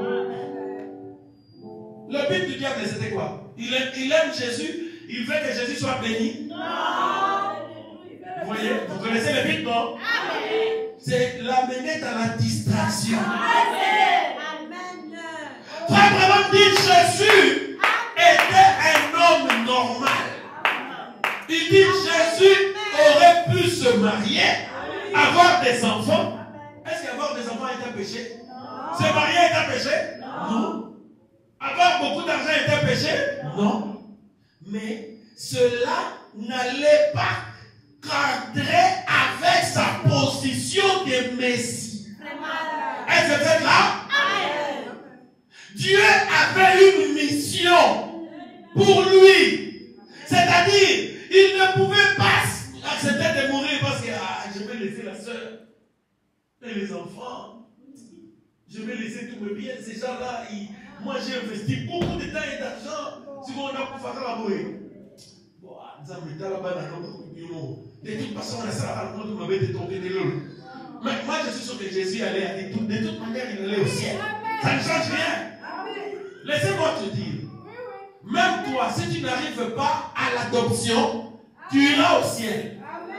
Le but du diable, c'était quoi? Il aime, il aime Jésus, il veut que Jésus soit béni. Non. Vous voyez, vous connaissez le but, non? C'est l'amener dans la distraction. Amen. Frère Branham dit, Jésus était un homme normal. Il dit, Jésus aurait pu se marier, avoir des enfants. Est-ce qu'avoir des enfants est un péché? Se marier est un péché? Non. Avoir beaucoup d'argent est un péché? Non. Mais cela n'allait pas cadrer avec sa position de Messie. Est-ce que vous êtes là? Dieu avait une mission pour lui. C'est-à-dire, il ne pouvait pas accepter de mourir parce que ah, je vais laisser la soeur et les enfants. Je vais laisser tous mes biens. Ces gens-là, ils... moi j'ai investi beaucoup de temps et d'argent sur mon faire la mourir. Bon, ça me là là-bas dans de toute façon, on a ça à la m'avait détourné de l'eau. Mais moi je suis sûr que Jésus allait à de toute, de toute manière, il allait au ciel. Ça ne change rien. Laissez-moi te dire, même toi, si tu n'arrives pas à l'adoption, tu iras au ciel.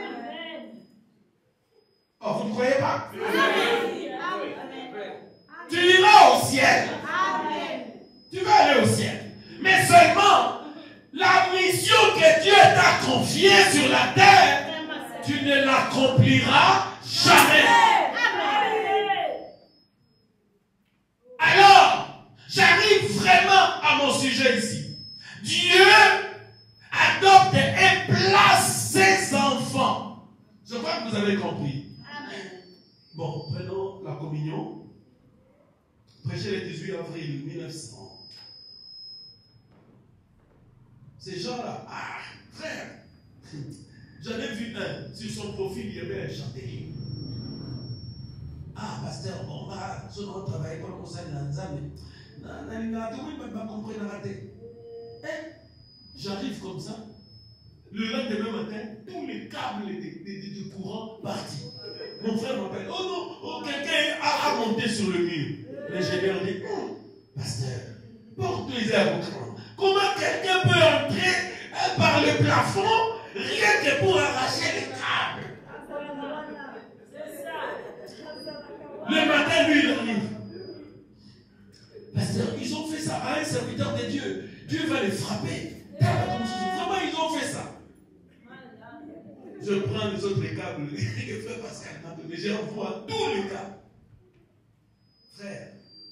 Oh, vous ne croyez pas? Tu iras au ciel. Tu vas aller au ciel. Mais seulement, la mission que Dieu t'a confiée sur la terre, tu ne l'accompliras jamais. Alors, j'arrive vraiment à mon sujet ici. Dieu adopte et place ses enfants. Je crois que vous avez compris. Bon, prenons la communion. Prêché le dix-huit avril mille neuf cents. Ces gens-là, ah, frère, j'en ai vu un, sur son profil, il y avait un chandelier. Ah, pasteur, bon, bah, ce qu'on travaille comme ça, il a j'arrive comme ça. Le lendemain matin, tous les câbles de, de, de, de courant partis. Mon frère m'appelle. Oh non, oh, quelqu'un a, a monté sur le mur. L'ingénieur dit, oh, pasteur, porte-les à votre nom. Comment quelqu'un peut entrer euh, par le plafond rien que pour arracher les câbles? Le matin, lui, il arrive. Pasteur, ils ont fait ça à un serviteur de Dieu. Dieu va les frapper. Vraiment, ils ont fait ça. Je prends les autres câbles. Le frère Pascal m'a donné. J'envoie tous les câbles. Frère,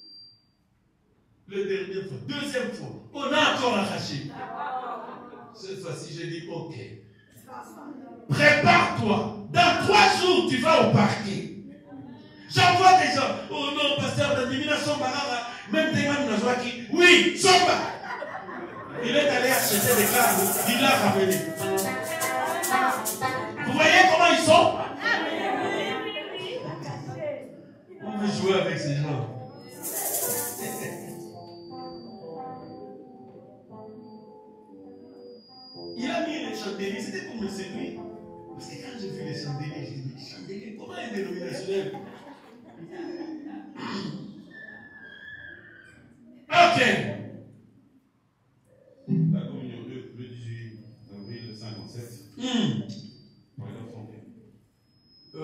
le dernier fois, deuxième fois, on a encore arraché. Cette fois-ci, j'ai dit, ok. Prépare-toi. Dans trois jours, tu vas au parquet. J'envoie des gens. Oh non, pasteur, dans dix mille barara, même des gens dans qui. Oui, Somba. Il est allé acheter des câbles. Il l'a ramené. Vous voyez comment ils sont? On veut jouer avec ces gens. Il a mis les chandeliers, c'était pour me séduire. Parce que quand j'ai vu les chandeliers, j'ai dit, les chandeliers, comment est dénominationnel? Ok.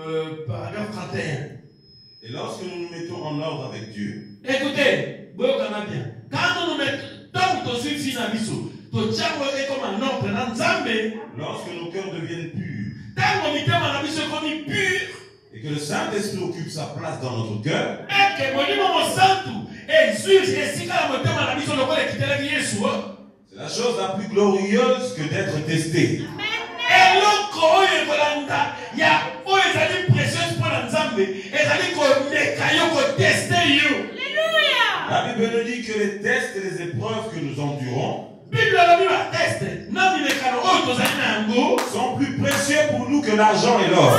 euh, paragraphe trente et un. Et lorsque nous nous mettons en ordre avec Dieu, Écoutez, vous comprenez bien. Quand nous nous mettons, tant que tu suis finabiso, tu tiens comme un ordre dans Nzambe. lorsque nos cœurs deviennent purs, Tant que nous mettons en abiso comme pur, et que le Saint-Esprit occupe sa place dans notre cœur, et que mon niveau mon santo, et juge, et si quand nous mettons en abiso le corps et quitter la vie Jésus, c'est la chose la plus glorieuse que d'être testé. et l'autre, il y a des amis précieux pour l'Nzambe, et des amis qui tester you. La Bible nous dit que les tests et les épreuves que nous endurons sont plus précieux pour nous que l'argent et l'or.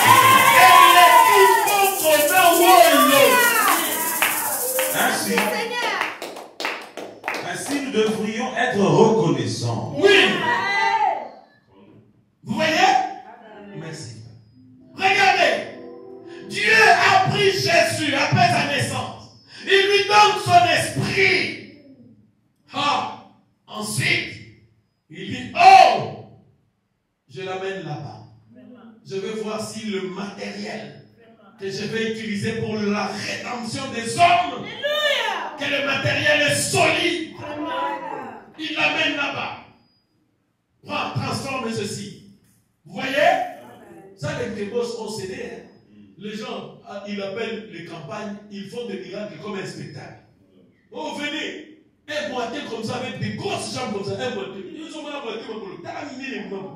Ainsi, ainsi, nous devrions être reconnaissants. Oui. Vous voyez? Merci. Regardez. Dieu a pris Jésus après sa naissance. Il lui donne son esprit. Ah. Ensuite, il dit, oh, je l'amène là-bas. Je veux voir si le matériel que je vais utiliser pour la rédemption des hommes, que le matériel est solide. Il l'amène là-bas. Prends, transforme ceci. Vous voyez? Ça, les débauches ont cédé. Hein? Les gens, ils appellent les campagnes, ils font des miracles comme un spectacle. Oh, venez! Un boîtier comme ça, avec des grosses jambes comme ça, un boîtier. Ils ont un boîtier pour le terminer les membres.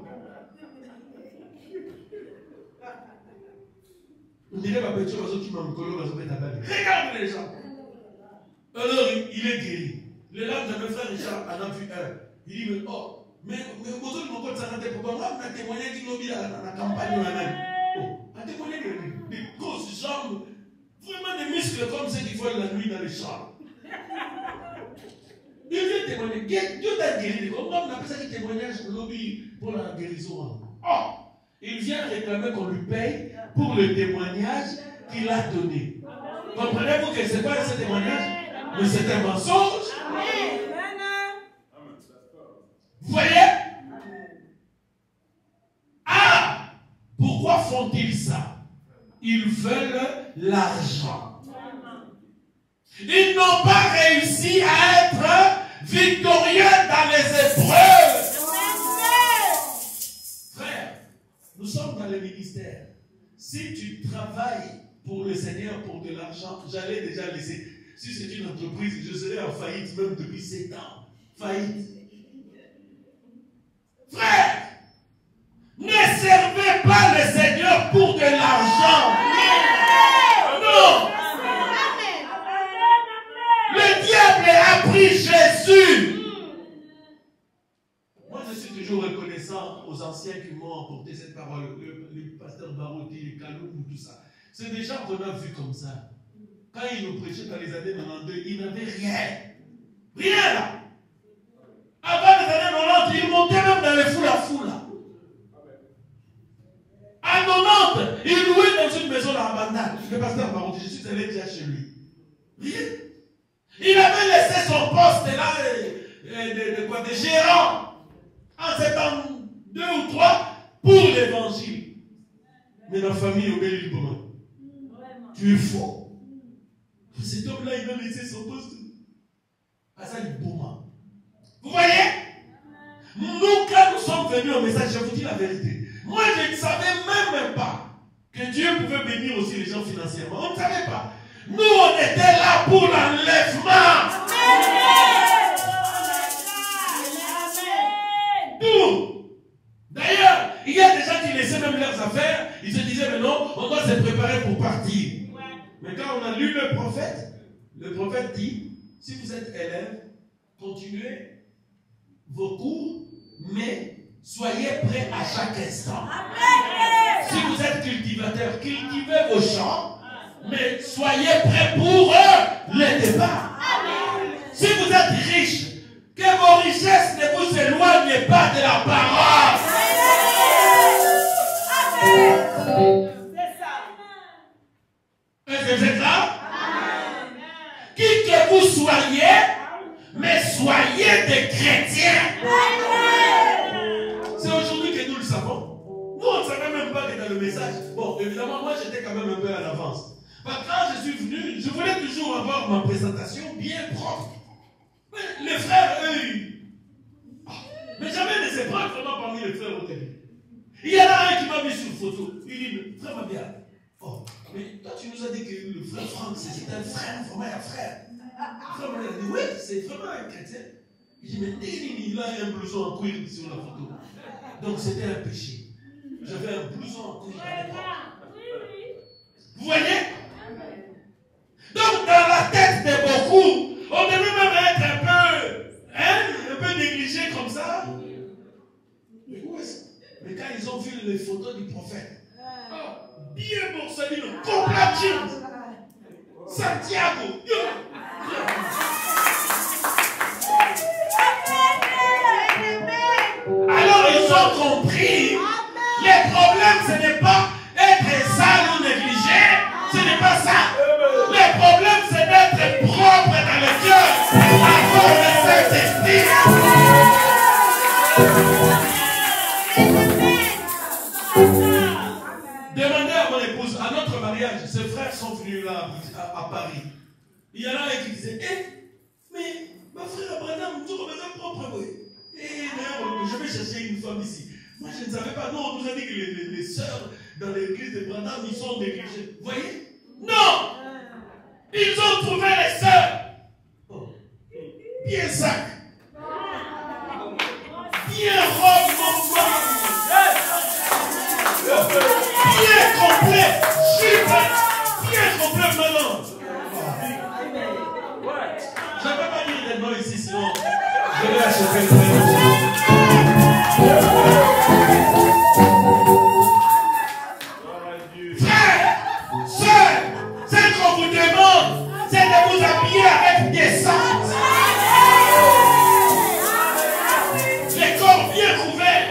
On dirait ma petite chose qui m'a mis colo, regarde les gens. Alors, il est guéri. Le lendemain, de mes frères Richard en a vu un. Il dit, mais oh, mais vous avez mon code santé, pourquoi moi, on a témoigné qu'il lobby dans la campagne. Oh, on a témoigné des grosses jambes, vraiment des muscles comme ceux qui volent la nuit dans les champs. Il vient témoigner. Dieu t'a guéri. On appelle ça des témoignages lobby pour la guérison. Oh, il vient réclamer qu'on lui paye pour le témoignage qu'il a donné. Comprenez-vous que ce n'est pas ce témoignage, mais c'est un mensonge. Vous voyez? Ah! Pourquoi font-ils ça? Ils veulent l'argent. Ils n'ont pas réussi à être victorieux dans les épreuves. Frère, nous sommes dans le ministère. Si tu travailles pour le Seigneur pour de l'argent, j'allais déjà laisser. Si c'est une entreprise, je serais en faillite même depuis sept ans. Faillite. Frère, ne servez pas le Seigneur pour de l'argent. Non. Le diable a pris Jésus. Moi, je suis toujours reconnaissant aux anciens qui m'ont apporté cette parole. Le, le pasteur Barotti, les Kaloum, tout ça. C'est des gens qu'on a vus comme ça. Quand ils nous prêchaient dans les années quatre-vingt-douze, ils n'avaient rien. Rien là. Avant les années quatre-vingt-dix, ils montaient même dans les foules à foules. À quatre-vingt-dix, ils louaient dans une maison à Abandal. Le pasteur Barotti, je suis allé déjà chez lui. Rien. Il avait laissé son poste là, de, de, de, quoi, de gérant, en soixante-deux ou trois, pour l'évangile. Mais la famille obéit librement. Tu es faux. Cet homme-là, il a laissé son poste à ça, il bouma. Vous voyez? Nous, quand nous sommes venus au message, je vous dis la vérité. Moi, je ne savais même pas que Dieu pouvait bénir aussi les gens financièrement. On ne savait pas. Nous, on était là pour l'enlèvement. Nous. D'ailleurs, il y a des gens qui laissaient même leurs affaires. Ils se disaient, mais non, on doit se préparer pour partir. Mais quand on a lu le prophète, le prophète dit, si vous êtes élève, continuez vos cours, mais soyez prêts à chaque instant. Si vous êtes cultivateur, cultivez vos champs, mais soyez prêts pour le départ. Si vous êtes riche, que vos richesses ne vous éloignent pas de la parole. Est-ce que vous êtes là? Qui que vous soyez, mais soyez des chrétiens. C'est aujourd'hui que nous le savons. Nous, on ne savait même pas que dans le message. Bon, évidemment, moi j'étais quand même un peu à l'avance. Quand je suis venu, je voulais toujours avoir ma présentation bien propre. Mais les frères, eux, mais j'avais des épreuves vraiment parmi les frères au début. Il y en a un qui m'a mis sur photo. Il dit, frère Mabia, oh, mais toi tu nous as dit que le frère Franck, c'était un frère, vraiment un frère. Frère Mabia a dit, oui, c'est vraiment un chrétien. Il dit, mais il a un blouson en cuir sur la photo. Donc c'était un péché. J'avais un blouson en cuir à l'époque. Vous voyez? Donc dans la tête de beaucoup, on devait même être un peu, hein, un peu négligé comme ça. Mais où est-ce? Mais quand ils ont vu les photos du prophète, oh, bien Borsalino, Complatine, Santiago, alors ils ont compris, les problèmes ce n'est pas être sale ou négligé, ce n'est pas ça. Le problème c'est d'être propre dans le cœur, avoir le Saint-Esprit. Demandez à mon épouse, à notre mariage, ses frères sont venus là à, à Paris. Il y en a un qui disait, eh, mais ma frère Abraham, nous sommes propres, oui. Et d'ailleurs, je vais chercher une femme ici. Moi, je ne savais pas. Non, on nous a dit que les, les, les sœurs dans l'église de Branham, ils sont négligés. Vous voyez? Non! Ils ont trouvé les sœurs. Oh. Bien sac. Bien robe, mon frère. Bien complet. Jupe. Bien complet, maintenant. Je ne vais pas dire les noms ici, sinon je vais acheter le nom. Frère, soeur, ce qu'on vous demande, c'est de vous habiller avec décence. Les corps bien couverts.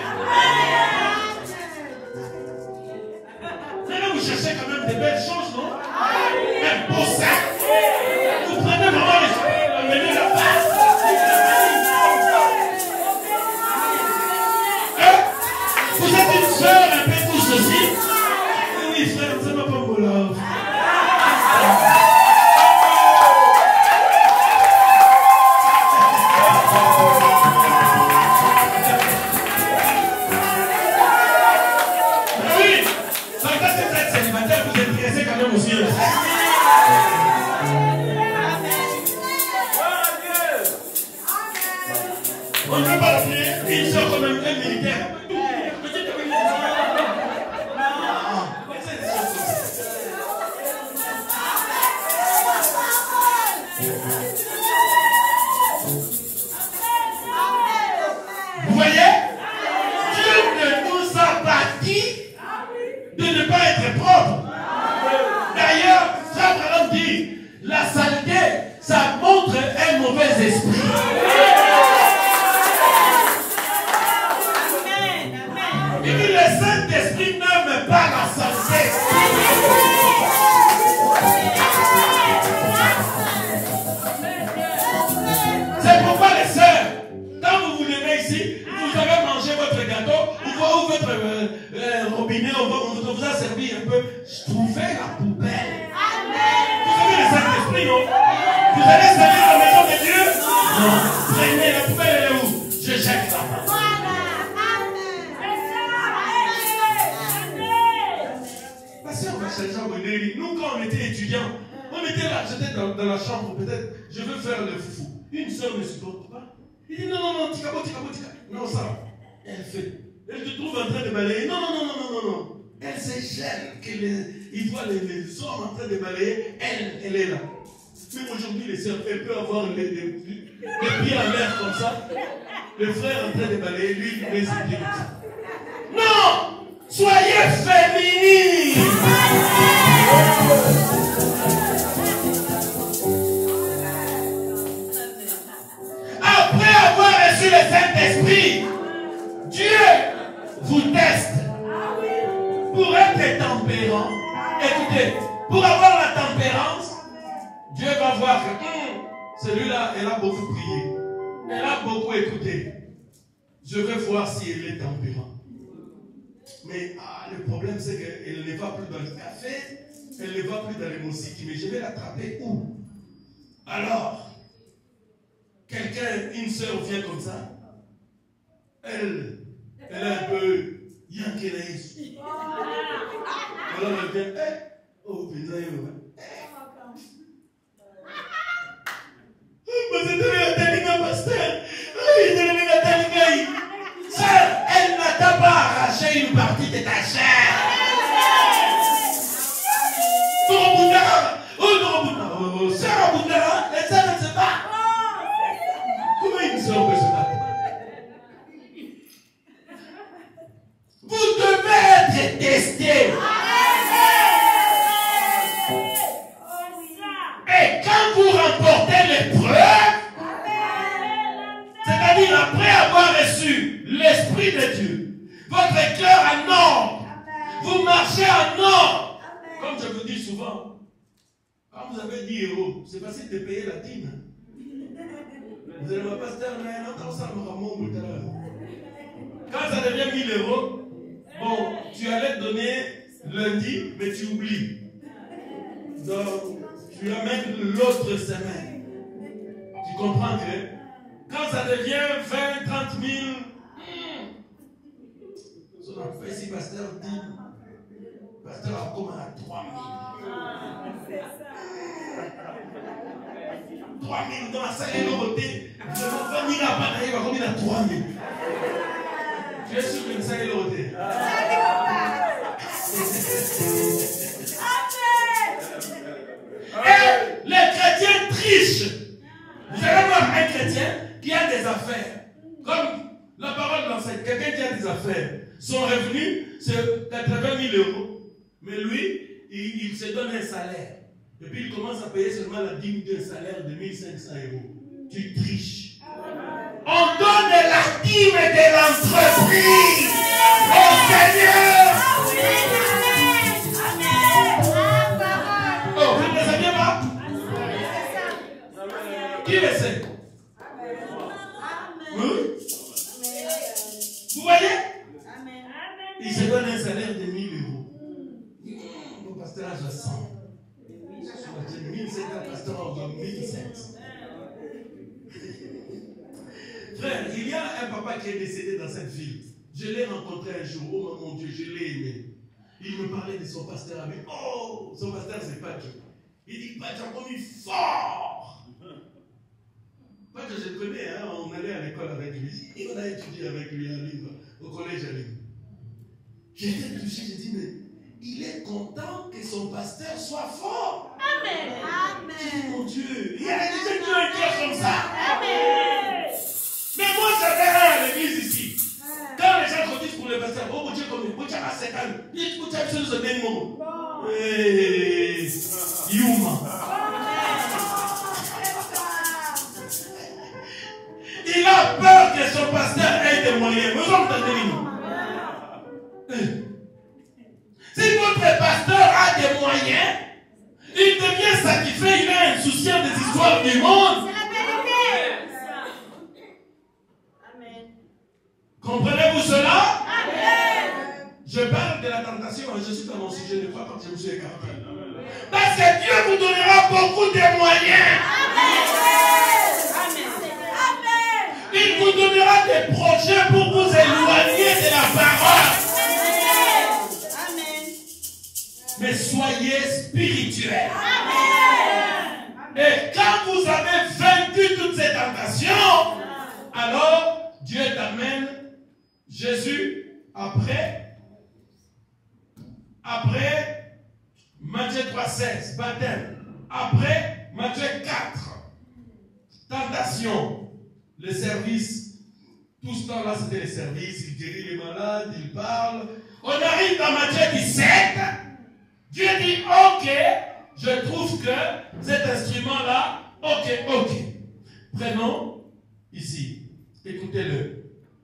Maintenant, vous cherchez quand même des belles choses, non? Un beau sac. Vous prenez vraiment les choses, vous menez la face. Vous êtes une soeur un peu tous aussi. Oui, frère, ça m'a pas mon love. Oui, quand vous êtes célibataire, vous êtes pressé quand même aussi. On ne peut pas prier une soeur comme un militaire. Vous voyez? Dieu ne nous a pas dit de ne pas être propre. D'ailleurs, Frère Branham dit, la saleté, ça montre un mauvais esprit. Il dit, le Saint-Esprit n'aime pas la saleté. C'est pourquoi les sœurs, quand vous vous levez ici, vous avez mangé votre gâteau, ou votre euh, euh, robinet, on, va, on vous a servi un peu. Trouvez la poubelle. Vous avez le Saint-Esprit, non? Vous allez servir la maison de Dieu? Non. Prenez la poubelle, elle est où? Je jette là-bas. La sœur va changer à Bonnéry. Nous, quand on était étudiants, on était là, j'étais dans, dans la chambre, peut-être, je veux faire le foufou. Une sœur ne supporte pas. Il dit non, non, non, tika, tika, tika. Non, ça, elle fait. Elle te trouve en train de balayer. Non, non, non, non, non, non, non. Elle se gêne qu'il voit les, les hommes en train de balayer. Elle, elle est là. Même aujourd'hui, les sœurs, elle peut avoir les, les, les pieds en l'air comme ça. Le frère en train de balayer, lui, il met ses pieds comme ça. Non! Soyez féminines! Après avoir reçu le Saint-Esprit, Dieu vous teste pour être tempérant. Écoutez, pour avoir la tempérance, Dieu va voir que hum, celui-là, elle a beaucoup prié. Elle a beaucoup écouté. Je vais voir si elle est tempérante. Mais ah, le problème, c'est qu'elle ne va plus dans le café, elle ne va plus dans les musiques. Mais je vais l'attraper où? Alors, quelqu'un, une soeur vient comme ça, elle, elle est un peu yankélaïs. Alors elle vient, eh, oh, putain, eh. Vous êtes allé à Talinga, pasteur. Vous êtes allé à Talinga. Sœur, elle n'a pas arraché une partie de ta chair. Dorobundara, oh Dorobundara, oh Sœur Abundara, les sœurs ne se battent. Comment une sœur peut se battre? Vous devez être testé. Et quand vous remportez l'épreuve, c'est-à-dire après avoir reçu l'Esprit de Dieu, votre cœur en ordre, vous marchez en ordre. Comme je vous dis souvent, quand vous avez dix euros, c'est facile de payer la dîme. Vous allez voir, pasteur, mais non, ça me remonte tout à l'heure. Quand ça devient mille euros, bon, tu allais donner lundi, mais tu oublies. Donc, tu amènes l'autre semaine. Tu comprends que quand ça devient vingt, trente mille, son enfant ici, pasteur dit, pasteur a comme à trois mille. trois mille dans la salle et l'aureté. Je ne vais pas venir à Panaï, il va combien à trois mille. Tu es sûr que ça est l'aureté? Et les chrétiens trichent. Vous allez voir un chrétien qui a des affaires. Comme la parole l'enseigne, quelqu'un qui a des affaires. Son revenu, c'est quatre-vingt mille euros. Mais lui, il, il se donne un salaire. Et puis il commence à payer seulement la dîme d'un salaire de mille cinq cents euros. Tu triches. On donne la dîme de l'entreprise au Seigneur. Oh, vous ne le saviez pas? Qui le sait? Oui? Vous voyez? Il se donne un salaire de mille euros. Le pasteur a cent. mille cinquante pasteurs ont mille sept cents. Frère, il y a un papa qui est décédé dans cette ville. Je l'ai rencontré un jour. Oh mon Dieu, je l'ai aimé. Il me parlait de son pasteur avec. Oh, son pasteur c'est Pacho. Il dit Pacho a connu fort. Pacho, je le connais, hein? On allait à l'école avec lui. Et on a étudié avec lui à Lille, au collège à Lille. J'étais touché, j'ai dit, mais il est content que son pasteur soit fort. Amen. Amen. J'ai dit, mon Dieu, il y a des gens qui ont un cœur comme ça. Amen. Mais moi, j'avais un à l'église ici. Quand les gens disent pour le pasteur, oh mon Dieu, comme il y a cinq ans, il y a ce même mot. Eh, Yuma. Il a peur que son pasteur ait des moyens. Vous entendez? Si votre pasteur a des moyens, il devient satisfait, il est insouciant des histoires du monde. C'est la vérité. Amen. Comprenez-vous cela? Amen. Je parle de la tentation, je suis dans mon sujet de foi quand je me suis écarté. Parce que Dieu vous donnera beaucoup de moyens. Amen. Amen. Il vous donnera des projets pour vous éloigner de la parole. Mais soyez spirituels. Amen. Et quand vous avez vaincu toutes ces tentations, alors Dieu t'amène Jésus après, après Matthieu trois seize, baptême. Après Matthieu quatre, tentation, le service. Tout ce temps-là, c'était le service. Il guérit les malades, il parle. On arrive dans Matthieu dix-sept. Dieu dit, ok, je trouve que cet instrument-là, ok, ok. Prenons ici, écoutez-le.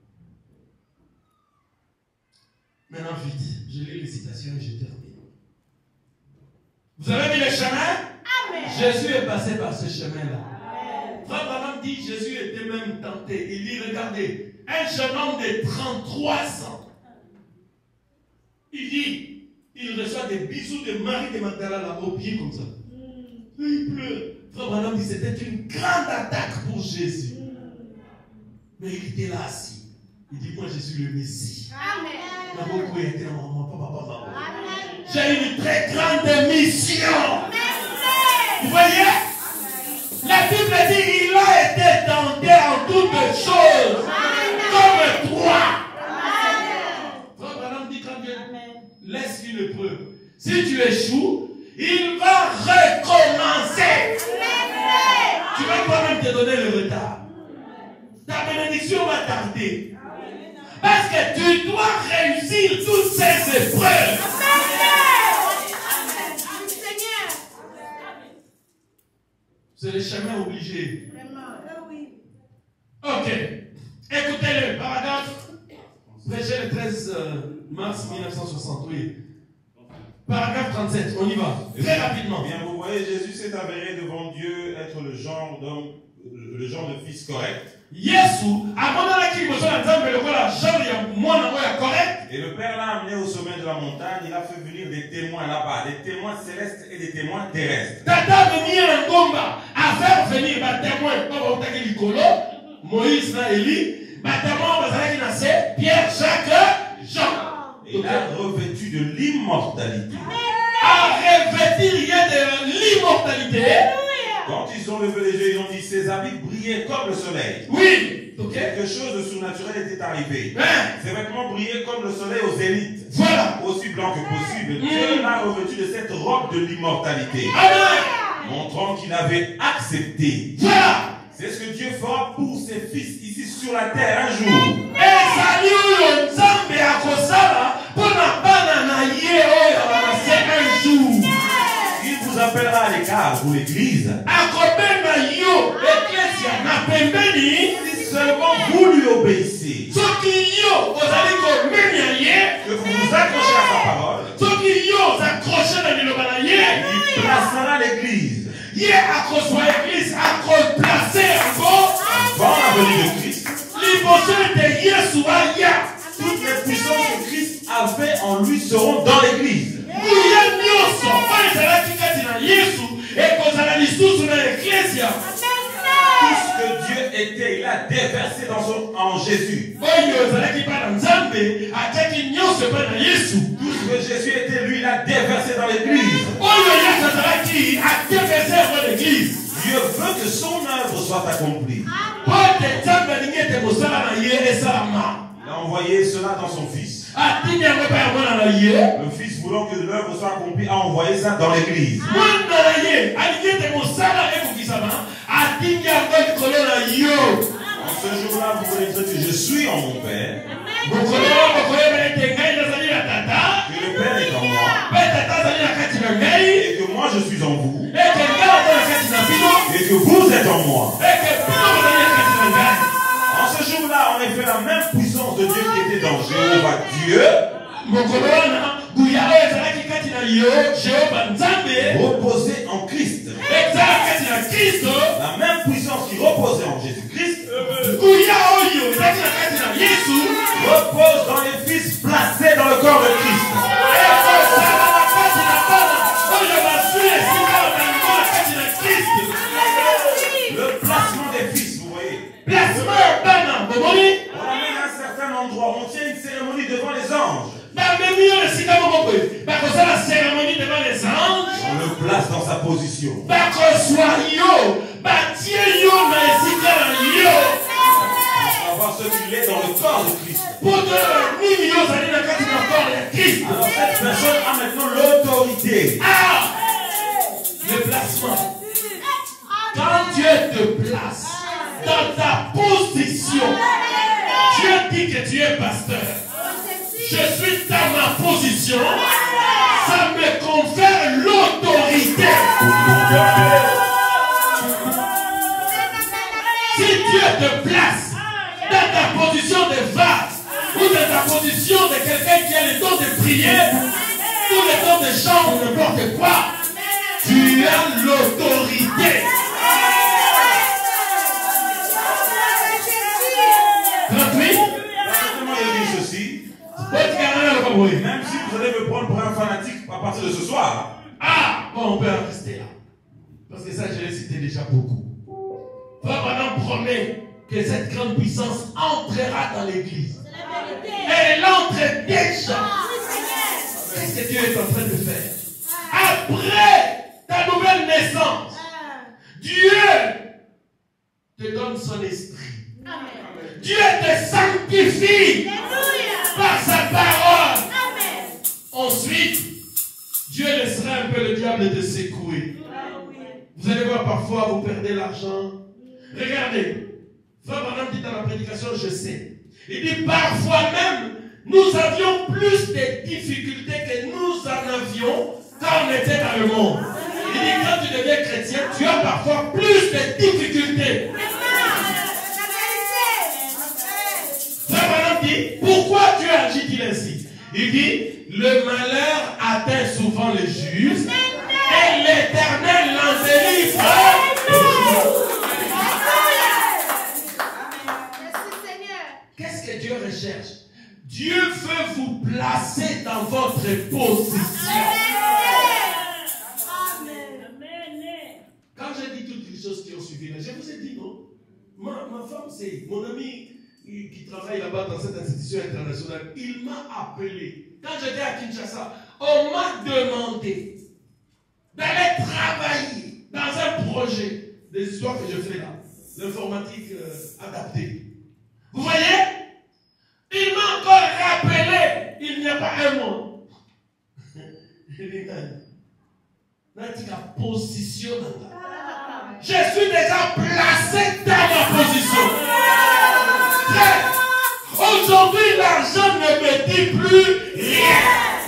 Maintenant, vite, je lis les citations et je termine. Vous avez vu le chemin? Amen. Jésus est passé par ce chemin-là. Frère Branham dit, Jésus était même tenté. Il dit, regardez, un jeune homme de trente-trois ans. Il dit, il reçoit des bisous de Marie de Magdala au pied comme ça. Et il pleure. Frère Branham dit, c'était une grande attaque pour Jésus. Mais il était là assis. Il dit, moi je suis le Messie. Amen. J'ai une très grande mission. Vous voyez? La Bible dit, il a été tenté en toutes choses. Comme toi. Frère Branham dit, quand Dieu laisse une épreuve, si tu échoues, il va recommencer. Tu vas toi-même te donner le retard. Ta bénédiction va tarder. Parce que tu dois réussir toutes ces épreuves. C'est le chemin obligé. Ok. Écoutez le paragraphe. Prêché le treize mars mille neuf cent soixante-huit. Paragraphe trente-sept. On y va. Très rapidement. Bien, vous voyez, Jésus s'est avéré devant Dieu être le genre d'homme, le genre de fils correct. Yesu, et le Père l'a amené au sommet de la montagne, il a fait venir des témoins là-bas, des témoins célestes et des témoins terrestres. Tata venir en combat à faire venir des témoins comme Moïse, Élie, Pierre, Jacques, Jean. Et il a revêtu de l'immortalité. À revêtir rien de l'immortalité. Quand ils ont levé les yeux, ils ont dit ses habits brillaient comme le soleil. Oui. Okay. Quelque chose de surnaturel était arrivé. Hein? Ses vêtements brillaient comme le soleil aux zéniths. Voilà. Aussi blanc que possible. Mmh. Dieu l'a revêtu de cette robe de l'immortalité. Amen. Montrant qu'il avait accepté. Voilà. C'est ce que Dieu fera pour ses fils ici sur la terre un jour. Il vous appellera à l'écart pour l'église. Si seulement vous lui obéissez. Que vous vous accrochez à sa parole. Il placera l'église. Avant la venue de Christ. Toutes les puissances que Christ avait en lui seront dans l'église. Tout ce que Dieu était, il a déversé dans son, en Jésus. Tout ce que Jésus était, lui, il a déversé dans l'église. Dieu veut que son œuvre soit accomplie. Il a envoyé cela dans son Fils. Le Fils, voulant que l'œuvre soit accomplie, a envoyé ça dans l'église. En ce jour-là, vous connaîtrez que je suis en mon Père. Que le Père est en moi. Et que moi je suis en vous. Et que vous êtes en moi. En ce jour-là, en effet, la même puissance de Dieu qui était dans Jéhovah Dieu reposait en Christ. La même puissance qui reposait en Jésus-Christ repose dans les fils placés dans le corps de Christ. Le placement des fils, vous voyez. On amène à un certain endroit, on tient une cérémonie devant les anges. On le place dans sa position. On va voir ce qu'il est dans le corps de Christ. Alors cette personne a maintenant l'autorité. Le placement. Quand Dieu te place dans ta position, Dieu dit que tu es pasteur. Je suis dans ma position. Ça me confère l'autorité. Si Dieu te place dans ta position de vase ou dans ta position de quelqu'un qui a le don de prier ou le don de chant ou n'importe quoi, tu as l'autorité. Laissez-moi dire ceci. Même si vous allez fanatique à partir de ce soir. Ah, bon, on peut en rester là. Parce que ça, je l'ai cité déjà beaucoup. Frère Branham promet que cette grande puissance entrera dans l'église. Et elle entre déjà. Qu'est-ce que Dieu est en train de faire? Après ta nouvelle naissance, Dieu te donne son esprit. Dieu te sanctifie par sa parole. Ensuite, Dieu laissera un peu le diable te secouer. Vous allez voir, parfois, vous perdez l'argent. Regardez, Frère Branham dit dans la prédication, je sais. Il dit, parfois même, nous avions plus de difficultés que nous en avions quand on était dans le monde. Il dit, quand tu deviens chrétien, tu as parfois plus de difficultés. Frère Branham dit, pourquoi Dieu agit-il ainsi? Il dit, le malheur atteint souvent les justes et l'Éternel l'en délivre. Qu'est-ce que Dieu recherche? Dieu veut vous placer dans votre position. Quand j'ai dit toutes les choses qui ont suivi là, je vous ai dit non. Ma, ma femme, c'est mon ami qui travaille là-bas dans cette institution internationale. Il m'a appelé. Quand j'étais à Kinshasa, on m'a demandé d'aller travailler dans un projet, des histoires que je fais là, l'informatique euh, adaptée. Vous voyez? Il m'a encore rappelé, il n'y a pas un mois. Position dans ta. Je suis déjà placé dans ma position. Aujourd'hui, l'argent ne me dit plus rien.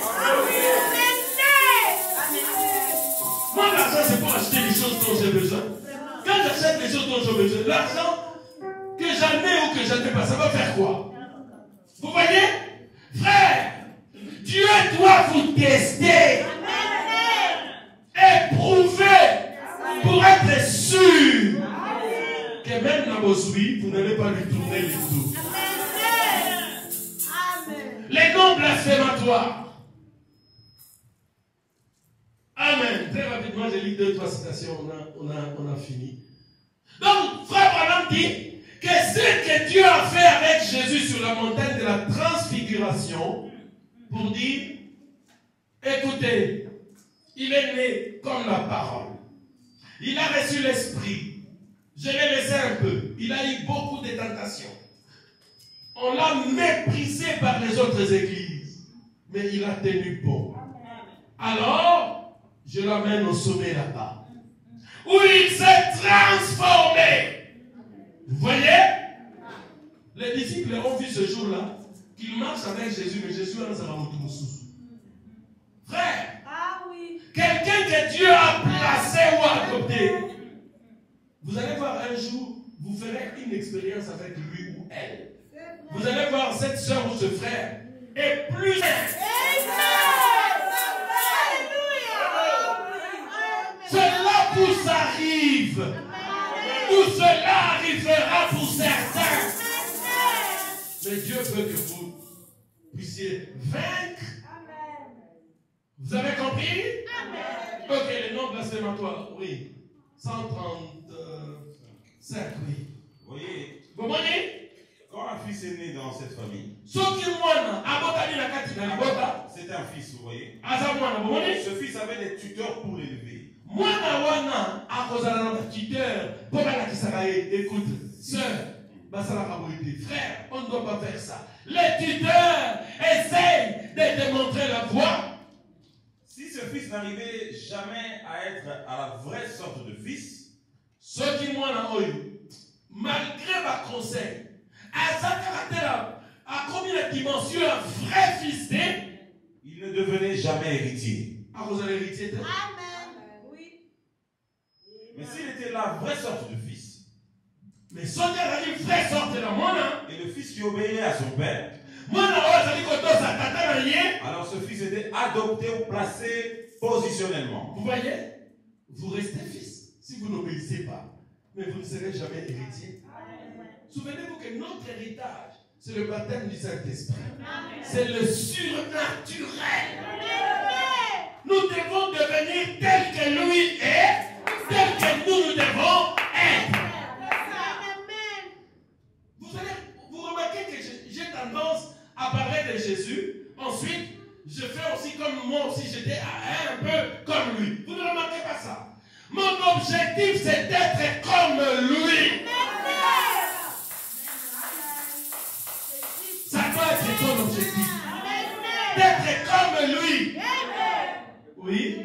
Moi, l'argent, c'est pour acheter les choses dont j'ai besoin. Quand j'achète les choses dont j'ai besoin, l'argent que j'en ai ou que j'en ai pas, ça va faire quoi? Vous voyez? Frère, Dieu doit vous tester, éprouver, pour être sûr que même dans vos souris, vous n'allez pas lui tourner les dos. Les noms blasphématoires. Amen. Très rapidement, j'ai lu deux, trois citations, on a, on a, on a fini. Donc, Frère Branham dit que ce que Dieu a fait avec Jésus sur la montagne de la transfiguration, pour dire, écoutez, il est né comme la parole. Il a reçu l'esprit. Je l'ai laissé un peu. Il a eu beaucoup de tentations. On l'a méprisé par les autres églises. Mais il a tenu bon. Alors, je l'amène au sommet là-bas. Où il s'est transformé. Vous voyez? Les disciples ont vu ce jour-là qu'il marche avec Jésus, mais Jésus a un frère. Ah oui. Quelqu'un que Dieu a placé ou adopté. Vous allez voir un jour, vous ferez une expérience avec lui ou elle. Vous allez voir cette soeur ou ce frère est plus. Cela vous arrive. Ou cela arrivera pour certains. Mais Dieu veut que vous puissiez vaincre. Vous avez compris? Ok, les noms blasphématoires, oui. cent trente-cinq, oui. Vous voyez, Vous voyez? quand un fils est né dans cette famille, C'est un fils, vous voyez. Ce Ce fils avait des tuteurs pour l'élever. Écoute, sœur, frère, on ne doit pas faire ça. Les tuteurs essayent de te montrer la voie. Si ce fils n'arrivait jamais à être à la vraie sorte de fils, ceux qui m'ont malgré ma conseil, à sa caractère, à combien de dimensions un vrai fils d'eux, il ne devenait jamais héritier. Ah, vous allez héritier. Amen. Oui. Mais s'il était la vraie sorte de fils, mais son père a dit vraie sorte de la mona, et le fils qui obéissait à son père, alors ce fils était adopté ou placé positionnellement. Vous voyez? Vous restez fils si vous n'obéissez pas, mais vous ne serez jamais héritier. Souvenez-vous que notre héritage, c'est le baptême du Saint-Esprit. C'est le surnaturel. Nous devons devenir tels que lui est, tels que nous, nous devons être. Vous, allez, vous remarquez que j'ai tendance à parler de Jésus. Ensuite, je fais aussi comme moi aussi, j'étais un peu comme lui. Vous ne remarquez pas ça? Mon objectif, c'est d'être comme lui. Ça doit être ton objectif. D'être comme lui. Oui.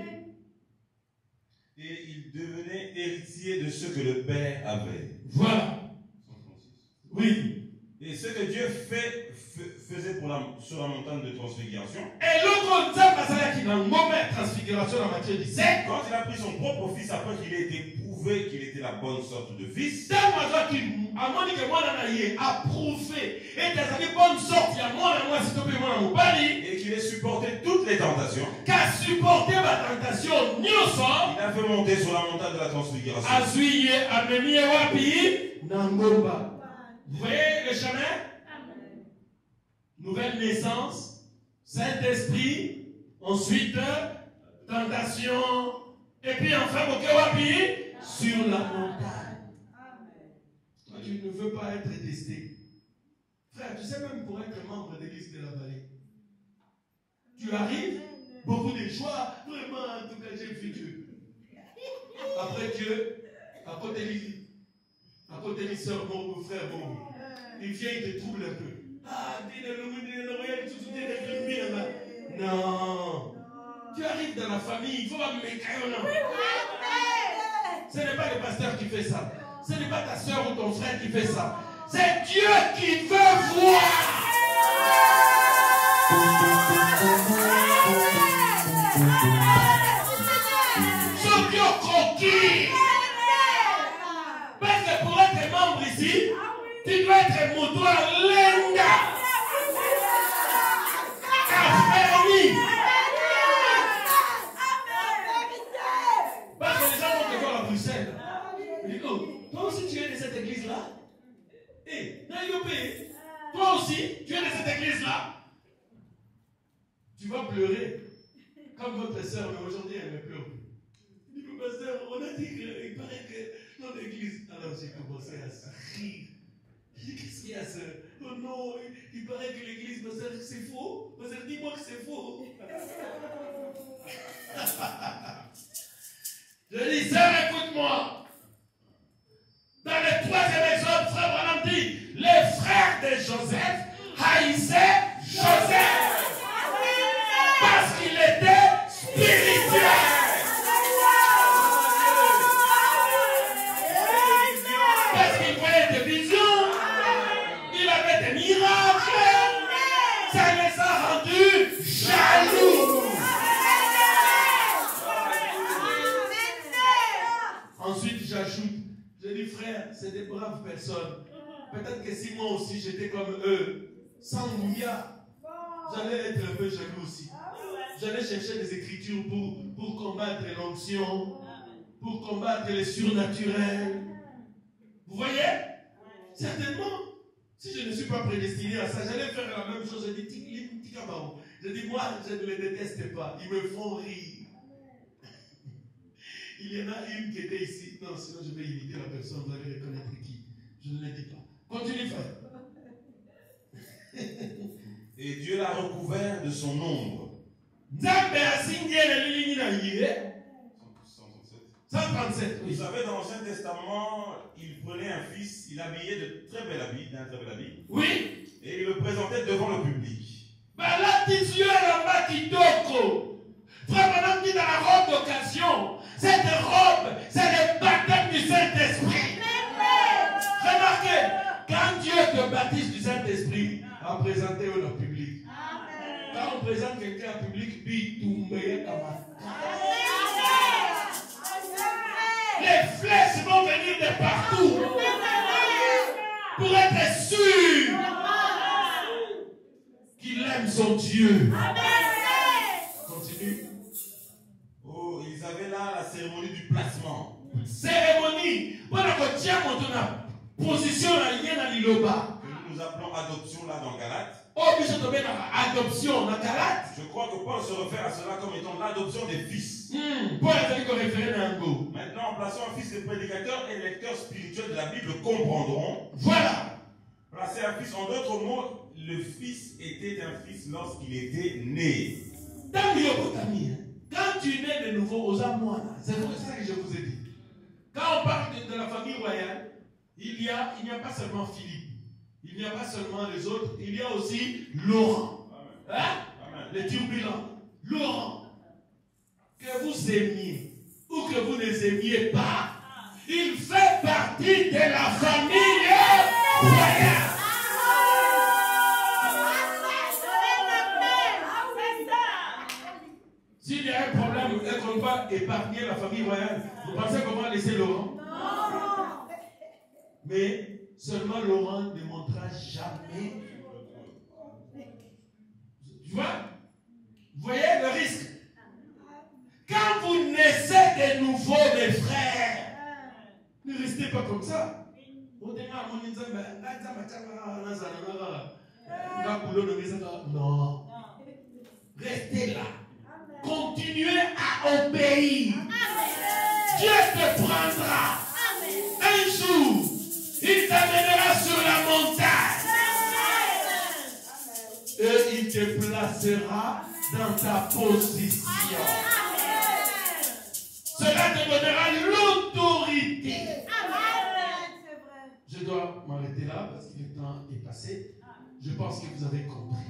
Et il devenait héritier de ce que le Père avait. Voilà. Oui. Et ce que Dieu fait, faisait pour la, sur la montagne de transfiguration. Et l'autre qui dans le moment de transfiguration dans Matthieu dix-sept, quand il a pris son propre fils après qu'il ait été prouvé qu'il était la bonne sorte de fils, c'est moi qui a montré que moi a prouvé et qu'il a bonne sorte, il y a moi moi si tu peux moi mon pari et qu'il ait supporté toutes les tentations. Qu'a supporté ma tentation, Nyoso. Il a fait monter sur la montagne de la transfiguration. Azuye ameniye wapi Nangomba. Vous voyez le chemin? Amen. Nouvelle naissance, Saint-Esprit, ensuite tentation, et puis enfin Mokewapi sur la montagne. Amen. Toi, tu ne veux pas être testé. Frère, tu sais même pour être membre de l'église de la vallée, tu arrives, beaucoup de joie, vraiment, en tout cas, j'ai vu Dieu. Après Dieu, à côté de lui. À côté des sœurs, mon frère, bon, il vient, il te trouble un peu. Ah, non. Tu arrives dans la famille, il faut pas me mettre. Ce n'est pas le pasteur qui fait ça. Ce n'est pas ta sœur ou ton frère qui fait ça. C'est Dieu qui veut voir. Ce Dieu conquis. Parce que pour être membre ici, tu dois être moto lenda. Affaire. Parce que les gens vont te voir à Bruxelles. Ils disent, oh, toi aussi tu es de cette église-là? Hé, Nayopé, toi aussi tu es de cette église-là? Tu vas pleurer. Comme votre soeur, mais aujourd'hui elle me pleure. Il dit, pasteur, on a dit qu'il paraît que dans l'église. Alors j'ai commencé à rire. J'ai dit, qu'est-ce qu'il y a, sœur? Oh non, il paraît que l'église, pasteur, c'est faux. Pasteur, dis-moi que c'est faux. Je dis, sœur, écoute-moi. Dans le troisième exode, frère Branham dit, les frères de Joseph haïssaient Joseph. Parce qu'il était spirituel. Parce qu'il voyait des visions. Il avait des miracles. Ça les a rendus jaloux. Ensuite, j'ajoute, je dis, frère, c'est des braves personnes. Peut-être que si moi aussi j'étais comme eux, sans mouilla, j'allais être un peu jaloux aussi. J'allais chercher des écritures pour, pour combattre l'onction, pour combattre les surnaturels. Vous voyez? Certainement, si je ne suis pas prédestiné à ça, j'allais faire la même chose. Je dis, je dis, moi, je ne les déteste pas. Ils me font rire. Il y en a une qui était ici. Non, sinon je vais imiter la personne, vous allez reconnaître qui. Je ne le dis pas. Continue, frère. Et Dieu l'a recouvert de son ombre. cent trente-sept. Vous savez, dans l'Ancien Testament, il prenait un fils, il habillait de très bel habit, d'un très bel habit. Oui. Et il le présentait devant le public. Frère Branham dit dans la robe d'occasion, cette robe, c'est le baptême du Saint-Esprit. Remarquez, quand Dieu te baptise du Saint-Esprit, à présenter au public. Quand on présente quelqu'un en public, les flèches vont venir de partout pour être sûr qu'il aime son Dieu. Continue. Oh, ils avaient là la cérémonie du placement. Cérémonie. Voilà que tiens mon position là, il y a dans l'iloba. Nous nous appelons adoption là dans Galates. Oh, mais je te mets dans adoption dans Galate. Je crois que Paul se réfère à cela comme étant l'adoption des fils. Hmm. Paul a dit qu'on référait à un go. Maintenant, en plaçant un fils, les prédicateurs et lecteurs spirituels de la Bible comprendront. Voilà. Placer un fils, en d'autres mots, le fils était un fils lorsqu'il était né. Dans l'Yobotami, quand tu nais de nouveau aux Amoines, c'est ça que je vous ai dit. Quand on parle de, de la famille royale, il y a, il n'y a pas seulement Philippe. Il n'y a pas seulement les autres, il y a aussi Laurent. Hein? Les turbulents. Laurent. Que vous aimiez ou que vous ne les aimiez pas, il fait partie de la famille royale. S'il y a un problème, est-ce qu'on va épargner la famille royale? Vous pensez qu'on va laisser Laurent? Non. Mais seulement Laurent ne montrera jamais. Tu vois? Vous voyez le risque? Quand vous naissez de nouveau, mes frères, ne restez pas comme ça. Non. Restez là. Continuez à obéir. Dieu te prendra. Un jour, il t'amènera sur la montagne. Et il te placera dans ta position. Cela te donnera l'autorité. Je dois m'arrêter là parce que le temps est passé. Je pense que vous avez compris.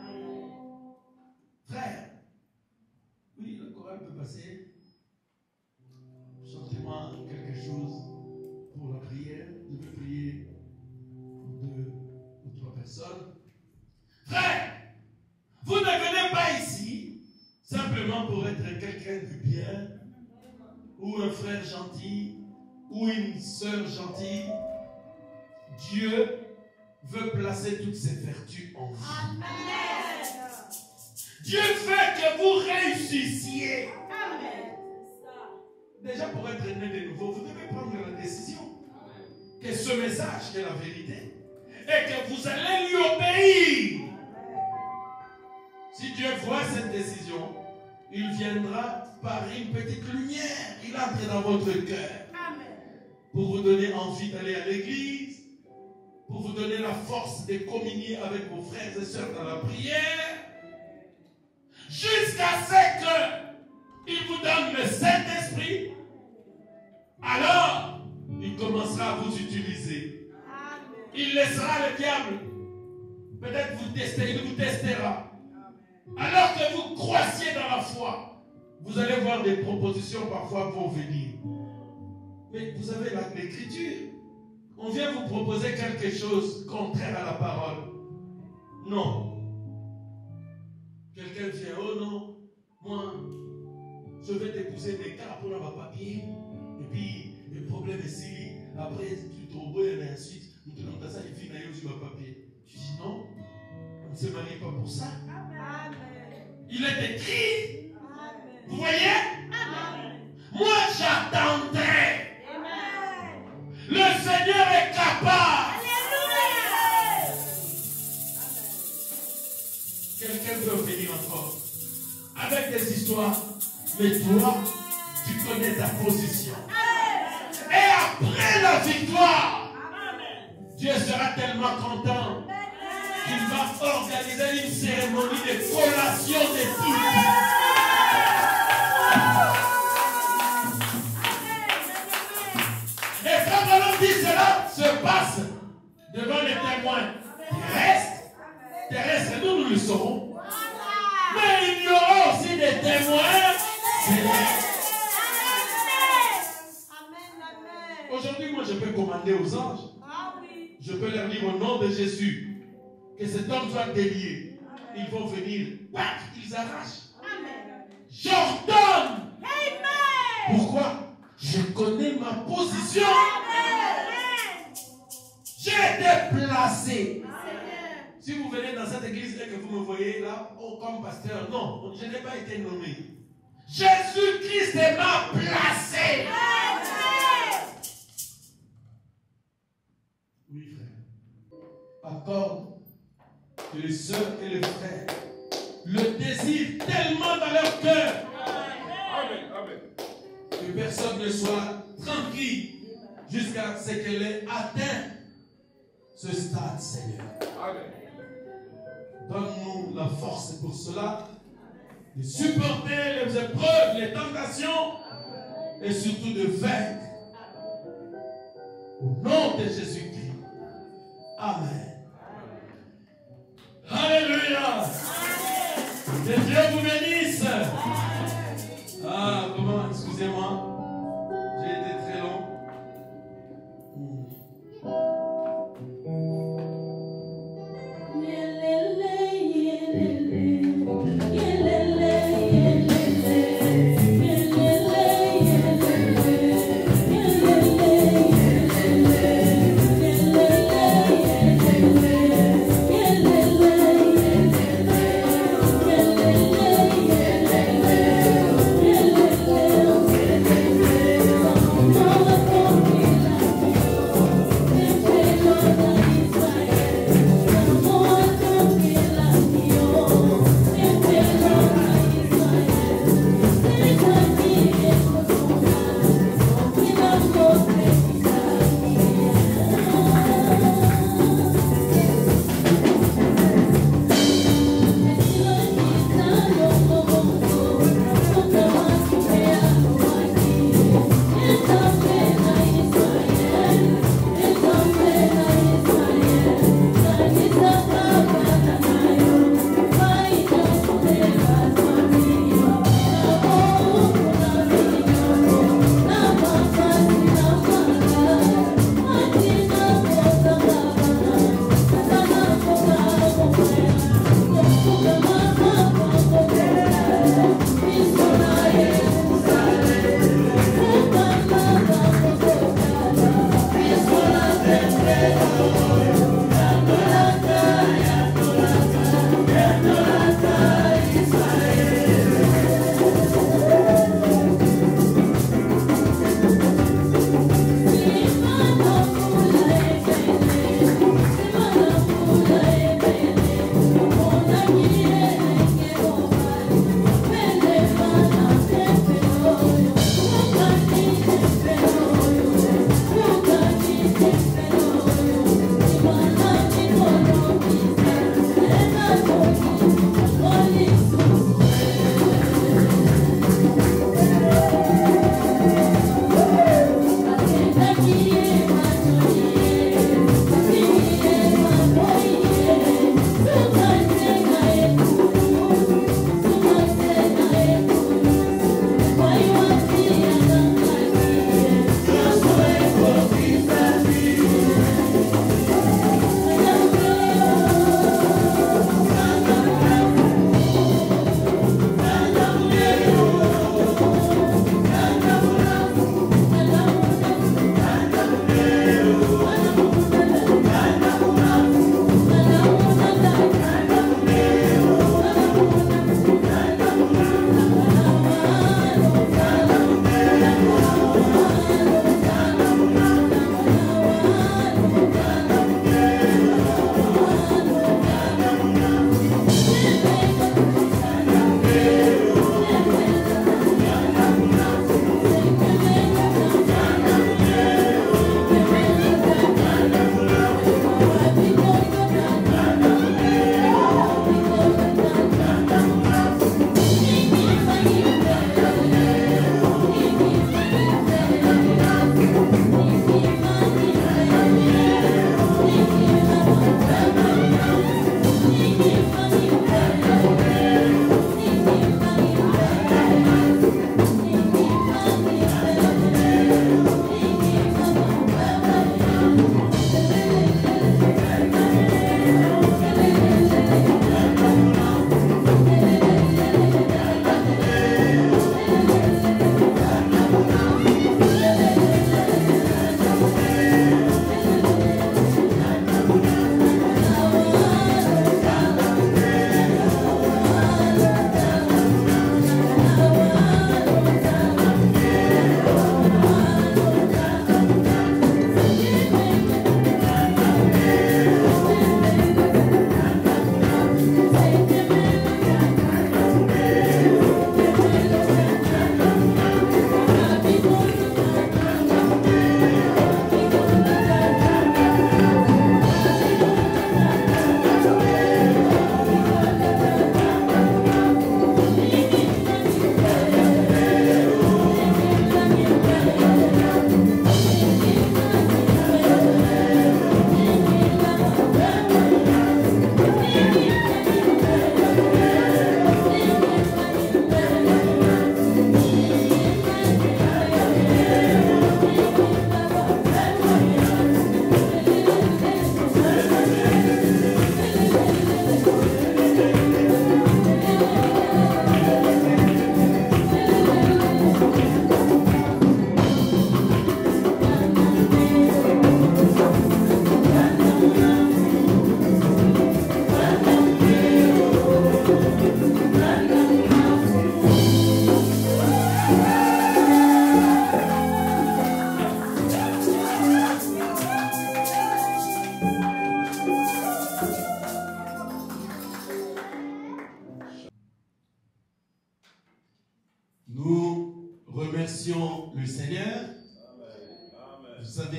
Frère, oui, le choral peut passer. Chantez-moi quelque chose pour la prière. Je vais prier pour deux ou trois personnes. Frère, vous ne venez pas ici simplement pour être quelqu'un de bien, ou un frère gentil, ou une sœur gentille. Dieu veut placer toutes ses vertus en vous. Amen. Dieu veut que vous réussissiez. Amen. Déjà, pour être né de nouveau, vous devez prendre la décision que ce message est la vérité et que vous allez lui obéir. Si Dieu voit cette décision, il viendra par une petite lumière. Il entre dans votre cœur. Amen. Pour vous donner envie d'aller à l'église, pour vous donner la force de communier avec vos frères et sœurs dans la prière, jusqu'à ce qu'il vous donne le Saint-Esprit. Alors, il commencera à vous utiliser. Amen. Il laissera le diable. Peut-être vous tester, il vous testera. Alors que vous croissiez dans la foi, vous allez voir des propositions parfois vont venir. Mais vous avez l'écriture. On vient vous proposer quelque chose contraire à la parole. Non. Quelqu'un vient, oh non, moi, je vais t'épouser des cas pour avoir papier. Et puis, le problème est si, après, tu te revois et ainsi de suite. Nous te demandons ça, il finit sur le papier. Tu dis non, on ne se marie pas pour ça. Amen. Il est écrit. Amen. Vous voyez? Amen. Moi, j'attendrai. Amen. Le Seigneur est capable. Alléluia. Quelqu'un peut venir encore avec des histoires, mais toi, tu connais ta position. Amen. Et après la victoire, amen, Dieu sera tellement content qu'il va organiser une cérémonie de collation des types. Et quand on dit cela se passe devant les témoins terrestres, terrestres, nous, nous le saurons. Mais il y aura aussi des témoins célestes. Aujourd'hui, moi, je peux commander aux anges. Je peux leur dire au nom de Jésus que cet homme soit délié. Ils vont venir. Pac, ils arrachent. J'ordonne. Pourquoi? Je connais ma position. J'ai été placé. Si vous venez dans cette église et que vous me voyez là, oh, comme pasteur, non, je n'ai pas été nommé. Jésus-Christ m'a placé. Oui, frère. Encore que les sœurs et les frères le désirent tellement dans leur cœur Amen. Amen. que personne ne soit tranquille jusqu'à ce qu'elle ait atteint ce stade, Seigneur. Amen. Donne-nous la force pour cela, de supporter les épreuves, les tentations et surtout de vaincre. Au nom de Jésus-Christ. Amen. Alléluia. Que Dieu vous bénisse. Ah, comment, excusez-moi. J'ai été très long. Yeah.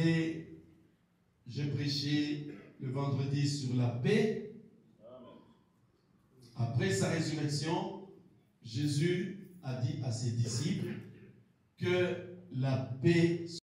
savez, j'ai prêché le vendredi sur la paix. Après sa résurrection, Jésus a dit à ses disciples que la paix